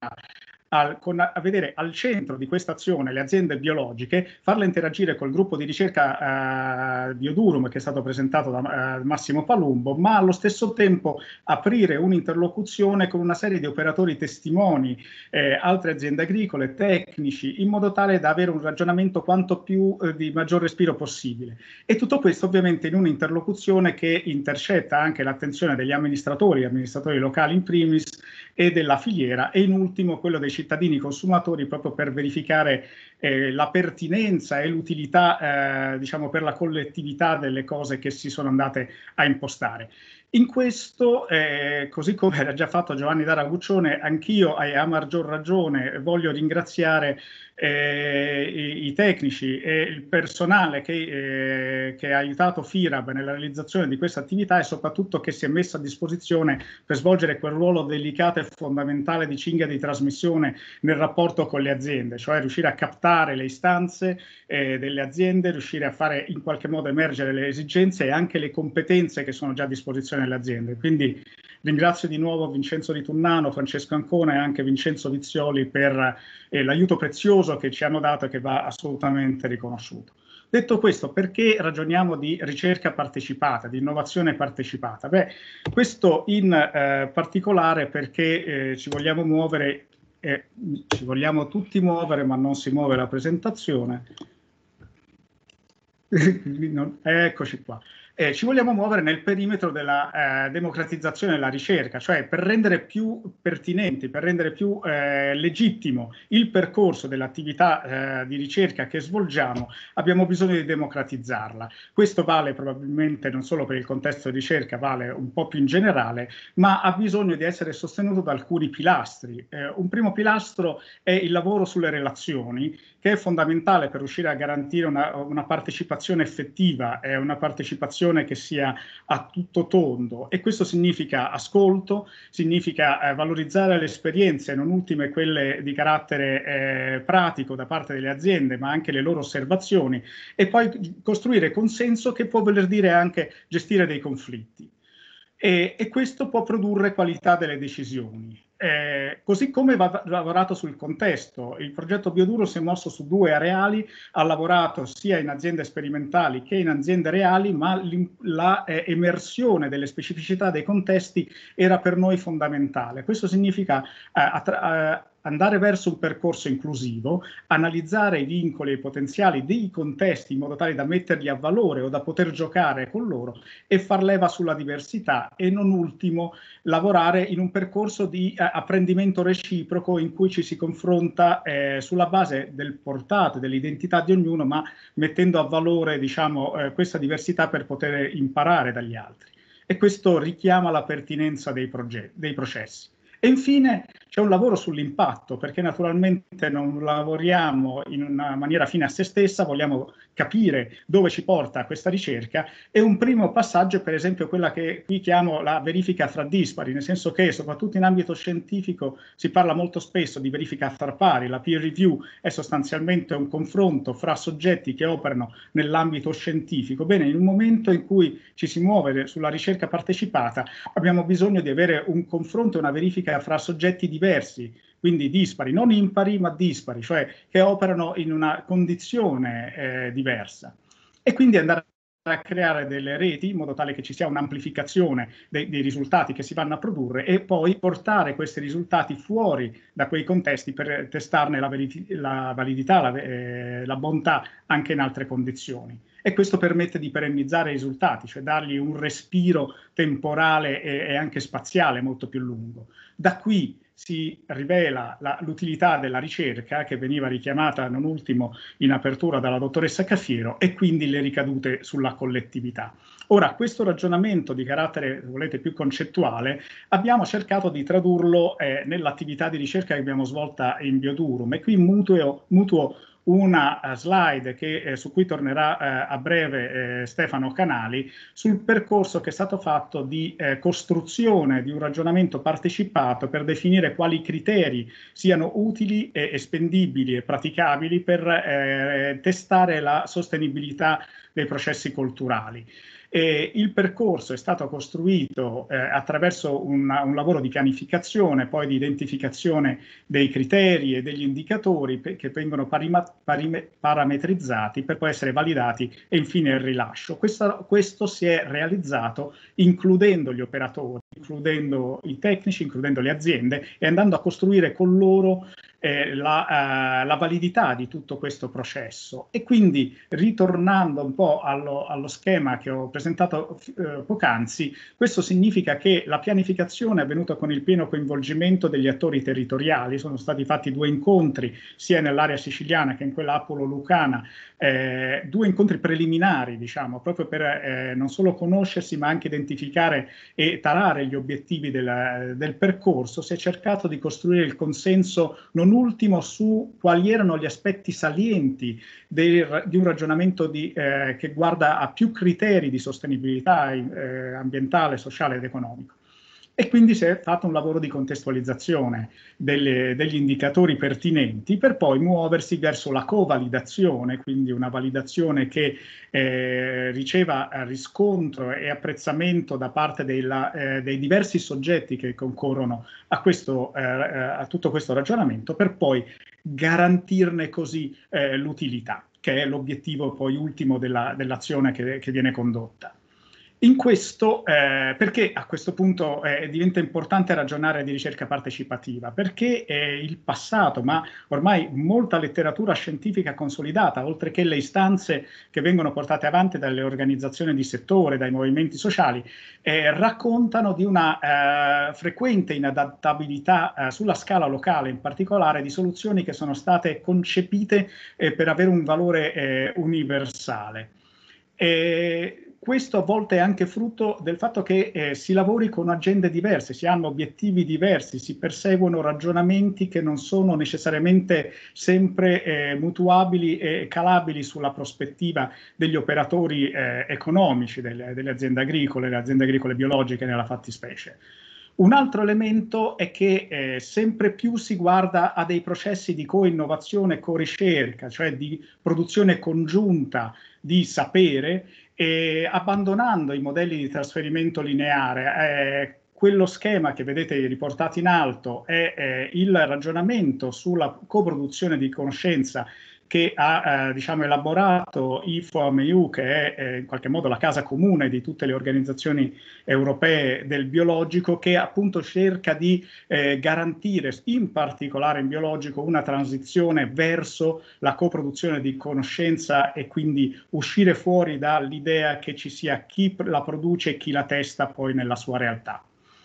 a vedere al centro di questa azione le aziende biologiche, farle interagire col gruppo di ricerca Biodurum che è stato presentato da Massimo Palumbo, ma allo stesso tempo aprire un'interlocuzione con una serie di operatori testimoni, altre aziende agricole, tecnici, in modo tale da avere un ragionamento quanto più di maggior respiro possibile. E tutto questo ovviamente in un'interlocuzione che intercetta anche l'attenzione degli amministratori locali in primis e della filiera, e in ultimo quello dei cittadini consumatori, proprio per verificare la pertinenza e l'utilità diciamo per la collettività delle cose che si sono andate a impostare. In questo, così come era già fatto Giovanni Daraguccione, anch'io a maggior ragione voglio ringraziare i tecnici e il personale che ha aiutato FIRAB nella realizzazione di questa attività e soprattutto che si è messo a disposizione per svolgere quel ruolo delicato e fondamentale di cinghia di trasmissione nel rapporto con le aziende, cioè riuscire a captare le istanze delle aziende, riuscire a fare in qualche modo emergere le esigenze e anche le competenze che sono già a disposizione delle aziende. Quindi ringrazio di nuovo Vincenzo Di Tunnano, Francesco Ancona e anche Vincenzo Vizioli per l'aiuto prezioso che ci hanno dato e che va assolutamente riconosciuto. Detto questo, perché ragioniamo di ricerca partecipata, di innovazione partecipata? Beh, questo in particolare perché ci vogliamo muovere, ci vogliamo tutti muovere, ma non si muove la presentazione. Eccoci qua. Ci vogliamo muovere nel perimetro della democratizzazione della ricerca, cioè per rendere più pertinenti, per rendere più legittimo il percorso dell'attività di ricerca che svolgiamo, abbiamo bisogno di democratizzarla. Questo vale probabilmente non solo per il contesto di ricerca, vale un po' più in generale, ma ha bisogno di essere sostenuto da alcuni pilastri. Un primo pilastro è il lavoro sulle relazioni, che è fondamentale per riuscire a garantire una partecipazione effettiva e una partecipazione che sia a tutto tondo, e questo significa ascolto, significa valorizzare le esperienze, non ultime quelle di carattere pratico da parte delle aziende, ma anche le loro osservazioni, e poi costruire consenso, che può voler dire anche gestire dei conflitti. E questo può produrre qualità delle decisioni. Così come va lavorato sul contesto, il progetto Bioduro si è mosso su due areali, ha lavorato sia in aziende sperimentali che in aziende reali, ma la emersione delle specificità dei contesti era per noi fondamentale. Questo significa andare verso un percorso inclusivo, analizzare i vincoli e i potenziali dei contesti in modo tale da metterli a valore o da poter giocare con loro e far leva sulla diversità, e non ultimo lavorare in un percorso di apprendimento reciproco in cui ci si confronta sulla base del portato, dell'identità di ognuno, ma mettendo a valore, diciamo, questa diversità per poter imparare dagli altri. E questo richiama la pertinenza dei processi. E infine c'è un lavoro sull'impatto, perché naturalmente non lavoriamo in una maniera fine a se stessa, vogliamo capire dove ci porta questa ricerca, e un primo passaggio è per esempio quella che qui chiamo la verifica fra dispari, nel senso che soprattutto in ambito scientifico si parla molto spesso di verifica fra pari. La peer review è sostanzialmente un confronto fra soggetti che operano nell'ambito scientifico. Bene, in un momento in cui ci si muove sulla ricerca partecipata abbiamo bisogno di avere un confronto e una verifica fra soggetti diversi, quindi dispari, non impari ma dispari, cioè che operano in una condizione diversa, e quindi andare a creare delle reti in modo tale che ci sia un'amplificazione dei risultati che si vanno a produrre, e poi portare questi risultati fuori da quei contesti per testarne la validità, la bontà anche in altre condizioni. E questo permette di perennizzare i risultati, cioè dargli un respiro temporale e anche spaziale molto più lungo. Da qui si rivela l'utilità della ricerca, che veniva richiamata non ultimo in apertura dalla dottoressa Cafiero, e quindi le ricadute sulla collettività. Ora, questo ragionamento di carattere, se volete, più concettuale, abbiamo cercato di tradurlo nell'attività di ricerca che abbiamo svolta in Biodurum, e qui mutuo una slide su cui tornerà a breve Stefano Canali, sul percorso che è stato fatto di costruzione di un ragionamento partecipato per definire quali criteri siano utili e spendibili e praticabili per testare la sostenibilità dei processi culturali. Il percorso è stato costruito attraverso un lavoro di pianificazione, poi di identificazione dei criteri e degli indicatori che vengono parametrizzati per poi essere validati e infine il rilascio. Questo si è realizzato includendo gli operatori, includendo i tecnici, includendo le aziende, e andando a costruire con loro la validità di tutto questo processo. E quindi, ritornando un po' allo schema che ho presentato poc'anzi, questo significa che la pianificazione è avvenuta con il pieno coinvolgimento degli attori territoriali. Sono stati fatti 2 incontri sia nell'area siciliana che in quella apolo-lucana, 2 incontri preliminari, diciamo, proprio per non solo conoscersi ma anche identificare e tarare gli obiettivi del percorso. Si è cercato di costruire il consenso non ultimo su quali erano gli aspetti salienti di un ragionamento che guarda a più criteri di sostenibilità ambientale, sociale ed economico. E quindi si è fatto un lavoro di contestualizzazione degli indicatori pertinenti per poi muoversi verso la covalidazione, quindi una validazione che riceva riscontro e apprezzamento da parte dei diversi soggetti che concorrono a tutto questo ragionamento, per poi garantirne così l'utilità, che è l'obiettivo poi ultimo dell'azione che viene condotta. In questo, perché a questo punto diventa importante ragionare di ricerca partecipativa? Perché il passato, ma ormai molta letteratura scientifica consolidata, oltre che le istanze che vengono portate avanti dalle organizzazioni di settore, dai movimenti sociali, raccontano di una frequente inadattabilità sulla scala locale, in particolare di soluzioni che sono state concepite per avere un valore universale. Questo a volte è anche frutto del fatto che si lavori con agende diverse, si hanno obiettivi diversi, si perseguono ragionamenti che non sono necessariamente sempre mutuabili e calabili sulla prospettiva degli operatori economici, delle aziende agricole biologiche nella fattispecie. Un altro elemento è che sempre più si guarda a dei processi di co-innovazione e co-ricerca, cioè di produzione congiunta di sapere, abbandonando i modelli di trasferimento lineare. Quello schema che vedete riportato in alto è il ragionamento sulla coproduzione di conoscenza che ha diciamo, elaborato IFOAM-EU, che è in qualche modo la casa comune di tutte le organizzazioni europee del biologico, che appunto cerca di garantire, in particolare in biologico, una transizione verso la coproduzione di conoscenza e quindi uscire fuori dall'idea che ci sia chi la produce e chi la testa poi nella sua realtà.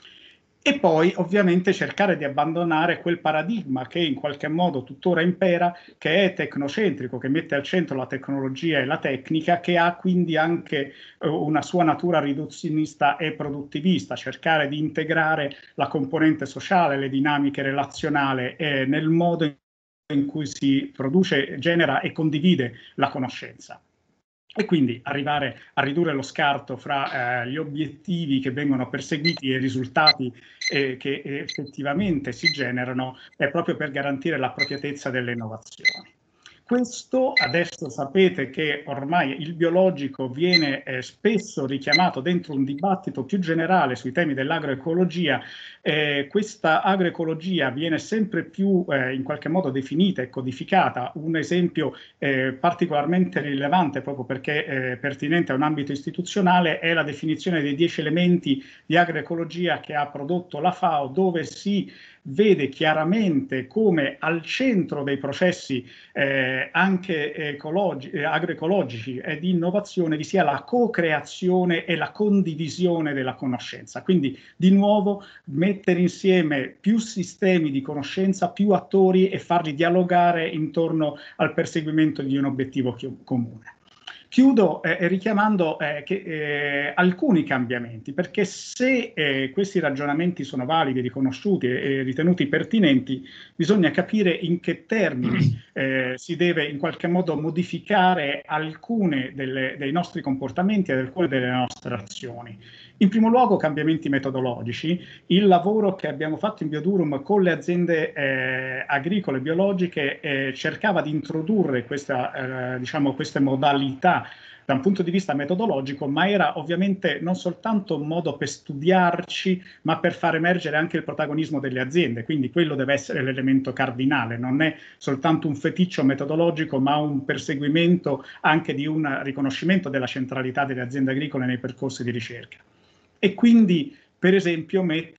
E poi ovviamente cercare di abbandonare quel paradigma che in qualche modo tuttora impera, che è tecnocentrico, che mette al centro la tecnologia e la tecnica, che ha quindi anche una sua natura riduzionista e produttivista, cercare di integrare la componente sociale, le dinamiche relazionali nel modo in cui si produce, genera e condivide la conoscenza. E quindi arrivare a ridurre lo scarto fra gli obiettivi che vengono perseguiti e i risultati che effettivamente si generano, è proprio per garantire l'appropriatezza delle innovazioni. Questo adesso sapete che ormai il biologico viene spesso richiamato dentro un dibattito più generale sui temi dell'agroecologia. Questa agroecologia viene sempre più in qualche modo definita e codificata. Un esempio particolarmente rilevante, proprio perché è pertinente a un ambito istituzionale, è la definizione dei 10 elementi di agroecologia che ha prodotto la FAO, dove si vede chiaramente come al centro dei processi anche agroecologici e di innovazione vi sia la co-creazione e la condivisione della conoscenza. Quindi di nuovo mettere insieme più sistemi di conoscenza, più attori e farli dialogare intorno al perseguimento di un obiettivo comune. Chiudo richiamando alcuni cambiamenti, perché se questi ragionamenti sono validi, riconosciuti e ritenuti pertinenti, bisogna capire in che termini si deve in qualche modo modificare alcune dei nostri comportamenti ed alcune delle nostre azioni. In primo luogo cambiamenti metodologici. Il lavoro che abbiamo fatto in Biodurum con le aziende agricole biologiche cercava di introdurre queste modalità da un punto di vista metodologico, ma era ovviamente non soltanto un modo per studiarci, ma per far emergere anche il protagonismo delle aziende. Quindi quello deve essere l'elemento cardinale, non è soltanto un feticcio metodologico, ma un perseguimento anche di un riconoscimento della centralità delle aziende agricole nei percorsi di ricerca. E quindi, per esempio,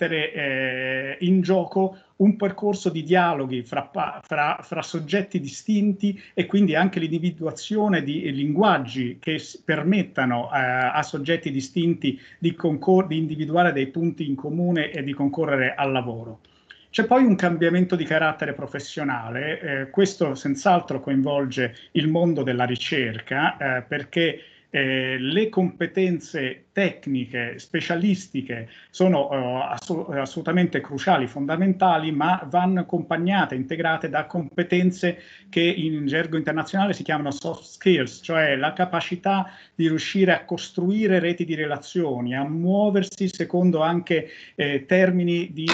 mettere in gioco un percorso di dialoghi fra soggetti distinti e quindi anche l'individuazione di linguaggi che permettano a soggetti distinti di individuare dei punti in comune e di concorrere al lavoro. C'è poi un cambiamento di carattere professionale, questo senz'altro coinvolge il mondo della ricerca, perché le competenze tecniche, specialistiche sono assolutamente cruciali, fondamentali, ma vanno accompagnate, integrate da competenze che in gergo internazionale si chiamano soft skills, cioè la capacità di riuscire a costruire reti di relazioni, a muoversi secondo anche termini di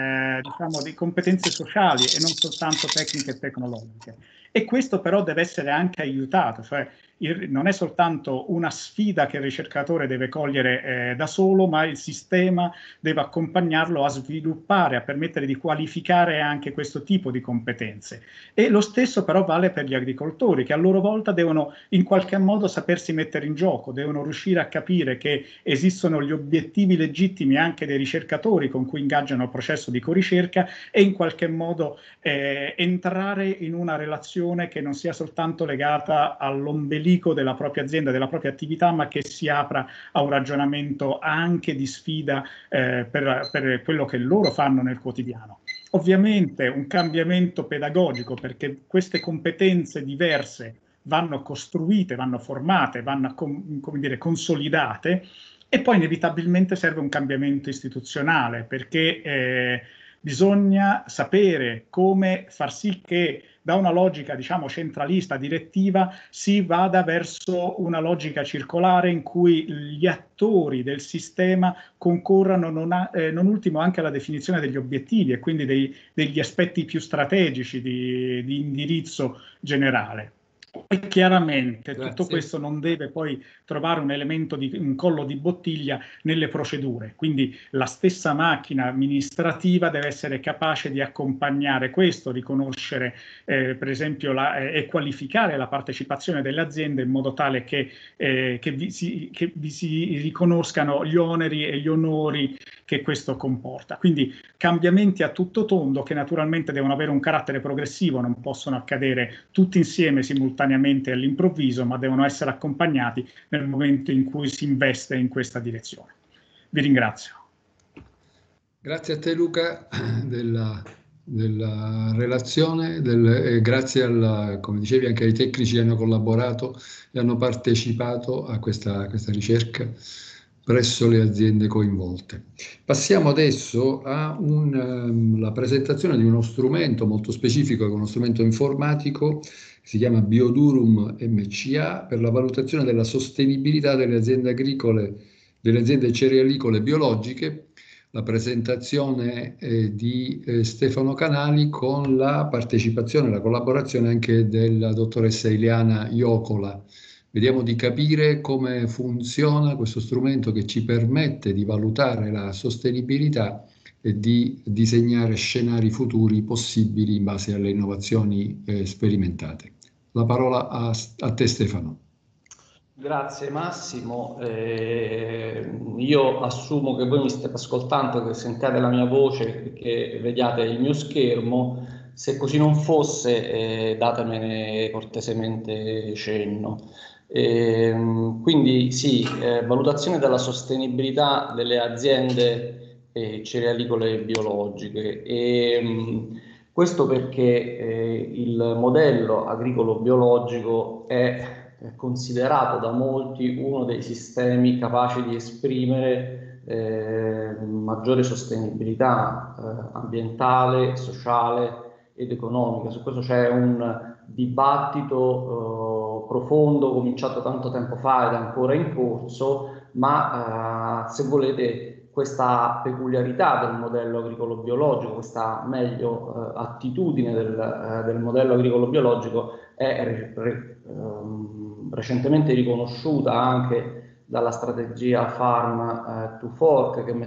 competenze sociali e non soltanto tecniche e tecnologiche. E questo però deve essere anche aiutato, cioè non è soltanto una sfida che il ricercatore deve cogliere da solo, ma il sistema deve accompagnarlo a sviluppare, a permettere di qualificare anche questo tipo di competenze. E lo stesso però vale per gli agricoltori, che a loro volta devono in qualche modo sapersi mettere in gioco, devono riuscire a capire che esistono gli obiettivi legittimi anche dei ricercatori con cui ingaggiano il processo di coricerca e in qualche modo entrare in una relazione che non sia soltanto legata all'ombelico della propria azienda, della propria attività, ma che si apra a un ragionamento anche di sfida per quello che loro fanno nel quotidiano. Ovviamente un cambiamento pedagogico, perché queste competenze diverse vanno costruite, vanno formate, vanno consolidate, e poi inevitabilmente serve un cambiamento istituzionale, perché bisogna sapere come far sì che da una logica, diciamo, centralista, direttiva, si vada verso una logica circolare in cui gli attori del sistema concorrano non ultimo anche alla definizione degli obiettivi e quindi degli aspetti più strategici di indirizzo generale. E chiaramente tutto questo non deve poi trovare un elemento un collo di bottiglia nelle procedure, quindi la stessa macchina amministrativa deve essere capace di accompagnare questo, riconoscere per esempio e qualificare la partecipazione delle aziende in modo tale che vi si riconoscano gli oneri e gli onori che questo comporta. Quindi cambiamenti a tutto tondo che naturalmente devono avere un carattere progressivo, non possono accadere tutti insieme simultaneamente all'improvviso, ma devono essere accompagnati nel momento in cui si investe in questa direzione. Vi ringrazio. Grazie a te Luca della relazione, grazie come dicevi anche ai tecnici che hanno collaborato e hanno partecipato a questa ricerca presso le aziende coinvolte. Passiamo adesso alla presentazione di uno strumento molto specifico, che è uno strumento informatico, si chiama Biodurum MCA, per la valutazione della sostenibilità delle aziende agricole, delle aziende cerealicole biologiche. La presentazione di Stefano Canali con la partecipazione e la collaborazione anche della dottoressa Ileana Iocola. Vediamo di capire come funziona questo strumento che ci permette di valutare la sostenibilità e di disegnare scenari futuri possibili in base alle innovazioni sperimentate. La parola a te Stefano. Grazie Massimo, io assumo che voi mi state ascoltando, che sentiate la mia voce, che vediate il mio schermo. Se così non fosse, datemene cortesemente cenno. Quindi sì, valutazione della sostenibilità delle aziende cerealicole e biologiche. Questo perché il modello agricolo biologico è considerato da molti uno dei sistemi capaci di esprimere maggiore sostenibilità ambientale, sociale ed economica. Su questo c'è un dibattito profondo, cominciato tanto tempo fa ed ancora in corso, ma se volete questa peculiarità del modello agricolo biologico, questa meglio attitudine del modello agricolo biologico è recentemente riconosciuta anche dalla strategia Farm to Fork, che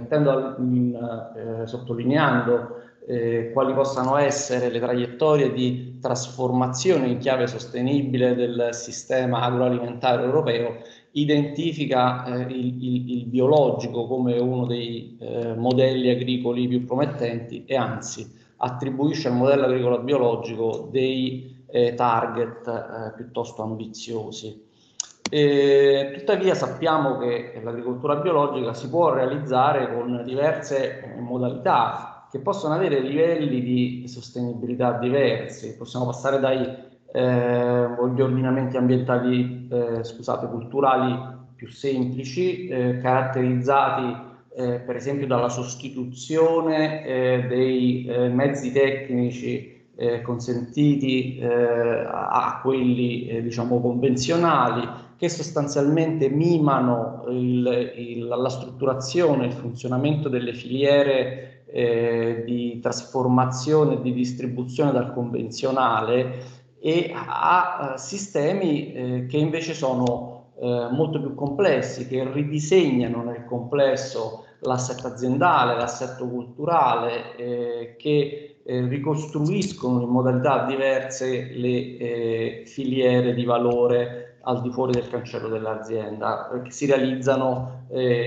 sottolineando quali possano essere le traiettorie di trasformazione in chiave sostenibile del sistema agroalimentare europeo, identifica il biologico come uno dei modelli agricoli più promettenti e anzi attribuisce al modello agricolo biologico dei target piuttosto ambiziosi. Tuttavia sappiamo che l'agricoltura biologica si può realizzare con diverse modalità che possono avere livelli di sostenibilità diversi. Possiamo passare dagli ordinamenti ambientali, culturali più semplici, caratterizzati per esempio dalla sostituzione dei mezzi tecnici consentiti a quelli diciamo convenzionali, che sostanzialmente mimano la strutturazione e il funzionamento delle filiere di trasformazione e di distribuzione dal convenzionale, e a sistemi che invece sono molto più complessi, che ridisegnano nel complesso l'assetto aziendale, l'assetto culturale, che ricostruiscono in modalità diverse le filiere di valore al di fuori del cancello dell'azienda, che si realizzano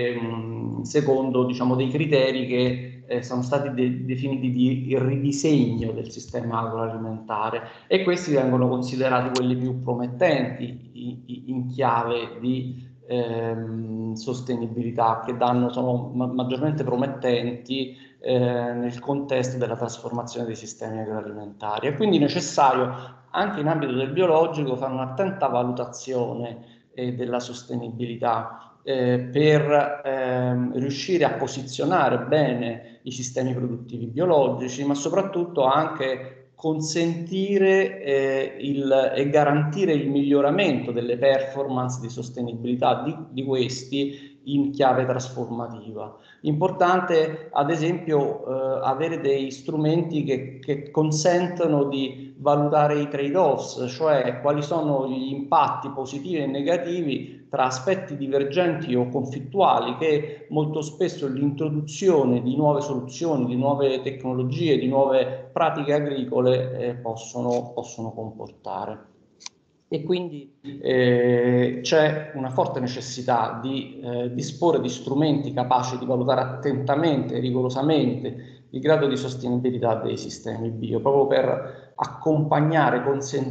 secondo diciamo, dei criteri che sono stati definiti di ridisegno del sistema agroalimentare, e questi vengono considerati quelli più promettenti in chiave di sostenibilità, che sono maggiormente promettenti nel contesto della trasformazione dei sistemi agroalimentari. È quindi necessario anche in ambito del biologico fare un'attenta valutazione della sostenibilità per riuscire a posizionare bene i sistemi produttivi biologici, ma soprattutto anche consentire e garantire il miglioramento delle performance di sostenibilità di questi in chiave trasformativa. Importante ad esempio avere dei strumenti che consentono di valutare i trade-offs, cioè quali sono gli impatti positivi e negativi tra aspetti divergenti o conflittuali che molto spesso l'introduzione di nuove soluzioni, di nuove tecnologie, di nuove pratiche agricole possono comportare. E quindi c'è una forte necessità di disporre di strumenti capaci di valutare attentamente e rigorosamente il grado di sostenibilità dei sistemi bio, proprio per accompagnare,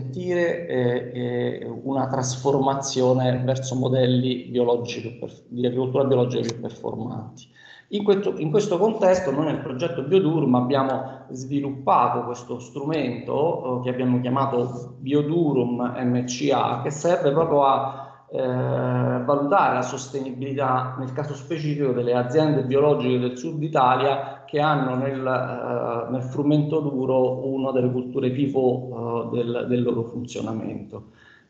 consentire una trasformazione verso modelli biologici di agricoltura biologica più performanti. In questo contesto noi nel progetto Biodurum abbiamo sviluppato questo strumento che abbiamo chiamato Biodurum MCA, che serve proprio a valutare la sostenibilità nel caso specifico delle aziende biologiche del sud Italia che hanno nel frumento duro una delle culture pivot del loro funzionamento.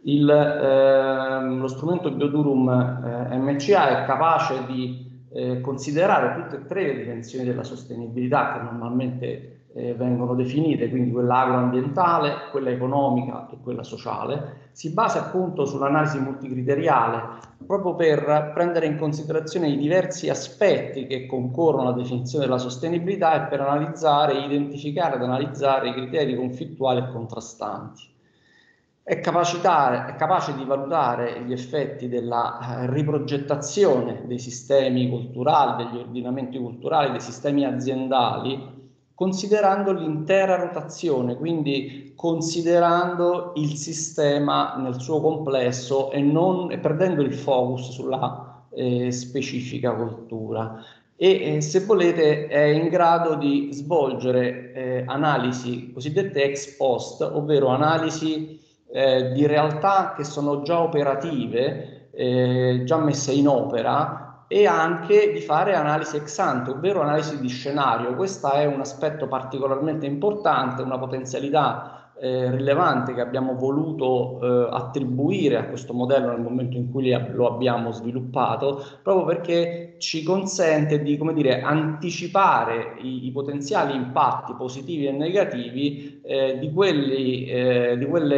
Lo strumento Biodurum MCA è capace di considerare tutte e tre le dimensioni della sostenibilità che normalmente vengono definite, quindi quella agroambientale, quella economica e quella sociale. Si basa appunto sull'analisi multicriteriale proprio per prendere in considerazione i diversi aspetti che concorrono alla definizione della sostenibilità e per analizzare, identificare ed analizzare i criteri conflittuali e contrastanti. è capace di valutare gli effetti della riprogettazione dei sistemi culturali, degli ordinamenti culturali, dei sistemi aziendali, considerando l'intera rotazione, quindi considerando il sistema nel suo complesso e perdendo il focus sulla specifica cultura. E se volete è in grado di svolgere analisi cosiddette ex post, ovvero analisi di realtà che sono già operative, già messe in opera, e anche di fare analisi ex ante, ovvero analisi di scenario. Questo è un aspetto particolarmente importante, una potenzialità rilevante che abbiamo voluto attribuire a questo modello nel momento in cui lo abbiamo sviluppato, proprio perché ci consente di, come dire, anticipare i potenziali impatti positivi e negativi di quelle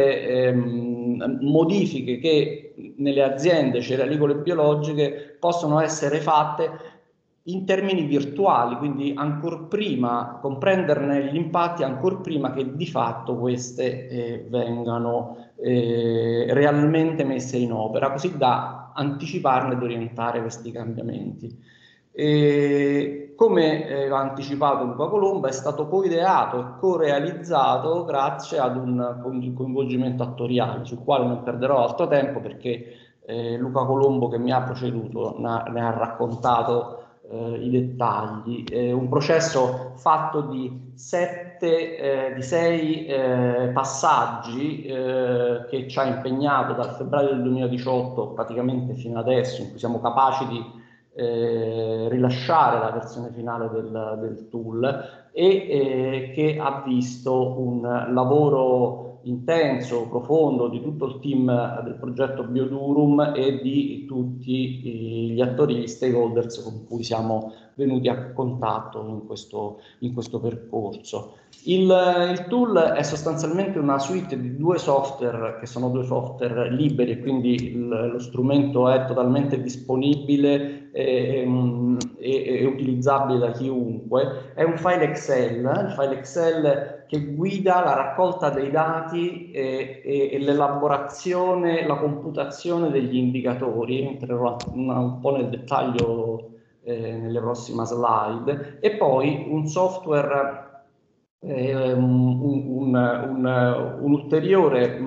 modifiche che nelle aziende cerealicole e biologiche possono essere fatte in termini virtuali, quindi ancor prima, comprenderne gli impatti ancor prima che di fatto queste vengano realmente messe in opera, così da anticiparne ed orientare questi cambiamenti. Come ha anticipato Luca Colombo, è stato coideato e co-realizzato grazie ad un coinvolgimento attoriale, sul quale non perderò altro tempo perché Luca Colombo, che mi ha preceduto, ne ha raccontato i dettagli. Un processo fatto di 6 passaggi che ci ha impegnato dal febbraio del 2018 praticamente fino adesso, in cui siamo capaci di rilasciare la versione finale del tool e che ha visto un lavoro intenso, profondo di tutto il team del progetto Biodurum e di tutti gli attori, gli stakeholders con cui siamo venuti a contatto in questo percorso. Il tool è sostanzialmente una suite di 2 software che sono 2 software liberi e quindi lo strumento è totalmente disponibile e utilizzabile da chiunque. È un file Excel, il file Excel che guida la raccolta dei dati e l'elaborazione, la computazione degli indicatori. Entrerò un po' nel dettaglio nelle prossime slide. E poi un software, un ulteriore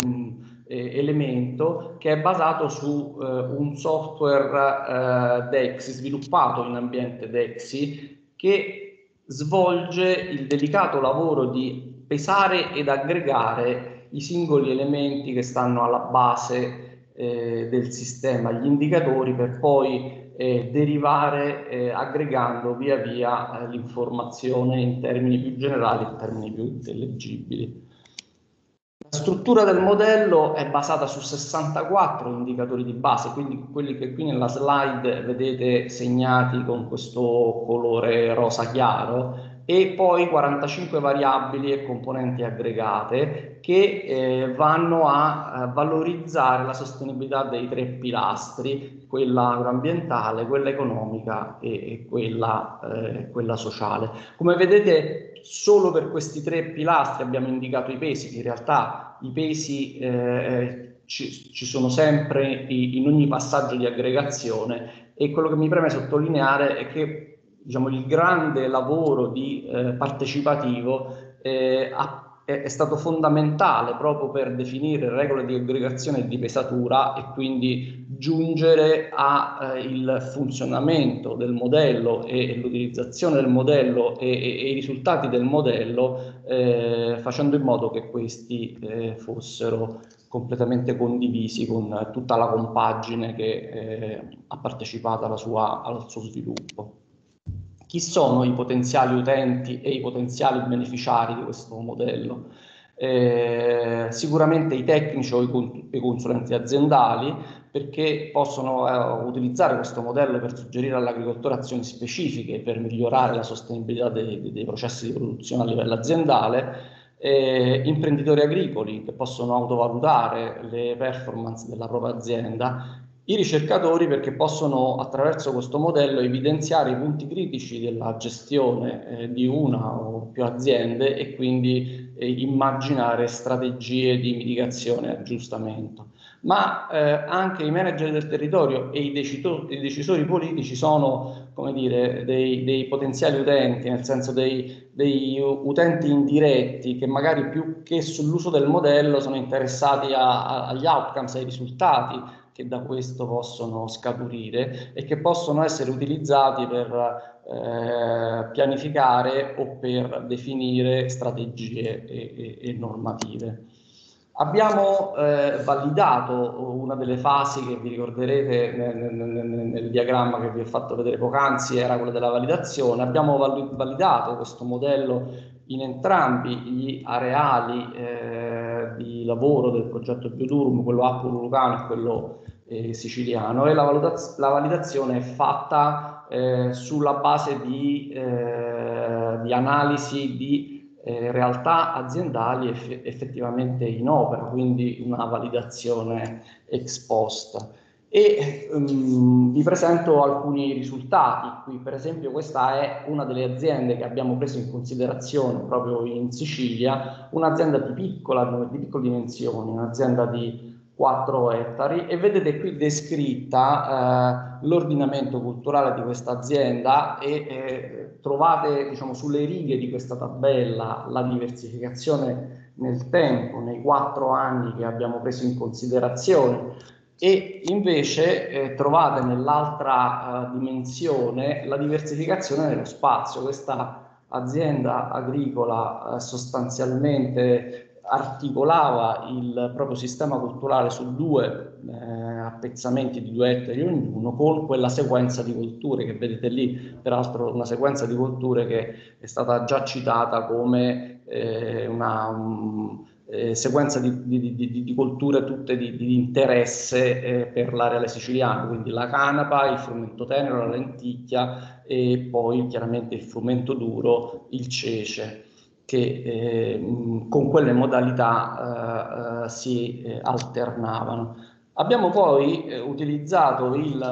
elemento che è basato su un software DEXI, sviluppato in ambiente DEXI, che svolge il delicato lavoro di pesare ed aggregare i singoli elementi che stanno alla base del sistema, gli indicatori, per poi derivare aggregando via via l'informazione in termini più generali, in termini più intellegibili. La struttura del modello è basata su 64 indicatori di base, quindi quelli che qui nella slide vedete segnati con questo colore rosa chiaro, e poi 45 variabili e componenti aggregate che vanno a valorizzare la sostenibilità dei 3 pilastri, quella agroambientale, quella economica e quella sociale. Come vedete, solo per questi 3 pilastri abbiamo indicato i pesi. In realtà i pesi ci sono sempre in ogni passaggio di aggregazione, e quello che mi preme sottolineare è che, diciamo, il grande lavoro partecipativo è stato fondamentale proprio per definire regole di aggregazione e di pesatura, e quindi giungere al funzionamento del modello e l'utilizzazione del modello e i risultati del modello, facendo in modo che questi fossero completamente condivisi con tutta la compagine che ha partecipato al suo sviluppo. Chi sono i potenziali utenti e i potenziali beneficiari di questo modello? Sicuramente i tecnici o i consulenti aziendali, perché possono utilizzare questo modello per suggerire all'agricoltore azioni specifiche per migliorare la sostenibilità dei processi di produzione a livello aziendale. Imprenditori agricoli che possono autovalutare le performance della propria azienda, I ricercatori perché possono attraverso questo modello evidenziare i punti critici della gestione di una o più aziende e quindi immaginare strategie di mitigazione e aggiustamento. Ma anche i manager del territorio e i decisori politici sono, come dire, dei potenziali utenti, nel senso dei utenti indiretti che magari più che sull'uso del modello sono interessati agli outcomes, ai risultati che da questo possono scaturire e che possono essere utilizzati per pianificare o per definire strategie e normative. Abbiamo validato una delle fasi che vi ricorderete nel diagramma che vi ho fatto vedere poc'anzi, era quella della validazione. Abbiamo validato questo modello in entrambi gli areali di lavoro del progetto Biodurum, quello Appulo-Lucano e quello siciliano, e la validazione è fatta sulla base di analisi di realtà aziendali effettivamente in opera, quindi una validazione ex post. E vi presento alcuni risultati. Qui per esempio questa è una delle aziende che abbiamo preso in considerazione proprio in Sicilia, un'azienda di piccole dimensioni, un'azienda di 4 ettari, e vedete qui descritta l'ordinamento culturale di questa azienda e trovate, diciamo, sulle righe di questa tabella la diversificazione nel tempo, nei 4 anni che abbiamo preso in considerazione, e invece trovate nell'altra dimensione la diversificazione nello spazio. Questa azienda agricola sostanzialmente articolava il proprio sistema culturale su 2 appezzamenti di 2 ettari ognuno, con quella sequenza di colture che vedete lì, peraltro una sequenza di colture che è stata già citata come una sequenza di colture tutte di interesse per l'areale siciliano, quindi la canapa, il frumento tenero, la lenticchia e poi chiaramente il frumento duro, il cece, che con quelle modalità si alternavano. Abbiamo poi utilizzato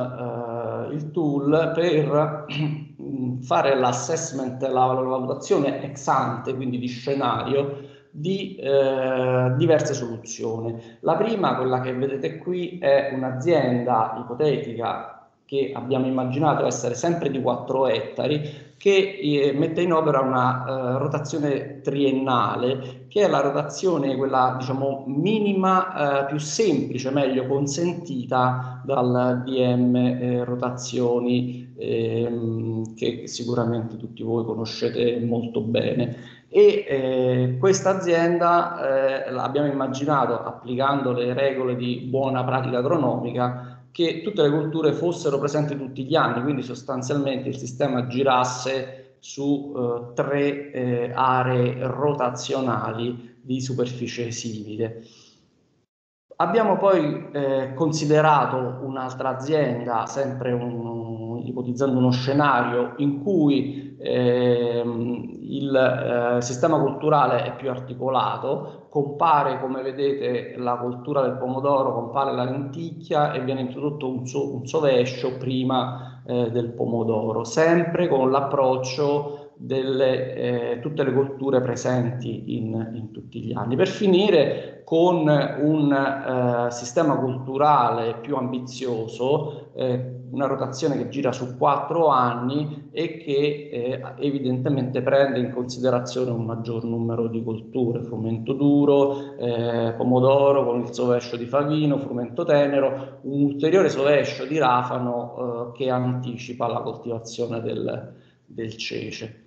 il tool per fare l'assessment, la valutazione ex ante, quindi di scenario, di diverse soluzioni. La prima, quella che vedete qui, è un'azienda ipotetica che abbiamo immaginato essere sempre di 4 ettari, che mette in opera una rotazione triennale, che è la rotazione, quella diciamo minima, più semplice, meglio consentita dal DM rotazioni, che sicuramente tutti voi conoscete molto bene. E questa azienda l'abbiamo immaginato applicando le regole di buona pratica agronomica, che tutte le colture fossero presenti tutti gli anni, quindi sostanzialmente il sistema girasse su 3 aree rotazionali di superficie simile. Abbiamo poi considerato un'altra azienda, sempre ipotizzando uno scenario in cui il sistema culturale è più articolato, compare, come vedete, la coltura del pomodoro, compare la lenticchia e viene introdotto un sovescio prima del pomodoro, sempre con l'approccio delle tutte le colture presenti in tutti gli anni, per finire con un sistema culturale più ambizioso, una rotazione che gira su 4 anni e che evidentemente prende in considerazione un maggior numero di colture, frumento duro, pomodoro con il sovescio di Favino, frumento tenero, un ulteriore sovescio di Rafano che anticipa la coltivazione del cece.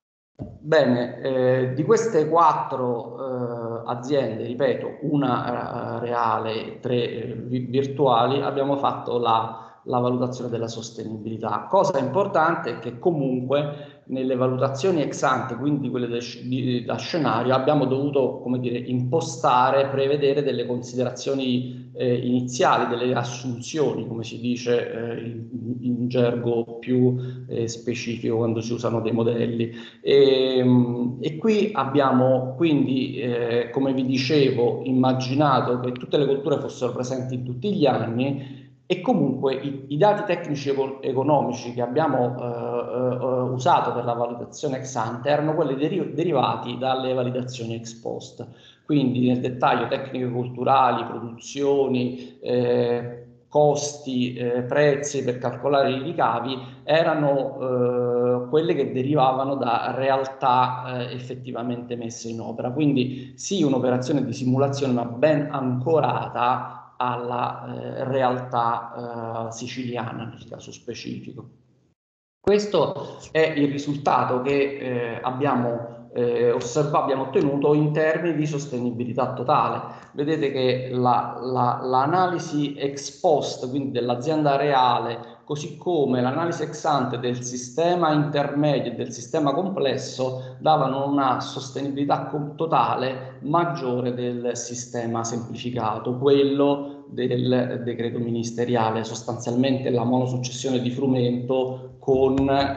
Bene, di queste 4 aziende, ripeto, una reale e 3 virtuali, abbiamo fatto la valutazione della sostenibilità. Cosa importante è che comunque nelle valutazioni ex ante, quindi quelle da scenario, abbiamo dovuto, come dire, impostare, prevedere delle considerazioni iniziali, delle assunzioni, come si dice in gergo più specifico quando si usano dei modelli. E qui abbiamo quindi, come vi dicevo, immaginato che tutte le colture fossero presenti in tutti gli anni, e comunque i dati tecnici economici che abbiamo usato per la valutazione ex ante erano quelli derivati dalle validazioni ex post, quindi nel dettaglio tecniche culturali, produzioni, costi, prezzi per calcolare i ricavi erano quelle che derivavano da realtà effettivamente messe in opera. Quindi sì, un'operazione di simulazione ma ben ancorata alla realtà siciliana nel caso specifico. Questo è il risultato che abbiamo ottenuto in termini di sostenibilità totale. Vedete che l'analisi ex post, quindi dell'azienda reale, così come l'analisi ex ante del sistema intermedio e del sistema complesso, davano una sostenibilità totale maggiore del sistema semplificato, quello del decreto ministeriale, sostanzialmente la monosuccessione di frumento con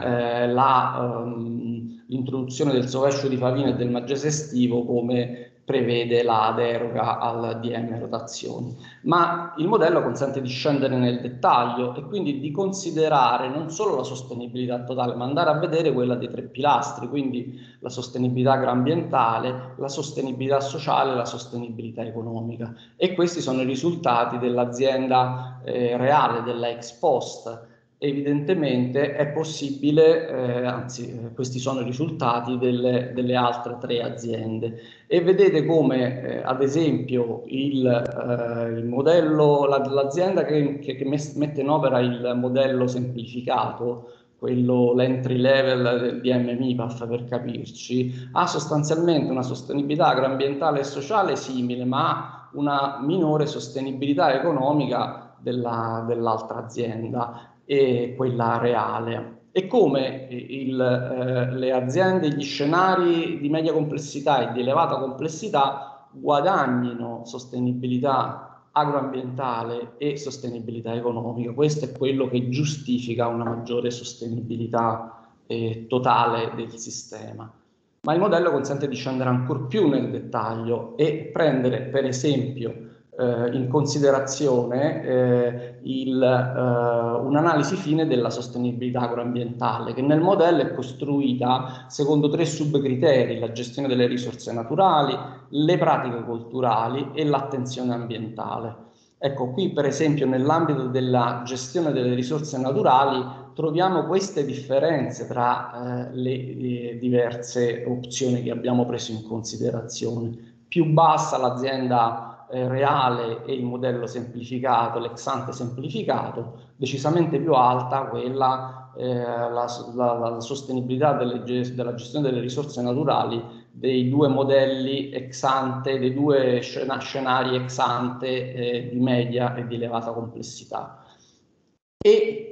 l'introduzione del sovescio di Favino e del Magese estivo come prevede la deroga al DM rotazioni. Ma il modello consente di scendere nel dettaglio e quindi di considerare non solo la sostenibilità totale, ma andare a vedere quella dei 3 pilastri, quindi la sostenibilità agroambientale, la sostenibilità sociale e la sostenibilità economica. E questi sono i risultati dell'azienda reale, della ex post. Evidentemente è possibile, anzi questi sono i risultati delle altre 3 aziende, e vedete come ad esempio il modello, l'azienda che mette in opera il modello semplificato, quello l'entry level del DM MIPAF per capirci, ha sostanzialmente una sostenibilità agroambientale e sociale simile, ma ha una minore sostenibilità economica dell'altra azienda, e quella reale, e come le aziende, gli scenari di media complessità e di elevata complessità guadagnino sostenibilità agroambientale e sostenibilità economica. Questo è quello che giustifica una maggiore sostenibilità totale del sistema. Ma il modello consente di scendere ancor più nel dettaglio e prendere per esempio in considerazione un'analisi fine della sostenibilità agroambientale, che nel modello è costruita secondo 3 subcriteri: la gestione delle risorse naturali, le pratiche culturali e l'attenzione ambientale. Ecco, qui per esempio nell'ambito della gestione delle risorse naturali troviamo queste differenze tra le diverse opzioni che abbiamo preso in considerazione. Più bassa l'azienda reale e il modello semplificato, l'ex ante semplificato, decisamente più alta quella la sostenibilità della gestione delle risorse naturali dei 2 modelli ex ante, dei 2 scenari ex ante di media e di elevata complessità. E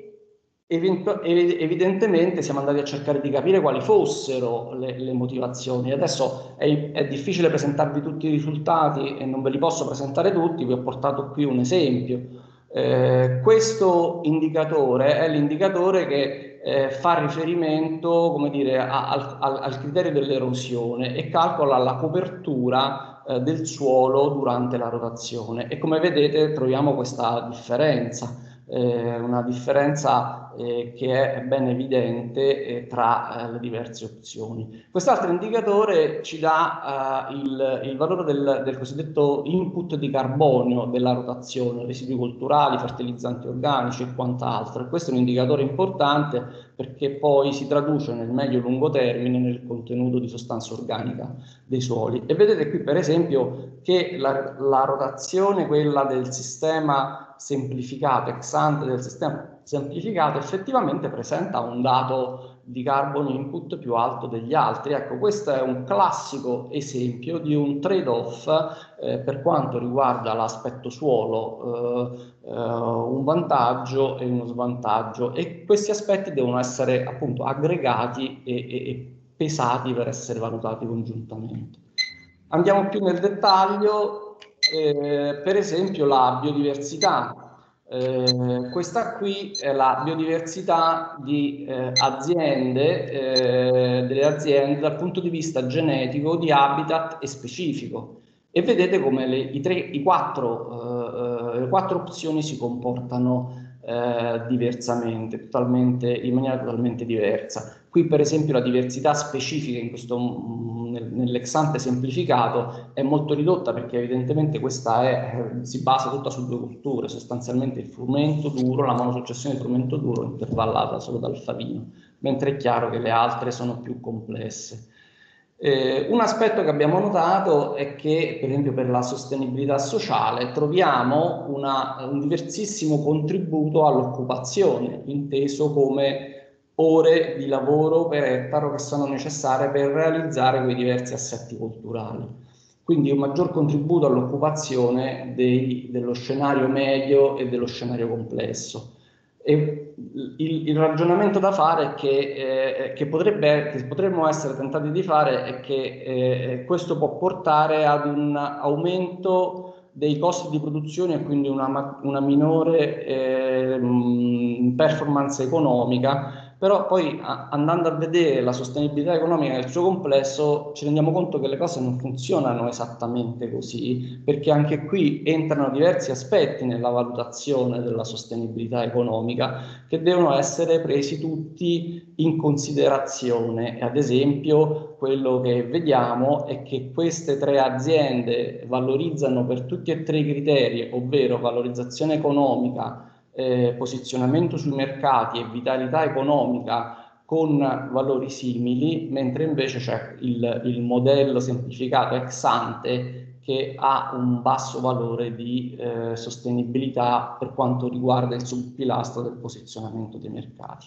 evidentemente siamo andati a cercare di capire quali fossero le motivazioni. Adesso è difficile presentarvi tutti i risultati e non ve li posso presentare tutti, vi ho portato qui un esempio. Questo indicatore è l'indicatore che fa riferimento, come dire, al criterio dell'erosione e calcola la copertura del suolo durante la rotazione, e come vedete troviamo questa differenza. Una differenza che è ben evidente tra le diverse opzioni. Quest'altro indicatore ci dà il valore del cosiddetto input di carbonio della rotazione, residui culturali, fertilizzanti organici e quant'altro. Questo è un indicatore importante perché poi si traduce nel medio-lungo termine nel contenuto di sostanza organica dei suoli. E vedete qui per esempio che la rotazione, quella del sistema semplificato, ex ante del sistema semplificato, effettivamente presenta un dato di carbon input più alto degli altri. Ecco, questo è un classico esempio di un trade-off per quanto riguarda l'aspetto suolo, un vantaggio e uno svantaggio, e questi aspetti devono essere appunto aggregati e pesati per essere valutati congiuntamente. Andiamo più nel dettaglio. Per esempio la biodiversità. Questa qui è la biodiversità di delle aziende dal punto di vista genetico, di habitat e specifico, e vedete come i 4 le 4 opzioni si comportano diversamente, in maniera totalmente diversa. Qui per esempio la diversità specifica nell'ex ante semplificato è molto ridotta, perché evidentemente questa si basa tutta su 2 culture, sostanzialmente il frumento duro, la monosuccessione di frumento duro intervallata solo dal favino, mentre è chiaro che le altre sono più complesse. Un aspetto che abbiamo notato è che, per esempio, per la sostenibilità sociale troviamo un diversissimo contributo all'occupazione, inteso come ore di lavoro per ettaro che sono necessarie per realizzare quei diversi assetti culturali. Quindi un maggior contributo all'occupazione dello scenario medio e dello scenario complesso. E il ragionamento da fare è che potremmo essere tentati di fare è che questo può portare ad un aumento dei costi di produzione e quindi una minore performance economica. Però poi andando a vedere la sostenibilità economica nel suo complesso ci rendiamo conto che le cose non funzionano esattamente così, perché anche qui entrano diversi aspetti nella valutazione della sostenibilità economica che devono essere presi tutti in considerazione. Ad esempio, quello che vediamo è che queste 3 aziende valorizzano per tutti e 3 i criteri, ovvero valorizzazione economica, posizionamento sui mercati e vitalità economica, con valori simili, mentre invece c'è il modello semplificato ex ante che ha un basso valore di sostenibilità per quanto riguarda il subpilastro del posizionamento dei mercati.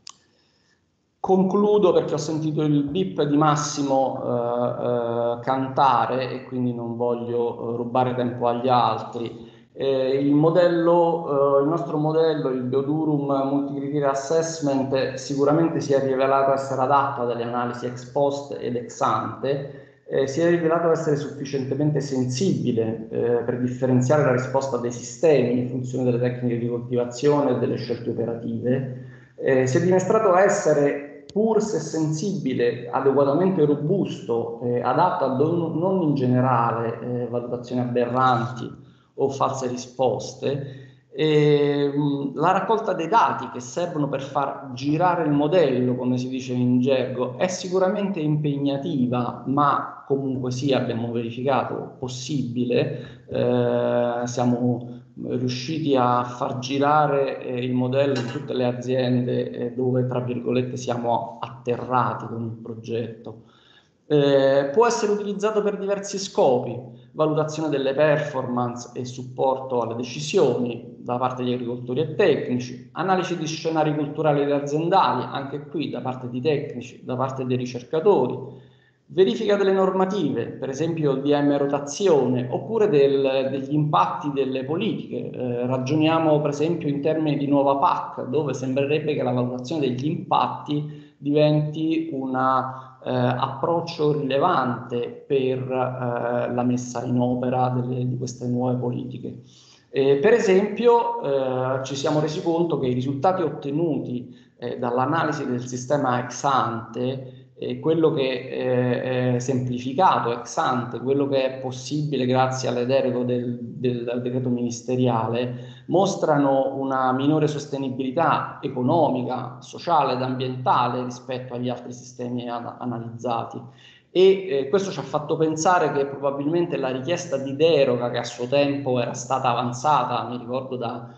Concludo perché ho sentito il bip di Massimo cantare e quindi non voglio rubare tempo agli altri. Il nostro modello, il Biodurum Multicriteria Assessment, sicuramente si è rivelato essere adatto alle analisi ex post ed ex ante, si è rivelato essere sufficientemente sensibile per differenziare la risposta dei sistemi in funzione delle tecniche di coltivazione e delle scelte operative. Si è dimostrato essere, pur se sensibile, adeguatamente robusto, adatto a non in generale valutazioni aberranti o false risposte. La raccolta dei dati che servono per far girare il modello, come si dice in gergo, è sicuramente impegnativa, ma comunque sia, abbiamo verificato, possibile. Siamo riusciti a far girare il modello in tutte le aziende dove, tra virgolette, siamo atterrati con il progetto. Può essere utilizzato per diversi scopi: valutazione delle performance e supporto alle decisioni da parte di agricoltori e tecnici, analisi di scenari culturali ed aziendali, anche qui da parte di tecnici, da parte dei ricercatori, verifica delle normative, per esempio DM rotazione, oppure degli impatti delle politiche. Ragioniamo per esempio in termini di nuova PAC, dove sembrerebbe che la valutazione degli impatti diventi un approccio rilevante per la messa in opera di queste nuove politiche. Per esempio ci siamo resi conto che i risultati ottenuti dall'analisi del sistema ex ante, quello che è semplificato ex ante, quello che è possibile grazie alle deroghe del decreto ministeriale, mostrano una minore sostenibilità economica, sociale ed ambientale rispetto agli altri sistemi analizzati. E questo ci ha fatto pensare che probabilmente la richiesta di deroga, che a suo tempo era stata avanzata, mi ricordo, da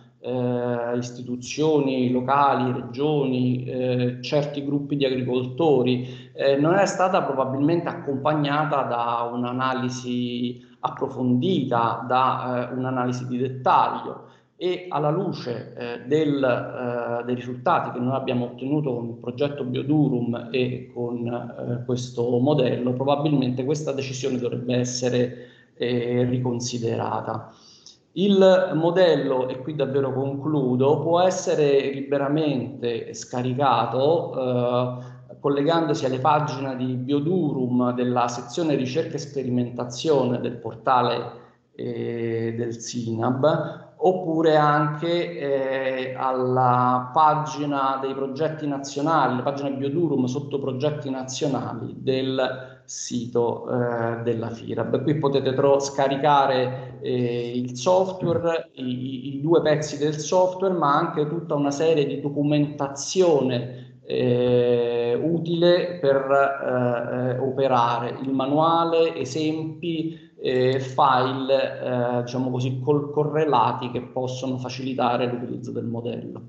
istituzioni locali, regioni, certi gruppi di agricoltori, non è stata probabilmente accompagnata da un'analisi approfondita, da un'analisi di dettaglio. E alla luce dei risultati che noi abbiamo ottenuto con il progetto Biodurum e con questo modello, probabilmente questa decisione dovrebbe essere riconsiderata. Il modello, e qui davvero concludo, può essere liberamente scaricato collegandosi alle pagine di Biodurum della sezione ricerca e sperimentazione del portale del SINAB, oppure anche alla pagina dei progetti nazionali, la pagina Biodurum sotto progetti nazionali del sito della FIRAB. Qui potete scaricare il software, i 2 pezzi del software, ma anche tutta una serie di documentazione utile per operare, il manuale, esempi, file diciamo così correlati che possono facilitare l'utilizzo del modello.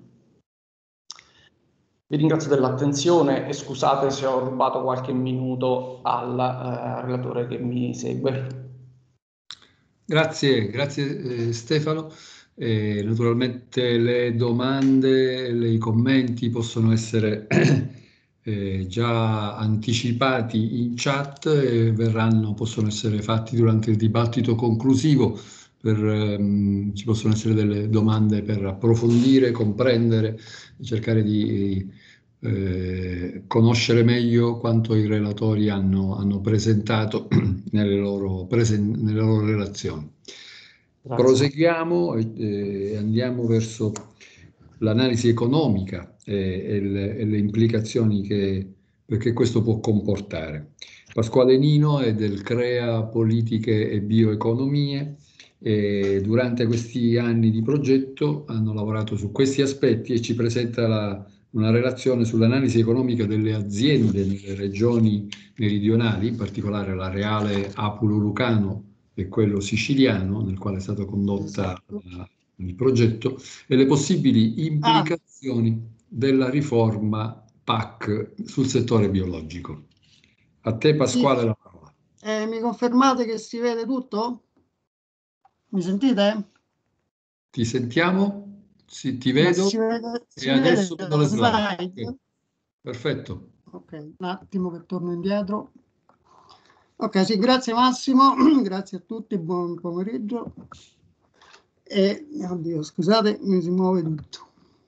Vi ringrazio dell'attenzione e scusate se ho rubato qualche minuto al relatore che mi segue. Grazie Stefano. Naturalmente le domande, i commenti possono essere già anticipati in chat e possono essere fatti durante il dibattito conclusivo. Ci possono essere delle domande per approfondire, comprendere, cercare di conoscere meglio quanto i relatori hanno presentato nelle loro relazioni. Grazie. Proseguiamo e andiamo verso l'analisi economica e le implicazioni che questo può comportare. Pasquale Nino è del CREA Politiche e Bioeconomie e durante questi anni di progetto hanno lavorato su questi aspetti e ci presenta una relazione sull'analisi economica delle aziende nelle regioni meridionali, in particolare l'Areale Apulo-Lucano e quello siciliano, nel quale è stato condotta il progetto, e le possibili implicazioni della riforma PAC sul settore biologico. A te Pasquale la parola. Mi confermate che si vede tutto? Mi sentite? Ti sentiamo? Sì, ti vedo. E adesso vedo le slide. Okay. Perfetto. Ok, un attimo che torno indietro. Ok, sì, grazie Massimo, grazie a tutti, buon pomeriggio. E, oddio, scusate, mi si muove tutto.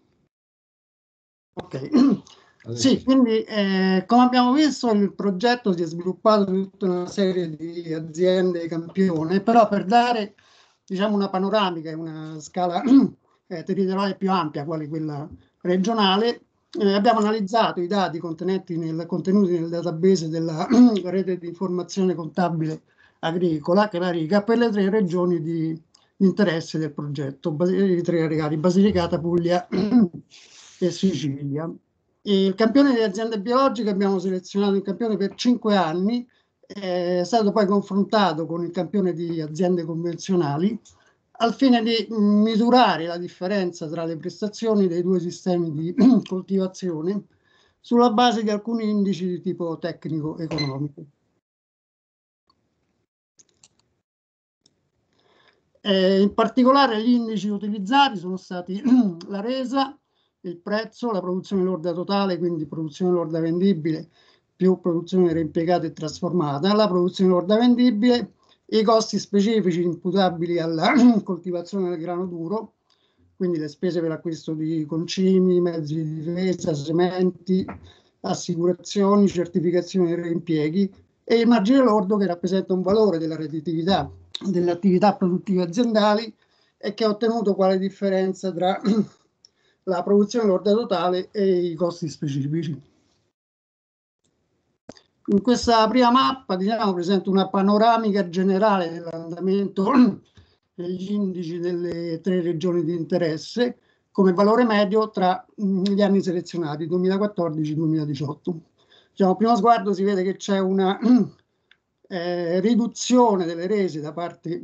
Ok, sì, quindi come abbiamo visto il progetto si è sviluppato su tutta una serie di aziende campione, però per dare diciamo una panoramica e una scala territoriale più ampia, quale quella regionale, abbiamo analizzato i dati contenuti nel database della rete di informazione contabile agricola, che è la RICA, per le 3 regioni di interesse del progetto, i 3 areali, Basilicata, Puglia e Sicilia. E il campione delle aziende biologiche abbiamo selezionato il campione per 5 anni, è stato poi confrontato con il campione di aziende convenzionali, al fine di misurare la differenza tra le prestazioni dei 2 sistemi di coltivazione sulla base di alcuni indici di tipo tecnico-economico. In particolare gli indici utilizzati sono stati la resa, il prezzo, la produzione lorda totale, quindi produzione lorda vendibile più produzione reimpiegata e trasformata, la produzione lorda vendibile, i costi specifici imputabili alla coltivazione del grano duro, quindi le spese per l'acquisto di concimi, mezzi di difesa, sementi, assicurazioni, certificazioni e reimpieghi, e il margine lordo che rappresenta un valore della redditività delle attività produttive aziendali e che è ottenuto quale differenza tra la produzione lorda totale e i costi specifici. In questa prima mappa presento una panoramica generale dell'andamento degli indici delle 3 regioni di interesse come valore medio tra gli anni selezionati, 2014-2018. A primo sguardo si vede che c'è una riduzione delle rese da parte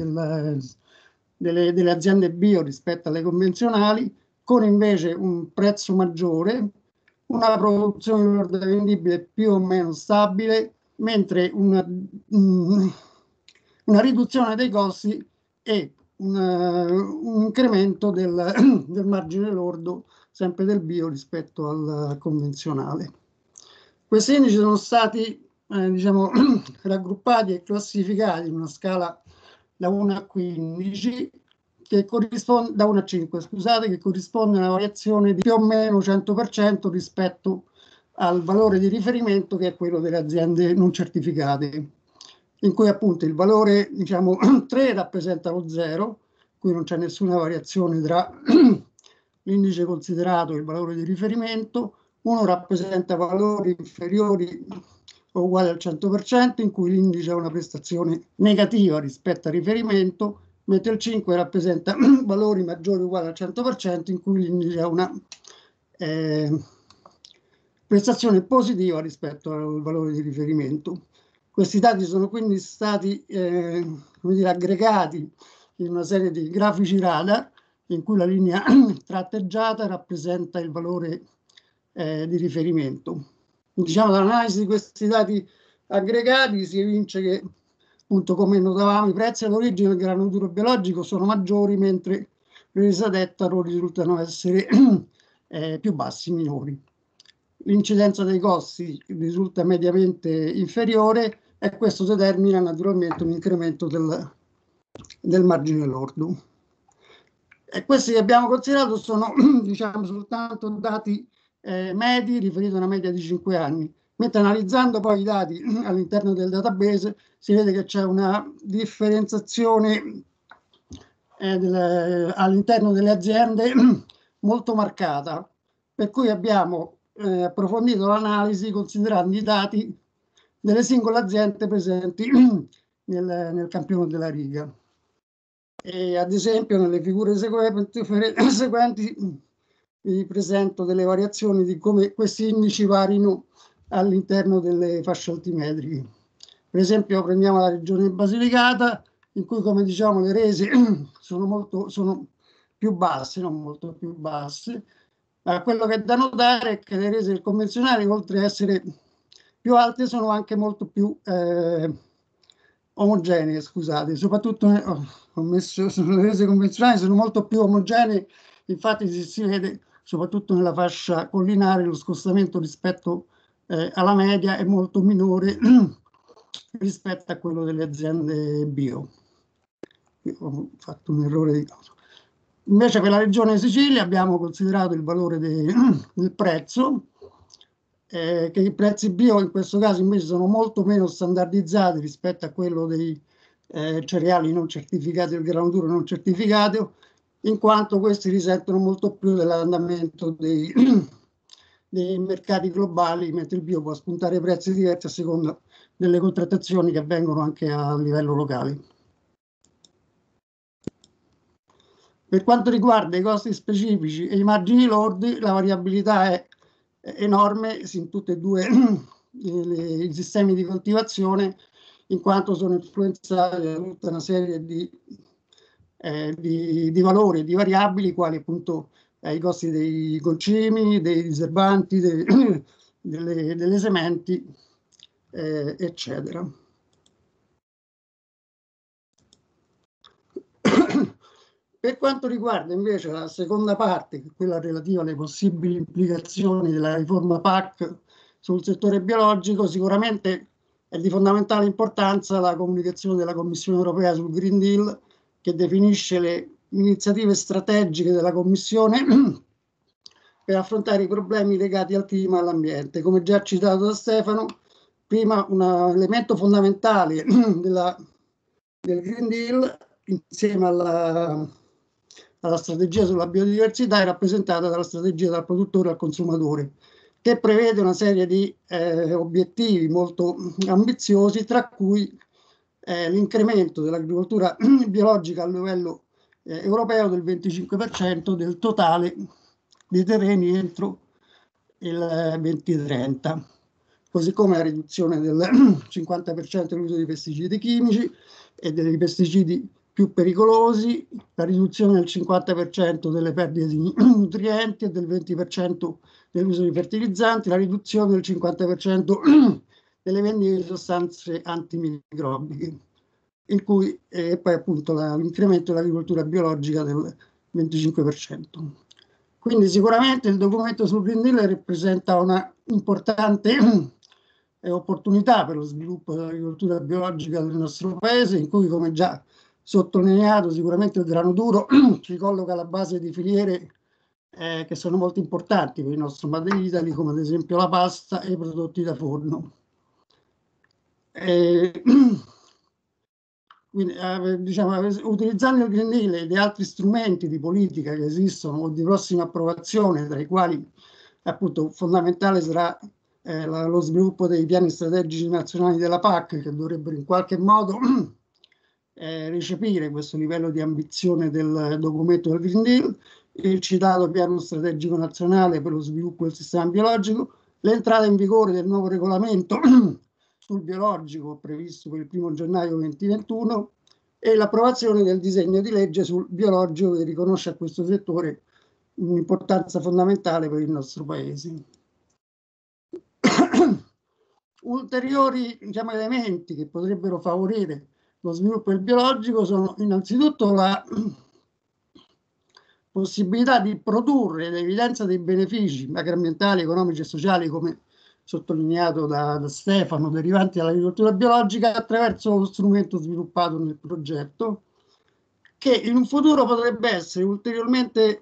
delle aziende bio rispetto alle convenzionali, con invece un prezzo maggiore, una produzione lorda vendibile più o meno stabile, mentre una riduzione dei costi e un incremento del margine lordo sempre del bio rispetto al convenzionale. Questi indici sono stati raggruppati e classificati in una scala da 1 a 15 che corrisponde, da 1 a 5, scusate, che corrisponde a una variazione di più o meno 100% rispetto al valore di riferimento che è quello delle aziende non certificate, in cui appunto il valore 3 rappresenta lo 0, cui non c'è nessuna variazione tra l'indice considerato e il valore di riferimento. Uno rappresenta valori inferiori o uguali al 100%, in cui l'indice ha una prestazione negativa rispetto al riferimento, mentre il 5 rappresenta valori maggiori o uguali al 100%, in cui l'indice ha una prestazione positiva rispetto al valore di riferimento. Questi dati sono quindi stati come dire, aggregati in una serie di grafici radar, in cui la linea tratteggiata rappresenta il valore di riferimento. Diciamo, dall'analisi di questi dati aggregati si evince che, appunto, come notavamo, i prezzi all'origine del grano duro biologico sono maggiori, mentre le rese ad ettaro risultano essere più bassi, minori. L'incidenza dei costi risulta mediamente inferiore e questo determina naturalmente un incremento del margine lordo. E questi che abbiamo considerato sono, diciamo, soltanto dati medi riferiti a una media di 5 anni, mentre analizzando poi i dati all'interno del database si vede che c'è una differenziazione all'interno delle aziende molto marcata, per cui abbiamo approfondito l'analisi considerando i dati delle singole aziende presenti nel campione della riga. E ad esempio nelle figure seguenti vi presento delle variazioni di come questi indici varino all'interno delle fasce altimetriche. Per esempio prendiamo la regione Basilicata, in cui, come diciamo, le rese sono più basse, non molto più basse, ma quello che è da notare è che le rese convenzionali, oltre ad essere più alte, sono anche molto più omogenee, scusate, soprattutto ho messo sulle rese convenzionali, sono molto più omogenee, infatti si vede soprattutto nella fascia collinare lo scostamento rispetto alla media è molto minore rispetto a quello delle aziende bio. Io ho fatto un errore di cosa. Invece per la regione Sicilia abbiamo considerato il valore del prezzo, che i prezzi bio in questo caso invece sono molto meno standardizzati rispetto a quello dei cereali non certificati, del grano duro non certificato, in quanto questi risentono molto più dell'andamento dei mercati globali, mentre il bio può spuntare prezzi diversi a seconda delle contrattazioni che avvengono anche a livello locale. Per quanto riguarda i costi specifici e i margini lordi, la variabilità è enorme in tutti e due i sistemi di coltivazione, in quanto sono influenzati da tutta una serie di valori e di variabili, quali appunto i costi dei concimi, dei diserbanti, delle sementi, eccetera. Per quanto riguarda invece la seconda parte, che è quella relativa alle possibili implicazioni della riforma PAC sul settore biologico, sicuramente è di fondamentale importanza la comunicazione della Commissione europea sul Green Deal, che definisce le iniziative strategiche della Commissione per affrontare i problemi legati al clima e all'ambiente. Come già citato da Stefano, prima un elemento fondamentale del Green Deal, insieme alla strategia sulla biodiversità, è rappresentata dalla strategia dal produttore al consumatore, che prevede una serie di obiettivi molto ambiziosi, tra cui l'incremento dell'agricoltura biologica a livello europeo del 25% del totale dei terreni entro il 2030, così come la riduzione del 50% dell'uso di pesticidi chimici e dei pesticidi più pericolosi, la riduzione del 50% delle perdite di nutrienti e del 20% dell'uso di fertilizzanti, la riduzione del 50% delle vendite di sostanze antimicrobiche, in cui poi appunto l'incremento dell'agricoltura biologica del 25%. Quindi sicuramente il documento sul Green Deal rappresenta una importante opportunità per lo sviluppo dell'agricoltura biologica del nostro paese, in cui, come già sottolineato, sicuramente il grano duro ci colloca alla base di filiere che sono molto importanti per il nostro Made in Italy, come ad esempio la pasta e i prodotti da forno. Quindi, diciamo, utilizzando il Green Deal e gli altri strumenti di politica che esistono o di prossima approvazione, tra i quali appunto fondamentale sarà lo sviluppo dei piani strategici nazionali della PAC, che dovrebbero in qualche modo recepire questo livello di ambizione del documento del Green Deal, il citato piano strategico nazionale per lo sviluppo del sistema biologico, l'entrata in vigore del nuovo regolamento sul biologico previsto per il 1° gennaio 2021 e l'approvazione del disegno di legge sul biologico che riconosce a questo settore un'importanza fondamentale per il nostro Paese. Ulteriori, diciamo, elementi che potrebbero favorire lo sviluppo del biologico sono innanzitutto la possibilità di produrre l'evidenza dei benefici agroambientali, economici e sociali, come sottolineato da Stefano, derivanti dall'agricoltura biologica, attraverso lo strumento sviluppato nel progetto, che in un futuro potrebbe essere ulteriormente,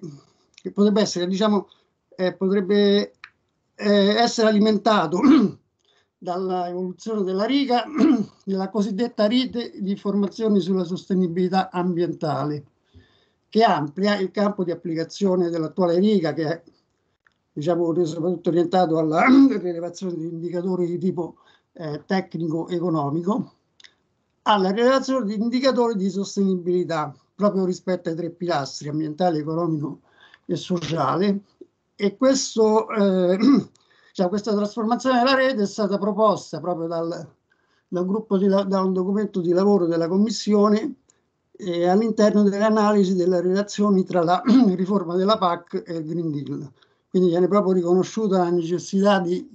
potrebbe essere alimentato dall'evoluzione della RIGA, della cosiddetta rete di informazioni sulla sostenibilità ambientale, che amplia il campo di applicazione dell'attuale RIGA, che è, diciamo, soprattutto orientato alla rilevazione di indicatori di tipo tecnico-economico, alla rilevazione di indicatori di sostenibilità, proprio rispetto ai 3 pilastri, ambientale, economico e sociale. E questo, questa trasformazione della rete è stata proposta proprio da un documento di lavoro della Commissione all'interno delle analisi delle relazioni tra la riforma della PAC e il Green Deal. Quindi viene proprio riconosciuta la necessità di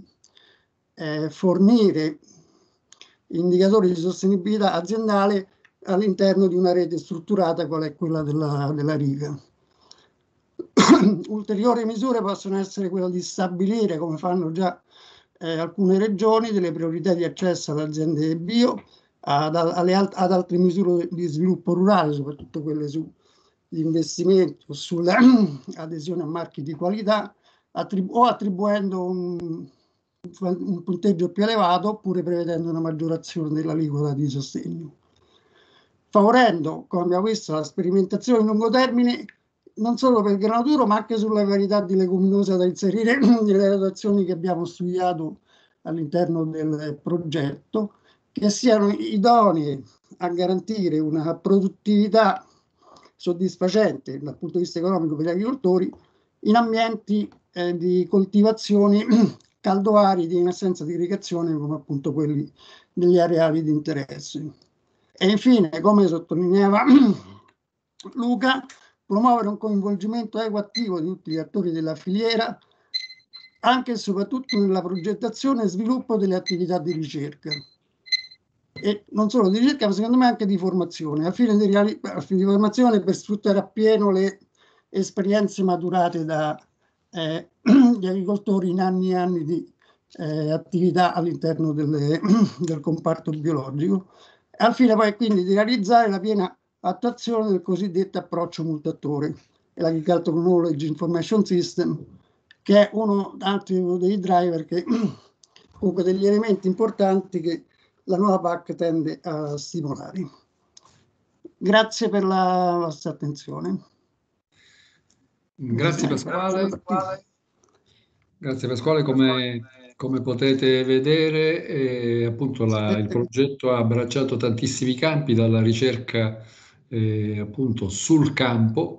fornire indicatori di sostenibilità aziendale all'interno di una rete strutturata qual è quella della RIGA. Ulteriori misure possono essere quelle di stabilire, come fanno già alcune regioni, delle priorità di accesso alle aziende bio, ad altre misure di sviluppo rurale, soprattutto quelle sugli investimenti o sulla adesione a marchi di qualità, o attribuendo un punteggio più elevato, oppure prevedendo una maggiorazione dell'aliquota di sostegno. Favorendo, come abbiamo visto, la sperimentazione a lungo termine, non solo per il grano duro, ma anche sulla varietà di leguminosa da inserire nelle dotazioni che abbiamo studiato all'interno del progetto, che siano idonee a garantire una produttività soddisfacente dal punto di vista economico per gli agricoltori in ambienti di coltivazioni caldoaridi in assenza di irrigazione, come appunto quelli degli areali di interesse. E infine, come sottolineava Luca, promuovere un coinvolgimento equo attivo di tutti gli attori della filiera, anche e soprattutto nella progettazione e sviluppo delle attività di ricerca. E non solo di ricerca, ma secondo me anche di formazione, al fine di formazione per sfruttare appieno le esperienze maturate dagli agricoltori in anni e anni di attività all'interno del comparto biologico, al fine poi quindi di realizzare la piena attuazione del cosiddetto approccio multiattore e l'Agricultural Knowledge Information System, che è uno dei driver, comunque degli elementi importanti che la nuova PAC tende a stimolare. Grazie per la vostra attenzione. Grazie Pasquale. Grazie Pasquale, come potete vedere appunto il progetto ha abbracciato tantissimi campi, dalla ricerca appunto sul campo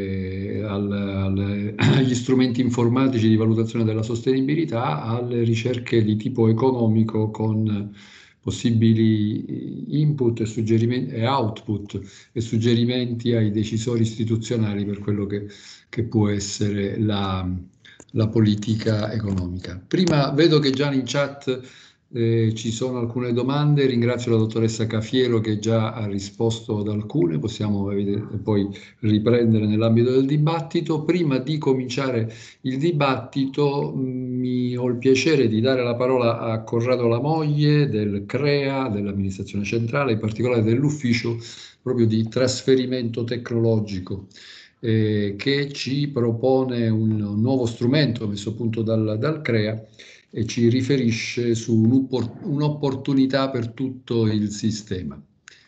agli strumenti informatici di valutazione della sostenibilità, alle ricerche di tipo economico con possibili input e suggerimenti e output e suggerimenti ai decisori istituzionali per quello che può essere la politica economica. Prima vedo che già in chat ci sono alcune domande, ringrazio la dottoressa Cafiero che già ha risposto ad alcune, possiamo poi riprendere nell'ambito del dibattito. Prima di cominciare il dibattito ho il piacere di dare la parola a Corrado Lamoglie del CREA, dell'amministrazione centrale, in particolare dell'ufficio proprio di trasferimento tecnologico, che ci propone un nuovo strumento messo a punto dal CREA e ci riferisce su un'opportunità per tutto il sistema.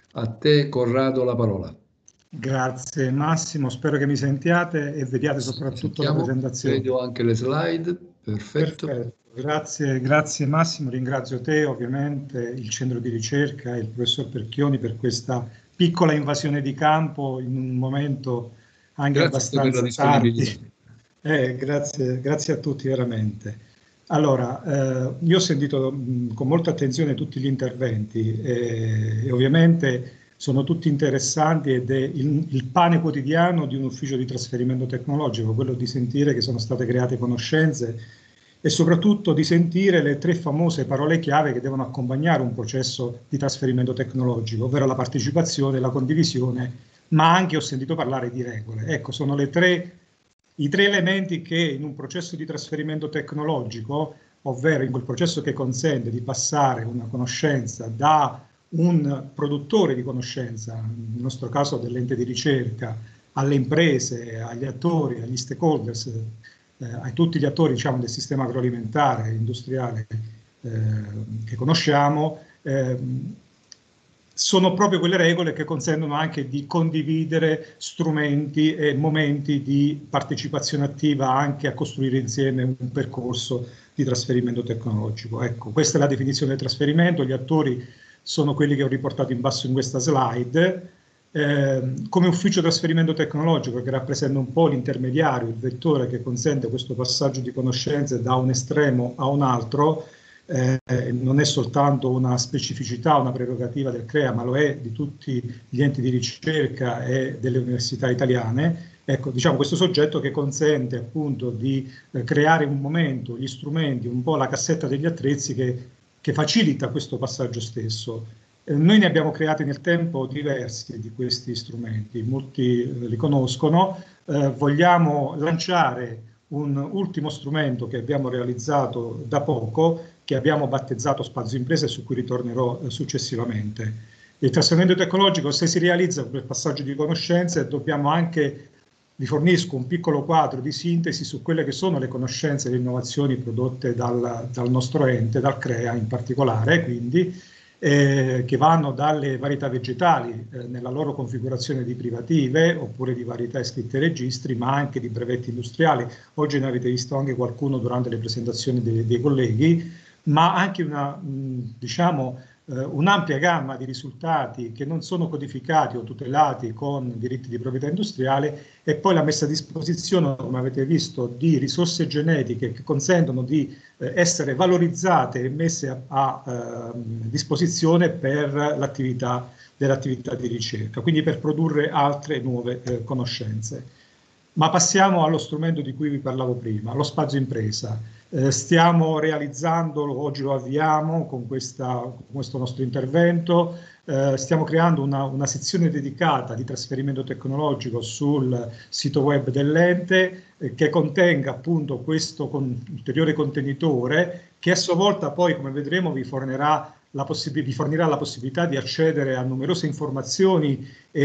A te, Corrado, la parola. Grazie Massimo, spero che mi sentiate e vediate soprattutto la presentazione. Vedo anche le slide, perfetto. Grazie Massimo, ringrazio te ovviamente, il centro di ricerca e il professor Perchioni per questa piccola invasione di campo in un momento anche abbastanza tardi. Grazie a tutti veramente. Allora, io ho sentito con molta attenzione tutti gli interventi e ovviamente sono tutti interessanti ed è il pane quotidiano di un ufficio di trasferimento tecnologico, quello di sentire che sono state create conoscenze e soprattutto di sentire le 3 famose parole chiave che devono accompagnare un processo di trasferimento tecnologico, ovvero la partecipazione, la condivisione, ma anche ho sentito parlare di regole. Ecco, sono i 3 elementi che in un processo di trasferimento tecnologico, ovvero in quel processo che consente di passare una conoscenza da un produttore di conoscenza, nel nostro caso dell'ente di ricerca, alle imprese, agli attori, agli stakeholders, a tutti gli attori, diciamo, del sistema agroalimentare, industriale che conosciamo, sono proprio quelle regole che consentono anche di condividere strumenti e momenti di partecipazione attiva anche a costruire insieme un percorso di trasferimento tecnologico. Ecco, questa è la definizione del trasferimento, gli attori sono quelli che ho riportato in basso in questa slide. Come ufficio trasferimento tecnologico, che rappresenta un po' l'intermediario, il vettore che consente questo passaggio di conoscenze da un estremo a un altro, non è soltanto una specificità, una prerogativa del CREA, ma lo è di tutti gli enti di ricerca e delle università italiane. Ecco, diciamo, questo soggetto che consente appunto di creare un momento, gli strumenti, un po' la cassetta degli attrezzi che facilita questo passaggio stesso. Noi ne abbiamo creati nel tempo diversi di questi strumenti, molti li conoscono. Vogliamo lanciare un ultimo strumento che abbiamo realizzato da poco, che abbiamo battezzato Spazio Imprese, su cui ritornerò successivamente. Il trasferimento tecnologico, se si realizza per passaggio di conoscenze, dobbiamo anche, vi fornisco un piccolo quadro di sintesi su quelle che sono le conoscenze e le innovazioni prodotte dal nostro ente, dal CREA in particolare, quindi, che vanno dalle varietà vegetali nella loro configurazione di privative oppure di varietà iscritte ai registri, ma anche di brevetti industriali. Oggi ne avete visto anche qualcuno durante le presentazioni dei colleghi, ma anche un'ampia gamma di risultati che non sono codificati o tutelati con diritti di proprietà industriale, e poi la messa a disposizione, come avete visto, di risorse genetiche che consentono di essere valorizzate e messe a disposizione per l'attività di ricerca, quindi per produrre altre nuove conoscenze. Ma passiamo allo strumento di cui vi parlavo prima, lo Spazio Impresa. Stiamo realizzandolo, oggi lo avviamo con questo nostro intervento, stiamo creando una sezione dedicata di trasferimento tecnologico sul sito web dell'ente che contenga appunto questo ulteriore contenitore che a sua volta poi, come vedremo, vi fornirà la possibilità di accedere a numerose informazioni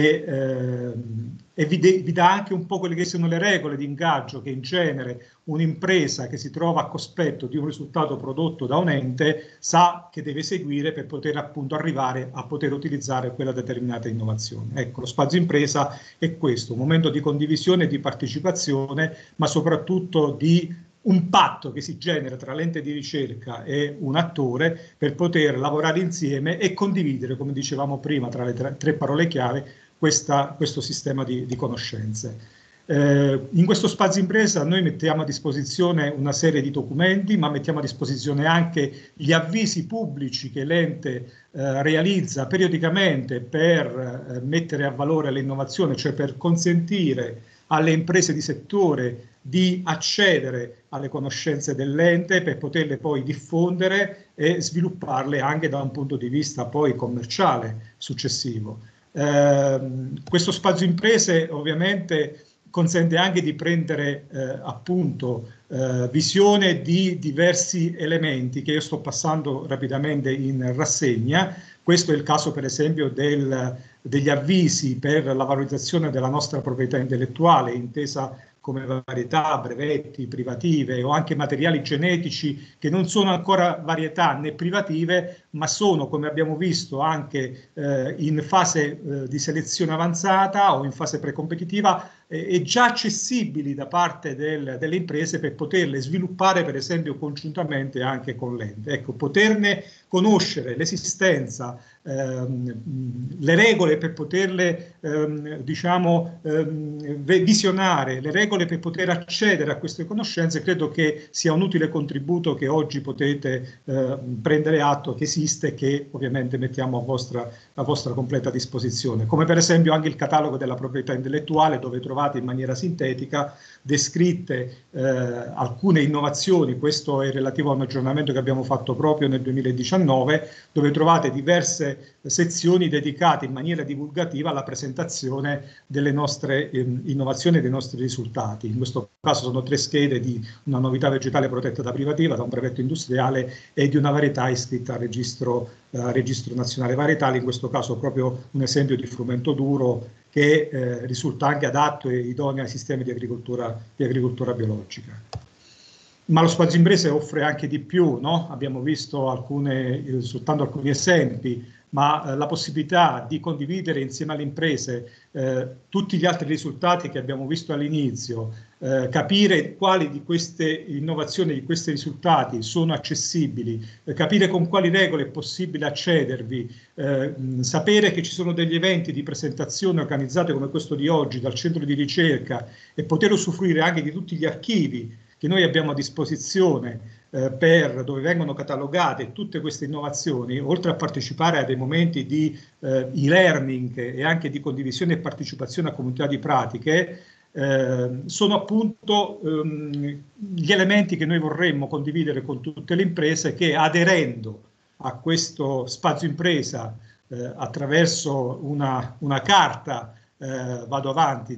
e vi dà anche un po' quelle che sono le regole di ingaggio che in genere un'impresa che si trova a cospetto di un risultato prodotto da un ente sa che deve seguire per poter appunto arrivare a poter utilizzare quella determinata innovazione. Ecco, lo Spazio Impresa è questo, un momento di condivisione e di partecipazione, ma soprattutto di un patto che si genera tra l'ente di ricerca e un attore per poter lavorare insieme e condividere, come dicevamo prima, tra le 3 parole chiave, questo sistema di conoscenze. In questo Spazio Impresa noi mettiamo a disposizione una serie di documenti, ma mettiamo a disposizione anche gli avvisi pubblici che l'ente realizza periodicamente per mettere a valore l'innovazione, cioè per consentire alle imprese di settore di accedere alle conoscenze dell'ente per poterle poi diffondere e svilupparle anche da un punto di vista poi commerciale successivo. Questo Spazio Imprese ovviamente consente anche di prendere appunto visione di diversi elementi che io sto passando rapidamente in rassegna. Questo è il caso per esempio degli avvisi per la valorizzazione della nostra proprietà intellettuale intesa come varietà, brevetti, privative o anche materiali genetici che non sono ancora varietà né privative, ma sono, come abbiamo visto, anche in fase di selezione avanzata o in fase precompetitiva e già accessibili da parte delle imprese per poterle sviluppare, per esempio, congiuntamente anche con l'ente. Ecco, poterne conoscere l'esistenza, le regole per poterle visionare, le regole per poter accedere a queste conoscenze, credo che sia un utile contributo che oggi potete prendere atto che esiste e che ovviamente mettiamo a vostra completa disposizione, come per esempio anche il catalogo della proprietà intellettuale, dove trovate in maniera sintetica descritte alcune innovazioni. Questo è relativo a un aggiornamento che abbiamo fatto proprio nel 2019, dove trovate diverse sezioni dedicate in maniera divulgativa alla presentazione delle nostre innovazioni e dei nostri risultati. In questo caso sono 3 schede di una novità vegetale protetta da privativa, da un brevetto industriale e di una varietà iscritta al registro nazionale varietali, in questo caso proprio un esempio di frumento duro che risulta anche adatto e idoneo ai sistemi di agricoltura biologica. Ma lo spazio imprese offre anche di più, no? Abbiamo visto soltanto alcuni esempi, ma la possibilità di condividere insieme alle imprese tutti gli altri risultati che abbiamo visto all'inizio, capire quali di queste innovazioni, di questi risultati sono accessibili, capire con quali regole è possibile accedervi, sapere che ci sono degli eventi di presentazione organizzati come questo di oggi dal centro di ricerca e poter usufruire anche di tutti gli archivi che noi abbiamo a disposizione dove vengono catalogate tutte queste innovazioni, oltre a partecipare a dei momenti di e-learning e anche di condivisione e partecipazione a comunità di pratiche, sono appunto gli elementi che noi vorremmo condividere con tutte le imprese che, aderendo a questo spazio impresa attraverso una carta, vado avanti,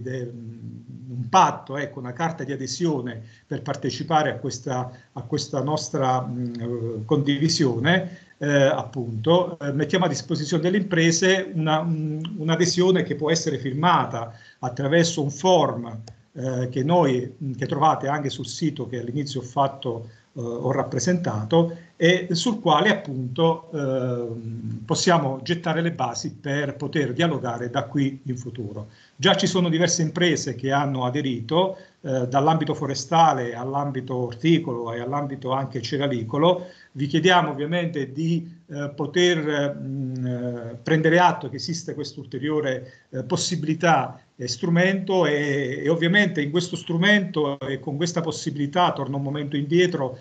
un patto, ecco, una carta di adesione per partecipare a questa nostra condivisione, appunto, mettiamo a disposizione delle imprese un'adesione che può essere firmata attraverso un form che trovate anche sul sito che all'inizio ho rappresentato e sul quale appunto possiamo gettare le basi per poter dialogare da qui in futuro. Già ci sono diverse imprese che hanno aderito, dall'ambito forestale all'ambito orticolo e all'ambito anche cerealicolo. Vi chiediamo ovviamente di poter prendere atto che esiste questa ulteriore possibilità e strumento e ovviamente in questo strumento e con questa possibilità, torno un momento indietro,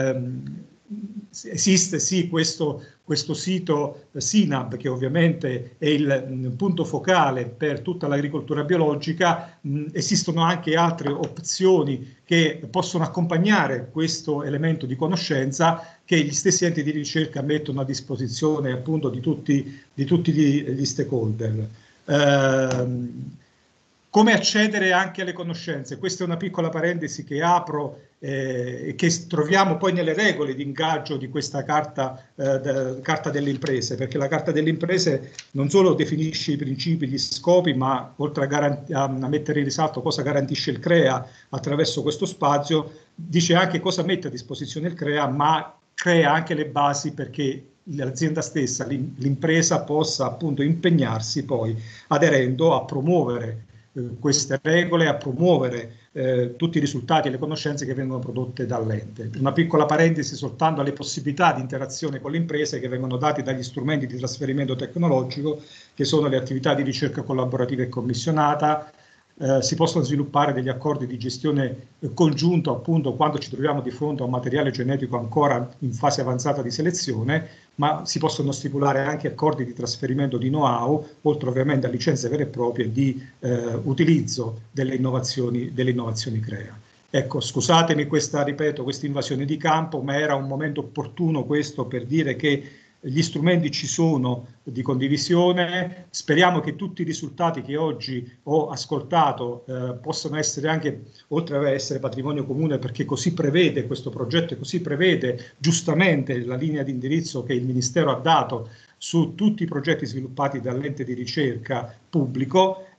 esiste sì questo sito SINAB, che ovviamente è il punto focale per tutta l'agricoltura biologica. Esistono anche altre opzioni che possono accompagnare questo elemento di conoscenza che gli stessi enti di ricerca mettono a disposizione appunto di tutti gli stakeholder. Come accedere anche alle conoscenze? Questa è una piccola parentesi che apro e che troviamo poi nelle regole di ingaggio di questa carta delle imprese, perché la carta delle imprese non solo definisce i principi, gli scopi, ma oltre a mettere in risalto cosa garantisce il CREA attraverso questo spazio, dice anche cosa mette a disposizione il CREA, ma crea anche le basi perché l'azienda stessa, l'impresa possa appunto impegnarsi poi aderendo a promuovere queste regole, a promuovere tutti i risultati e le conoscenze che vengono prodotte dall'ente. Una piccola parentesi soltanto alle possibilità di interazione con le imprese che vengono date dagli strumenti di trasferimento tecnologico, che sono le attività di ricerca collaborativa e commissionata. Si possono sviluppare degli accordi di gestione congiunto appunto quando ci troviamo di fronte a un materiale genetico ancora in fase avanzata di selezione, ma si possono stipulare anche accordi di trasferimento di know-how, oltre ovviamente a licenze vere e proprie di utilizzo delle innovazioni CREA. Ecco, scusatemi questa invasione di campo, ma era un momento opportuno questo per dire che gli strumenti ci sono di condivisione. Speriamo che tutti i risultati che oggi ho ascoltato possano essere anche, oltre ad essere patrimonio comune, perché così prevede questo progetto e così prevede giustamente la linea di indirizzo che il Ministero ha dato su tutti i progetti sviluppati dall'ente di ricerca pubblico,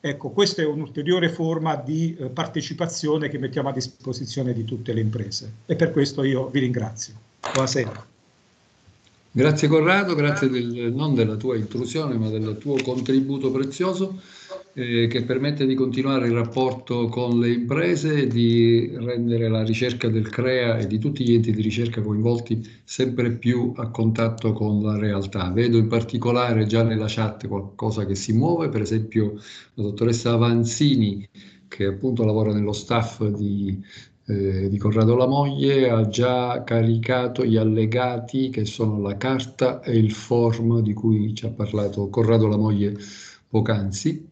Ecco, questa è un'ulteriore forma di partecipazione che mettiamo a disposizione di tutte le imprese e per questo io vi ringrazio. Buonasera. Grazie Corrado, grazie non della tua intrusione ma del tuo contributo prezioso che permette di continuare il rapporto con le imprese e di rendere la ricerca del CREA e di tutti gli enti di ricerca coinvolti sempre più a contatto con la realtà. Vedo in particolare già nella chat qualcosa che si muove, per esempio la dottoressa Avanzini, che appunto lavora nello staff di Corrado Lamoglie, ha già caricato gli allegati che sono la carta e il form di cui ci ha parlato Corrado Lamoglie poc'anzi.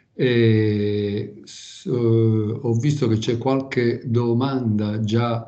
Ho visto che c'è qualche domanda già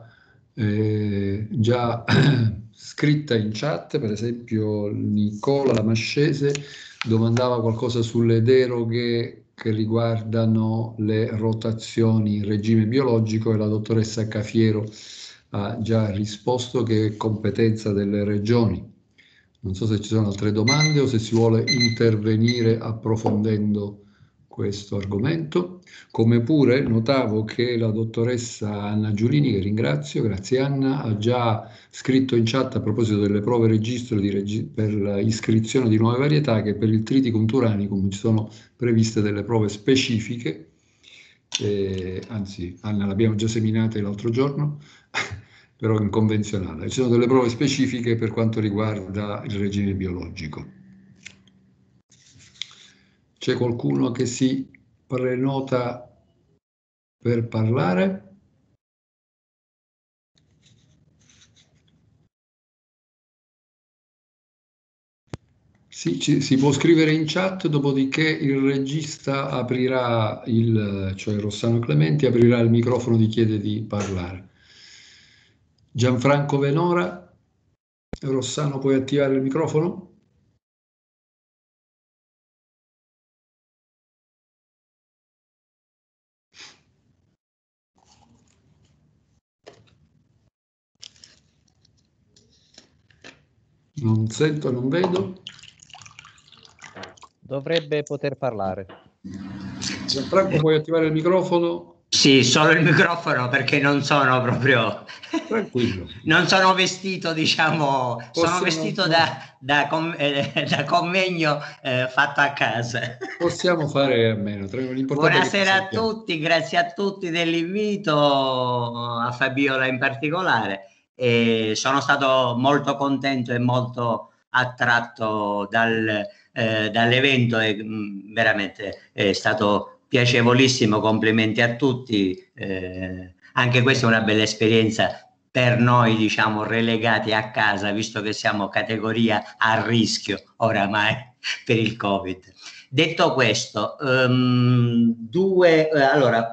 scritta in chat, per esempio Nicola Lamascese domandava qualcosa sulle deroghe che riguardano le rotazioni in regime biologico e la dottoressa Cafiero ha già risposto che è competenza delle regioni. Non so se ci sono altre domande o se si vuole intervenire approfondendo questo argomento. Come pure notavo che la dottoressa Anna Giulini, che ringrazio, grazie Anna, ha già scritto in chat a proposito delle prove registro per l'iscrizione di nuove varietà che per il Triticum turanicum ci sono previste delle prove specifiche, anzi Anna l'abbiamo già seminate l'altro giorno, però in convenzionale. Ci sono delle prove specifiche per quanto riguarda il regime biologico. C'è qualcuno che si prenota per parlare? Sì, si può scrivere in chat, dopodiché il regista aprirà, cioè Rossano Clementi, aprirà il microfono, ti chiede di parlare. Gianfranco Venora, Rossano, puoi attivare il microfono? Non sento, non vedo. Dovrebbe poter parlare. Gianfranco, puoi attivare il microfono? Sì, solo il microfono perché non sono proprio... Tranquillo. Non sono vestito, diciamo, sono vestito da convegno fatto a casa. Possiamo fare a meno. Buonasera a tutti, grazie a tutti dell'invito, a Fabiola in particolare. Sono stato molto contento e molto attratto dall'evento e veramente è stato piacevolissimo, complimenti a tutti, anche questa è una bella esperienza per noi, diciamo, relegati a casa, visto che siamo categoria a rischio oramai per il Covid. Detto questo, allora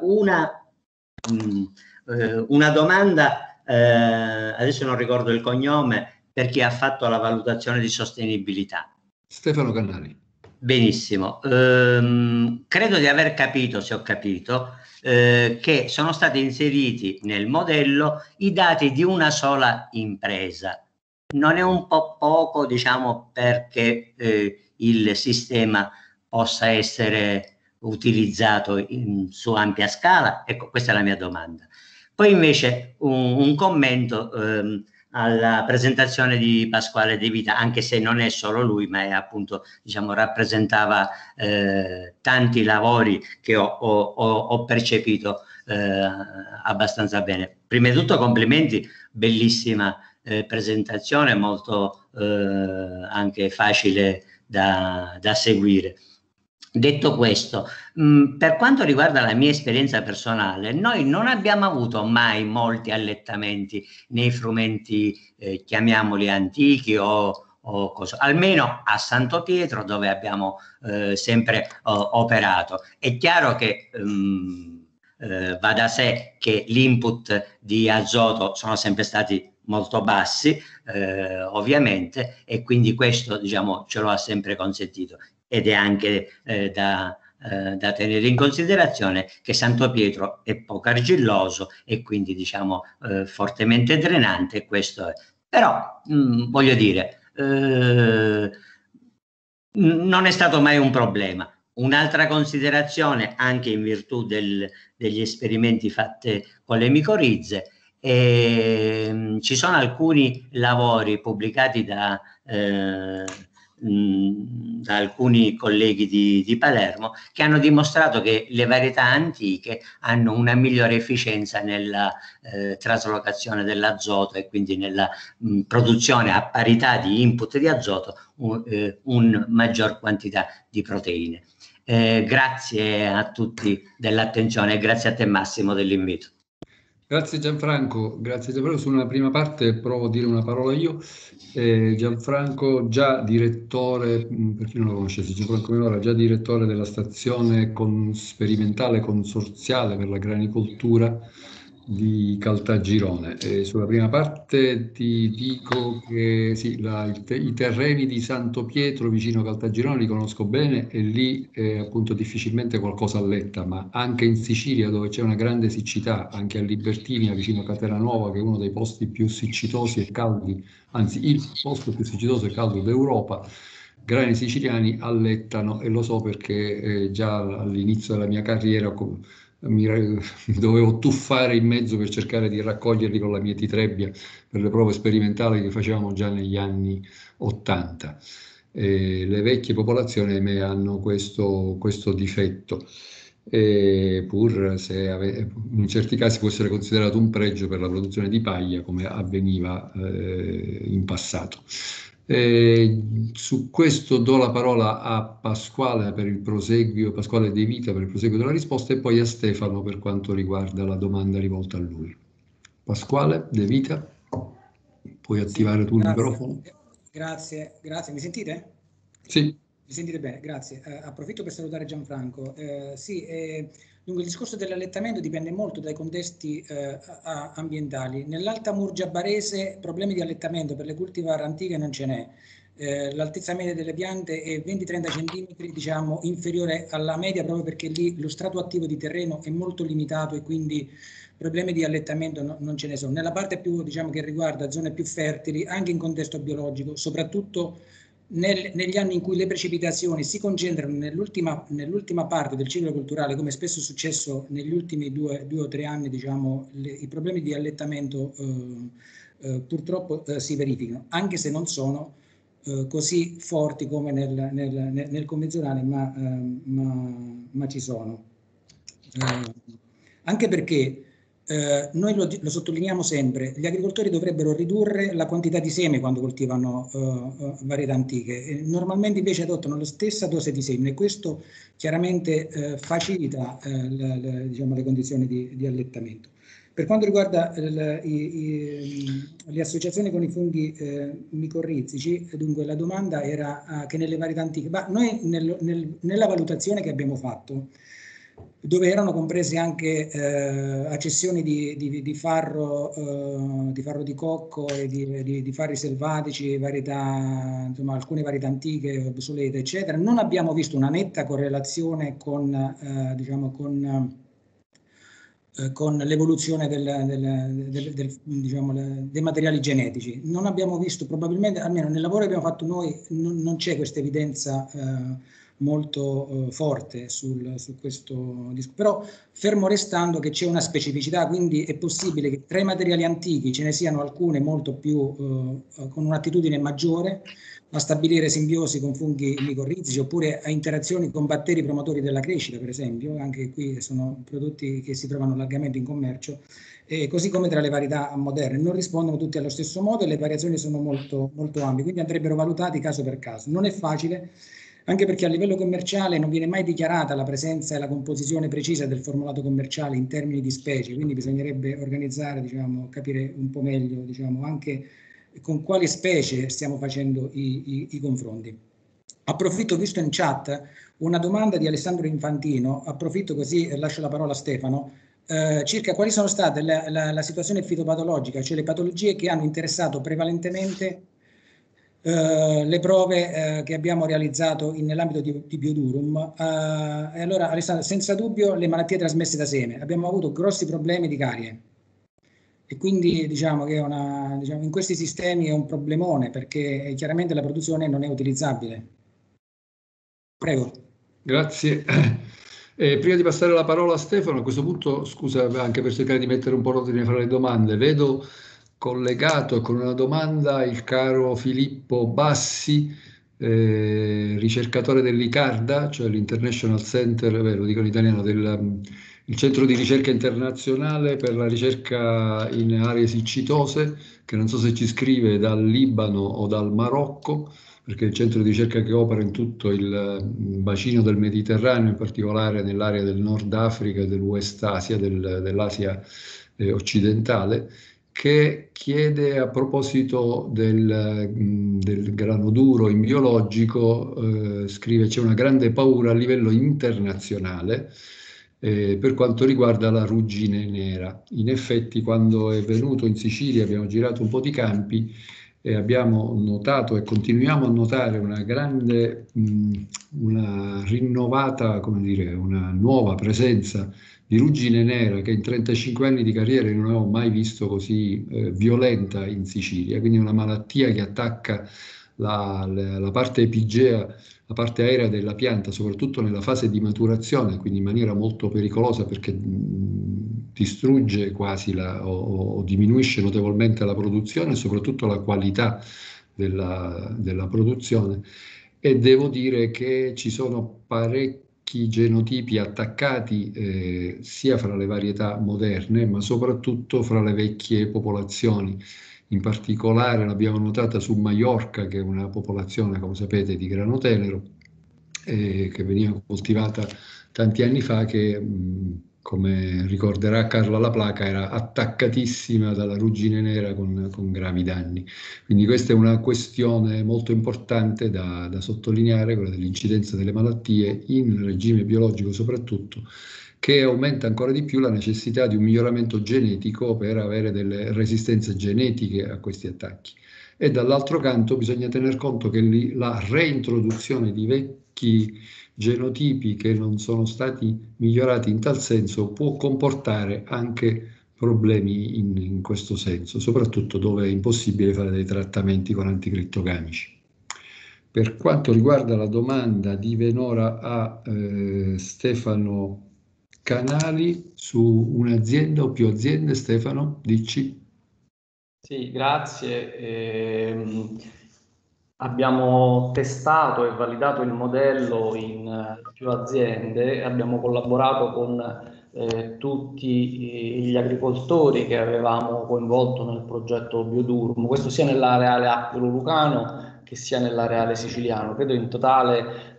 una domanda, adesso non ricordo il cognome, per chi ha fatto la valutazione di sostenibilità. Stefano Cannari. Benissimo, credo di aver capito, se ho capito, che sono stati inseriti nel modello i dati di una sola impresa. Non è un po' poco, diciamo, perché il sistema possa essere utilizzato su ampia scala? Ecco, questa è la mia domanda. Poi invece un commento alla presentazione di Pasquale De Vita, anche se non è solo lui, ma è appunto, diciamo, rappresentava tanti lavori che ho percepito abbastanza bene. Prima di tutto complimenti, bellissima presentazione, molto anche facile da seguire. Detto questo, per quanto riguarda la mia esperienza personale, noi non abbiamo avuto mai molti allettamenti nei frumenti, chiamiamoli antichi o cosa, almeno a Santo Pietro, dove abbiamo sempre operato. È chiaro che va da sé che l'input di azoto sono sempre stati molto bassi, ovviamente, e quindi questo, diciamo, ce lo ha sempre consentito. Ed è anche da tenere in considerazione che Santo Pietro è poco argilloso e quindi, diciamo, fortemente drenante, questo è. Però, voglio dire, non è stato mai un problema. Un'altra considerazione, anche in virtù degli esperimenti fatti con le micorizze, ci sono alcuni lavori pubblicati da alcuni colleghi di Palermo che hanno dimostrato che le varietà antiche hanno una migliore efficienza nella traslocazione dell'azoto e quindi nella produzione a parità di input di azoto un maggior quantità di proteine. Grazie a tutti dell'attenzione e grazie a te Massimo dell'invito. Grazie Gianfranco, su una prima parte provo a dire una parola io. Gianfranco, già direttore, per chi non lo conoscesse, Gianfranco Minora, già direttore della stazione sperimentale consorziale per la granicoltura di Caltagirone. Sulla prima parte ti dico che sì, i terreni di Santo Pietro vicino a Caltagirone li conosco bene e lì appunto difficilmente qualcosa alletta, ma anche in Sicilia dove c'è una grande siccità, anche a Libertinia vicino a Catenanuova, che è uno dei posti più siccitosi e caldi, anzi il posto più siccitoso e caldo d'Europa, grani siciliani allettano, e lo so perché già all'inizio della mia carriera mi dovevo tuffare in mezzo per cercare di raccoglierli con la mia titrebbia per le prove sperimentali che facevamo già negli anni 80. Le vecchie popolazioni, ahimè, hanno questo difetto, pur se in certi casi può essere considerato un pregio per la produzione di paglia, come avveniva in passato. Su questo do la parola a Pasquale per il proseguio, Pasquale De Vita per il proseguio della risposta, e poi a Stefano per quanto riguarda la domanda rivolta a lui. Pasquale De Vita, puoi attivare tu il microfono. Grazie, mi sentite? Sì. Mi sentite bene? Grazie. Approfitto per salutare Gianfranco. Dunque il discorso dell'allettamento dipende molto dai contesti ambientali. Nell'Alta Murgia barese problemi di allettamento per le cultivar antiche non ce n'è. L'altezza media delle piante è 20-30 cm, diciamo, inferiore alla media, proprio perché lì lo strato attivo di terreno è molto limitato e quindi problemi di allettamento non ce ne sono. Nella parte più, diciamo, che riguarda zone più fertili, anche in contesto biologico, soprattutto negli anni in cui le precipitazioni si concentrano nell'ultima parte del ciclo culturale, come spesso è successo negli ultimi due o tre anni, diciamo, i problemi di allettamento purtroppo si verificano, anche se non sono così forti come nel convenzionale, ma ci sono. Anche perché noi lo sottolineiamo sempre, gli agricoltori dovrebbero ridurre la quantità di seme quando coltivano varietà antiche, normalmente invece adottano la stessa dose di seme e questo chiaramente facilita diciamo, le condizioni di allettamento. Per quanto riguarda le associazioni con i funghi micorrizici, dunque la domanda era che nelle varietà antiche, ma noi nella valutazione che abbiamo fatto, dove erano comprese anche accessioni di farro di cocco e di farri selvatici, varietà, insomma, alcune varietà antiche, obsolete, eccetera, non abbiamo visto una netta correlazione diciamo, con l'evoluzione diciamo, dei materiali genetici. Non abbiamo visto, probabilmente, almeno nel lavoro che abbiamo fatto noi, non c'è questa evidenza molto forte su questo discorso, però fermo restando che c'è una specificità, quindi è possibile che tra i materiali antichi ce ne siano alcune molto più con un'attitudine maggiore a stabilire simbiosi con funghi micorrizici oppure a interazioni con batteri promotori della crescita, per esempio. Anche qui sono prodotti che si trovano largamente in commercio, così come tra le varietà moderne. Non rispondono tutti allo stesso modo e le variazioni sono molto, molto ampie, quindi andrebbero valutati caso per caso. Non è facile, anche perché a livello commerciale non viene mai dichiarata la presenza e la composizione precisa del formulato commerciale in termini di specie, quindi bisognerebbe organizzare, diciamo, capire un po' meglio, diciamo, anche con quali specie stiamo facendo i confronti. Approfitto, visto in chat una domanda di Alessandro Infantino, approfitto così lascio la parola a Stefano, circa quali sono state la situazione fitopatologica, cioè le patologie che hanno interessato prevalentemente le prove che abbiamo realizzato nell'ambito di Biodurum. E allora, Alessandro, senza dubbio le malattie trasmesse da seme. Abbiamo avuto grossi problemi di carie e quindi diciamo che in questi sistemi è un problemone perché chiaramente la produzione non è utilizzabile. Prego. Grazie. Prima di passare la parola a Stefano, a questo punto, scusa, anche per cercare di mettere un po' l'ordine fra le domande, vedo collegato con una domanda il caro Filippo Bassi, ricercatore dell'ICARDA, cioè l'International Center, lo dico in italiano, il Centro di Ricerca Internazionale per la ricerca in aree siccitose, che non so se ci scrive dal Libano o dal Marocco, perché è il centro di ricerca che opera in tutto il bacino del Mediterraneo, in particolare nell'area del Nord Africa e del West Asia, dell'Asia occidentale, che chiede a proposito del grano duro in biologico, scrive: c'è una grande paura a livello internazionale per quanto riguarda la ruggine nera. In effetti, quando è venuto in Sicilia abbiamo girato un po' di campi e abbiamo notato e continuiamo a notare una grande, una rinnovata, come dire, una nuova presenza di ruggine nera che in 35 anni di carriera non avevo mai visto così violenta in Sicilia, quindi una malattia che attacca la parte epigea, la parte aerea della pianta, soprattutto nella fase di maturazione, quindi in maniera molto pericolosa perché distrugge quasi o diminuisce notevolmente la produzione e soprattutto la qualità della produzione. E devo dire che ci sono parecchi genotipi attaccati sia fra le varietà moderne, ma soprattutto fra le vecchie popolazioni. In particolare l'abbiamo notata su Maiorca, che è una popolazione, come sapete, di grano tenero, che veniva coltivata tanti anni fa, che come ricorderà Carla La Placa era attaccatissima dalla ruggine nera con gravi danni. Quindi questa è una questione molto importante da sottolineare, quella dell'incidenza delle malattie in regime biologico soprattutto, che aumenta ancora di più la necessità di un miglioramento genetico per avere delle resistenze genetiche a questi attacchi. E dall'altro canto bisogna tener conto che la reintroduzione di vecchi genotipi che non sono stati migliorati in tal senso può comportare anche problemi in questo senso, soprattutto dove è impossibile fare dei trattamenti con anticrittogamici. Per quanto riguarda la domanda di Venora a Stefano Canali su un'azienda o più aziende, Stefano, dici? Sì, grazie. Abbiamo testato e validato il modello in più aziende, abbiamo collaborato con tutti gli agricoltori che avevamo coinvolto nel progetto Biodurum, questo sia nell'areale Appio Lucano che sia nell'areale siciliano. Credo in totale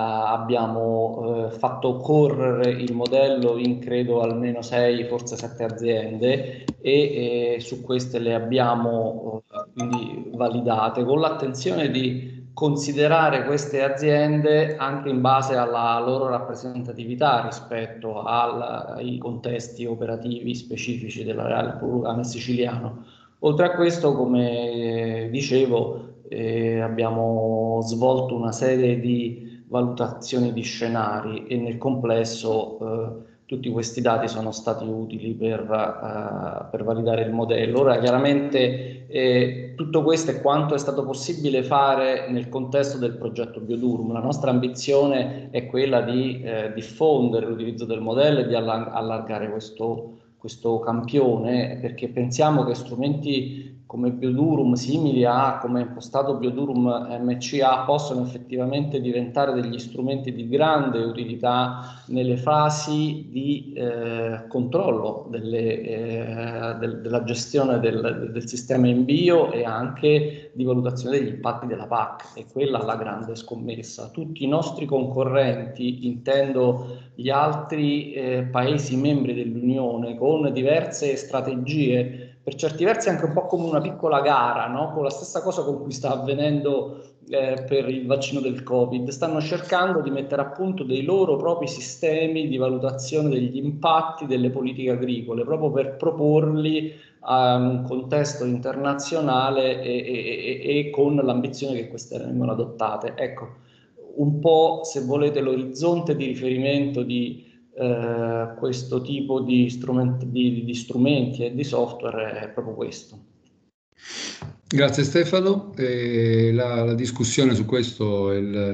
abbiamo fatto correre il modello in credo almeno 6, forse 7 aziende e su queste le abbiamo quindi validate con l'attenzione di considerare queste aziende anche in base alla loro rappresentatività rispetto ai contesti operativi specifici dell'areale lucano e siciliano. Oltre a questo, come dicevo, abbiamo svolto una serie di valutazioni di scenari e nel complesso tutti questi dati sono stati utili per validare il modello. Ora, chiaramente, tutto questo è quanto è stato possibile fare nel contesto del progetto Biodurum. La nostra ambizione è quella di diffondere l'utilizzo del modello e di allargare questo campione, perché pensiamo che strumenti come Biodurum, simili a come è impostato Biodurum MCA, possono effettivamente diventare degli strumenti di grande utilità nelle fasi di controllo della gestione del sistema in bio e anche di valutazione degli impatti della PAC. E quella è la grande scommessa. Tutti i nostri concorrenti, intendo gli altri paesi membri dell'Unione, con diverse strategie, per certi versi anche un po' come una piccola gara, no? Con la stessa cosa con cui sta avvenendo per il vaccino del Covid, stanno cercando di mettere a punto dei loro propri sistemi di valutazione degli impatti delle politiche agricole, proprio per proporli a un contesto internazionale e con l'ambizione che queste vengano adottate. Ecco, un po', se volete, l'orizzonte di riferimento di questo tipo di strumenti e di software è proprio questo. Grazie Stefano. La discussione su questo è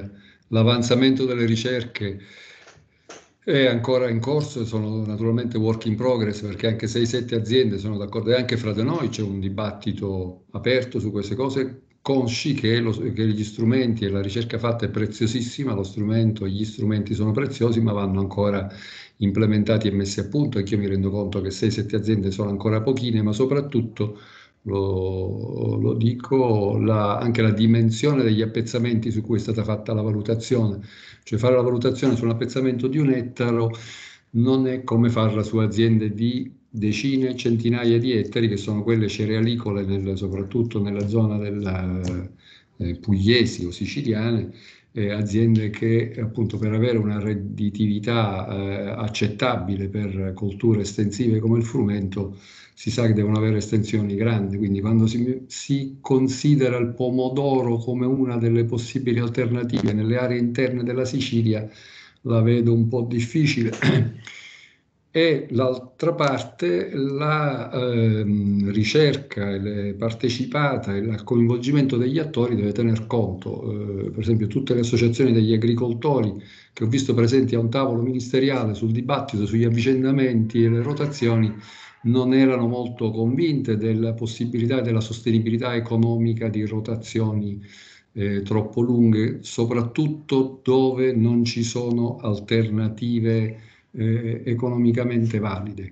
L'avanzamento delle ricerche è ancora in corso, sono naturalmente work in progress, perché anche 6-7 aziende sono d'accordo, e anche fra di noi c'è un dibattito aperto su queste cose, consci che gli strumenti e la ricerca fatta è preziosissima, lo strumento e gli strumenti sono preziosi, ma vanno ancora implementati e messi a punto. Anche io mi rendo conto che 6-7 aziende sono ancora pochine, ma soprattutto lo dico, anche la dimensione degli appezzamenti su cui è stata fatta la valutazione, cioè fare la valutazione su un appezzamento di 1 ettaro non è come farla su aziende di decine, centinaia di ettari, che sono quelle cerealicole, soprattutto nella zona della pugliesi o siciliane, aziende che appunto per avere una redditività accettabile per colture estensive come il frumento si sa che devono avere estensioni grandi, quindi quando si considera il pomodoro come una delle possibili alternative nelle aree interne della Sicilia, la vedo un po' difficile. E l'altra parte, la ricerca partecipata e il coinvolgimento degli attori deve tener conto, per esempio tutte le associazioni degli agricoltori che ho visto presenti a un tavolo ministeriale sul dibattito sugli avvicendamenti e le rotazioni non erano molto convinte della possibilità e della sostenibilità economica di rotazioni troppo lunghe, soprattutto dove non ci sono alternative economicamente valide.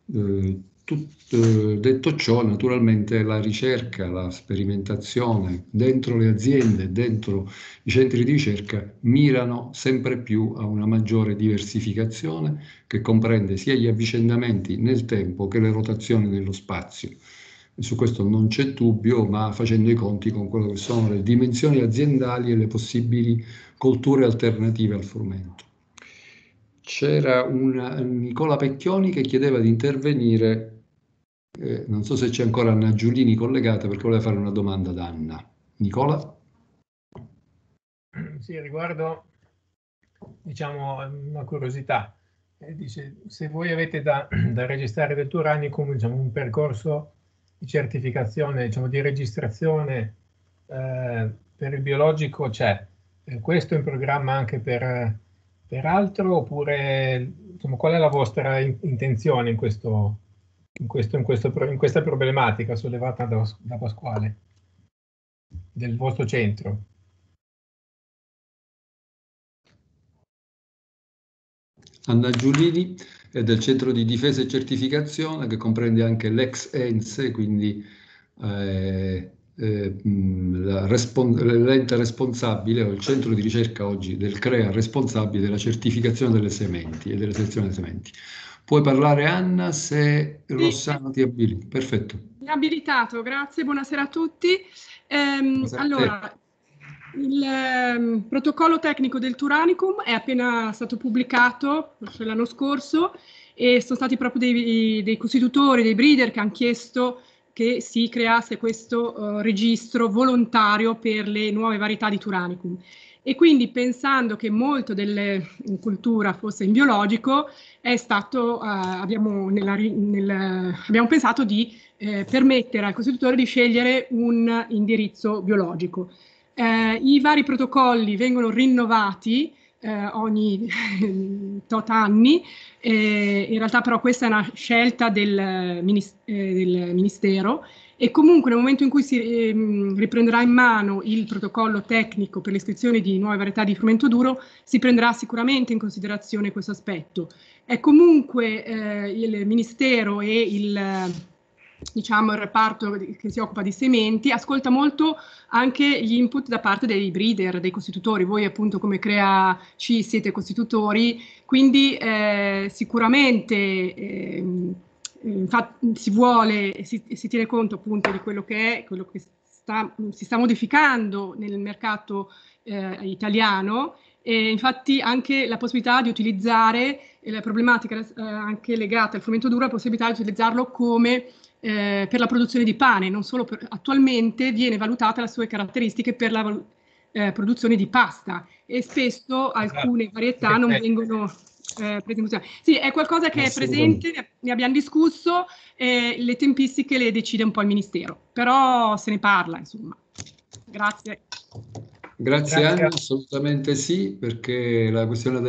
Detto ciò, naturalmente la ricerca, la sperimentazione dentro le aziende, dentro i centri di ricerca mirano sempre più a una maggiore diversificazione che comprende sia gli avvicendamenti nel tempo che le rotazioni nello spazio. E su questo non c'è dubbio, ma facendo i conti con quello che sono le dimensioni aziendali e le possibili colture alternative al frumento. C'era un Nicola Pecchioni che chiedeva di intervenire, non so se c'è ancora Anna Giulini collegata, perché voleva fare una domanda ad Anna. Nicola? Sì, riguardo, diciamo, una curiosità. Dice, se voi avete da registrare del Turanicum, diciamo, un percorso di certificazione, diciamo, di registrazione per il biologico c'è. Questo è in programma anche per altro, oppure insomma, qual è la vostra intenzione in questa problematica sollevata da Pasquale, del vostro centro? Anna Giulini è del Centro di Difesa e Certificazione, che comprende anche l'ex ENSE, quindi l'ente responsabile, o il centro di ricerca oggi del CREA responsabile della certificazione delle sementi e della selezione delle sementi. Puoi parlare, Anna, se sì. Rossano ti abilita. Perfetto. Mi ha abilitato, grazie, buonasera a tutti. Allora, il protocollo tecnico del Turanicum è appena stato pubblicato l'anno scorso e sono stati proprio dei costitutori, dei breeder che hanno chiesto che si creasse questo registro volontario per le nuove varietà di Turanicum. E quindi, pensando che molto delle cultura fosse in biologico, è stato, abbiamo pensato di permettere al costitutore di scegliere un indirizzo biologico. I vari protocolli vengono rinnovati ogni tot anni, in realtà però questa è una scelta del Ministero, e comunque nel momento in cui si riprenderà in mano il protocollo tecnico per l'iscrizione di nuove varietà di frumento duro, si prenderà sicuramente in considerazione questo aspetto. È comunque il Ministero e il reparto che si occupa di sementi ascolta molto anche gli input da parte dei breeder, dei costitutori. Voi appunto come CREA C siete costitutori, quindi sicuramente infatti si tiene conto appunto di quello che si sta modificando nel mercato italiano, e infatti anche la possibilità di utilizzare la problematica anche legata al frumento duro, la possibilità di utilizzarlo come per la produzione di pane, non solo attualmente viene valutata le sue caratteristiche per la produzione di pasta, e spesso alcune varietà non vengono prese in considerazione. Sì, è qualcosa che è presente, ne abbiamo discusso, le tempistiche le decide un po' il Ministero, però se ne parla, insomma. Grazie. Grazie Anna, assolutamente sì, perché la questione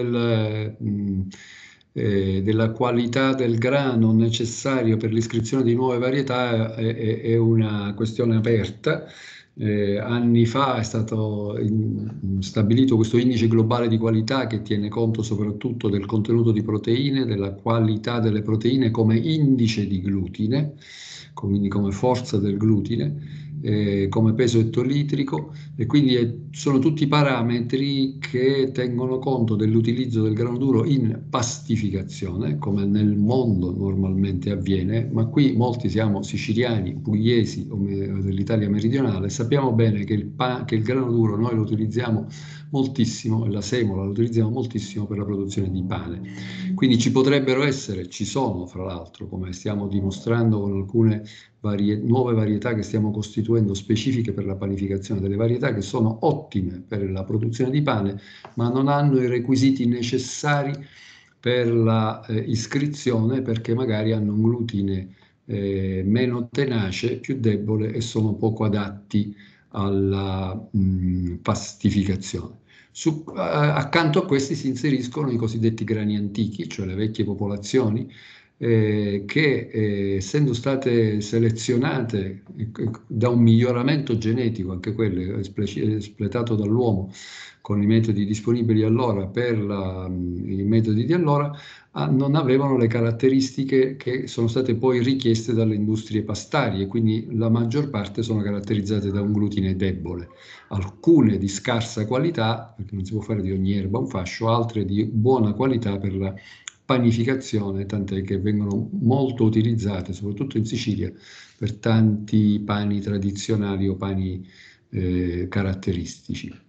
della qualità del grano necessario per l'iscrizione di nuove varietà è una questione aperta. Anni fa è stato stabilito questo indice globale di qualità che tiene conto soprattutto del contenuto di proteine, della qualità delle proteine come indice di glutine, quindi come forza del glutine, come peso ettolitrico, e quindi sono tutti parametri che tengono conto dell'utilizzo del grano duro in pastificazione, come nel mondo normalmente avviene, ma qui molti siamo siciliani, pugliesi o dell'Italia meridionale, sappiamo bene che il grano duro noi lo utilizziamo moltissimo, e la semola lo utilizziamo moltissimo per la produzione di pane. Quindi ci potrebbero essere, ci sono fra l'altro, come stiamo dimostrando con alcune nuove varietà che stiamo costituendo specifiche per la panificazione, delle varietà che sono ottime per la produzione di pane, ma non hanno i requisiti necessari per la iscrizione, perché magari hanno un glutine meno tenace, più debole e sono poco adatti alla pastificazione. Accanto a questi si inseriscono i cosiddetti grani antichi, cioè le vecchie popolazioni, che essendo state selezionate da un miglioramento genetico, anche quello espletato dall'uomo con i metodi disponibili allora per i metodi di allora, non avevano le caratteristiche che sono state poi richieste dalle industrie pastarie, quindi la maggior parte sono caratterizzate da un glutine debole, alcune di scarsa qualità, perché non si può fare di ogni erba un fascio, altre di buona qualità per la panificazione, tant'è che vengono molto utilizzate, soprattutto in Sicilia, per tanti pani tradizionali o pani caratteristici.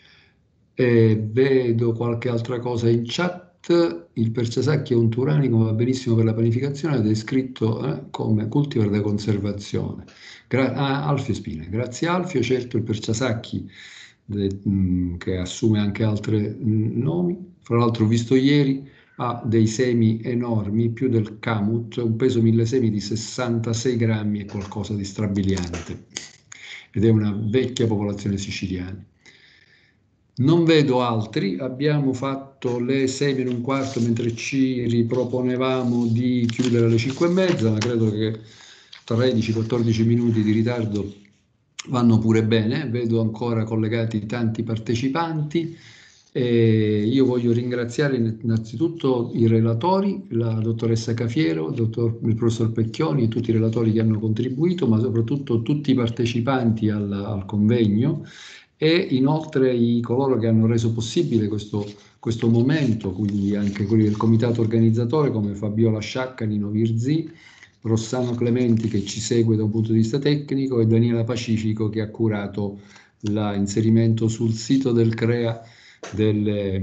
Vedo qualche altra cosa in chat. Il perciasacchi è un turanico, va benissimo per la panificazione, è descritto come cultivar da conservazione. Alfio Spine, grazie Alfio. Certo, il perciasacchi che assume anche altri nomi, fra l'altro visto ieri, ha dei semi enormi, più del camut, un peso 1000 semi di 66 grammi e qualcosa di strabiliante, ed è una vecchia popolazione siciliana. Non vedo altri, abbiamo fatto le 6:15 mentre ci riproponevamo di chiudere alle 5:30, ma credo che 13-14 minuti di ritardo vanno pure bene. Vedo ancora collegati tanti partecipanti. Io voglio ringraziare innanzitutto i relatori, la dottoressa Cafiero, il professor Pecchioni e tutti i relatori che hanno contribuito, ma soprattutto tutti i partecipanti al convegno, e inoltre coloro che hanno reso possibile questo momento, quindi anche quelli del comitato organizzatore come Fabiola Sciacca, Nino Virzì, Rossano Clementi che ci segue da un punto di vista tecnico, e Daniela Pacifico che ha curato l'inserimento sul sito del CREA delle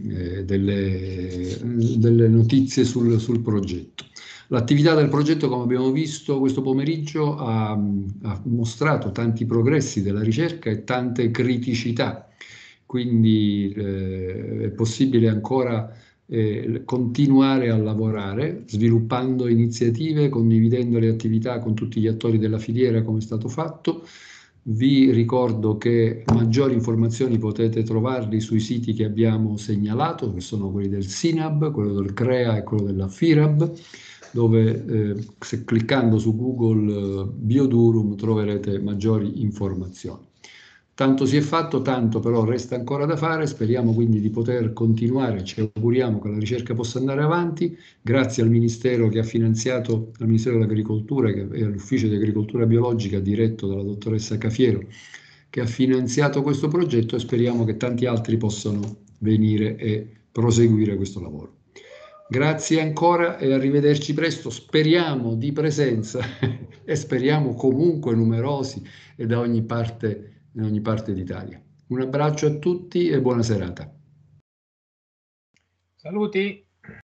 notizie sul progetto. L'attività del progetto, come abbiamo visto questo pomeriggio, ha mostrato tanti progressi della ricerca e tante criticità, quindi è possibile ancora continuare a lavorare, sviluppando iniziative, condividendo le attività con tutti gli attori della filiera come è stato fatto. Vi ricordo che maggiori informazioni potete trovarli sui siti che abbiamo segnalato, che sono quelli del SINAB, quello del CREA e quello della FIRAB, dove se cliccando su Google Biodurum troverete maggiori informazioni. Tanto si è fatto, tanto però resta ancora da fare. Speriamo quindi di poter continuare, ci auguriamo che la ricerca possa andare avanti, grazie al Ministero che ha finanziato, al Ministero dell'Agricoltura e all'Ufficio di Agricoltura Biologica diretto dalla dottoressa Cafiero, che ha finanziato questo progetto, e speriamo che tanti altri possano venire e proseguire questo lavoro. Grazie ancora e arrivederci presto, speriamo di presenza e speriamo comunque numerosi e da ogni parte, in ogni parte d'Italia. Un abbraccio a tutti e buona serata. Saluti.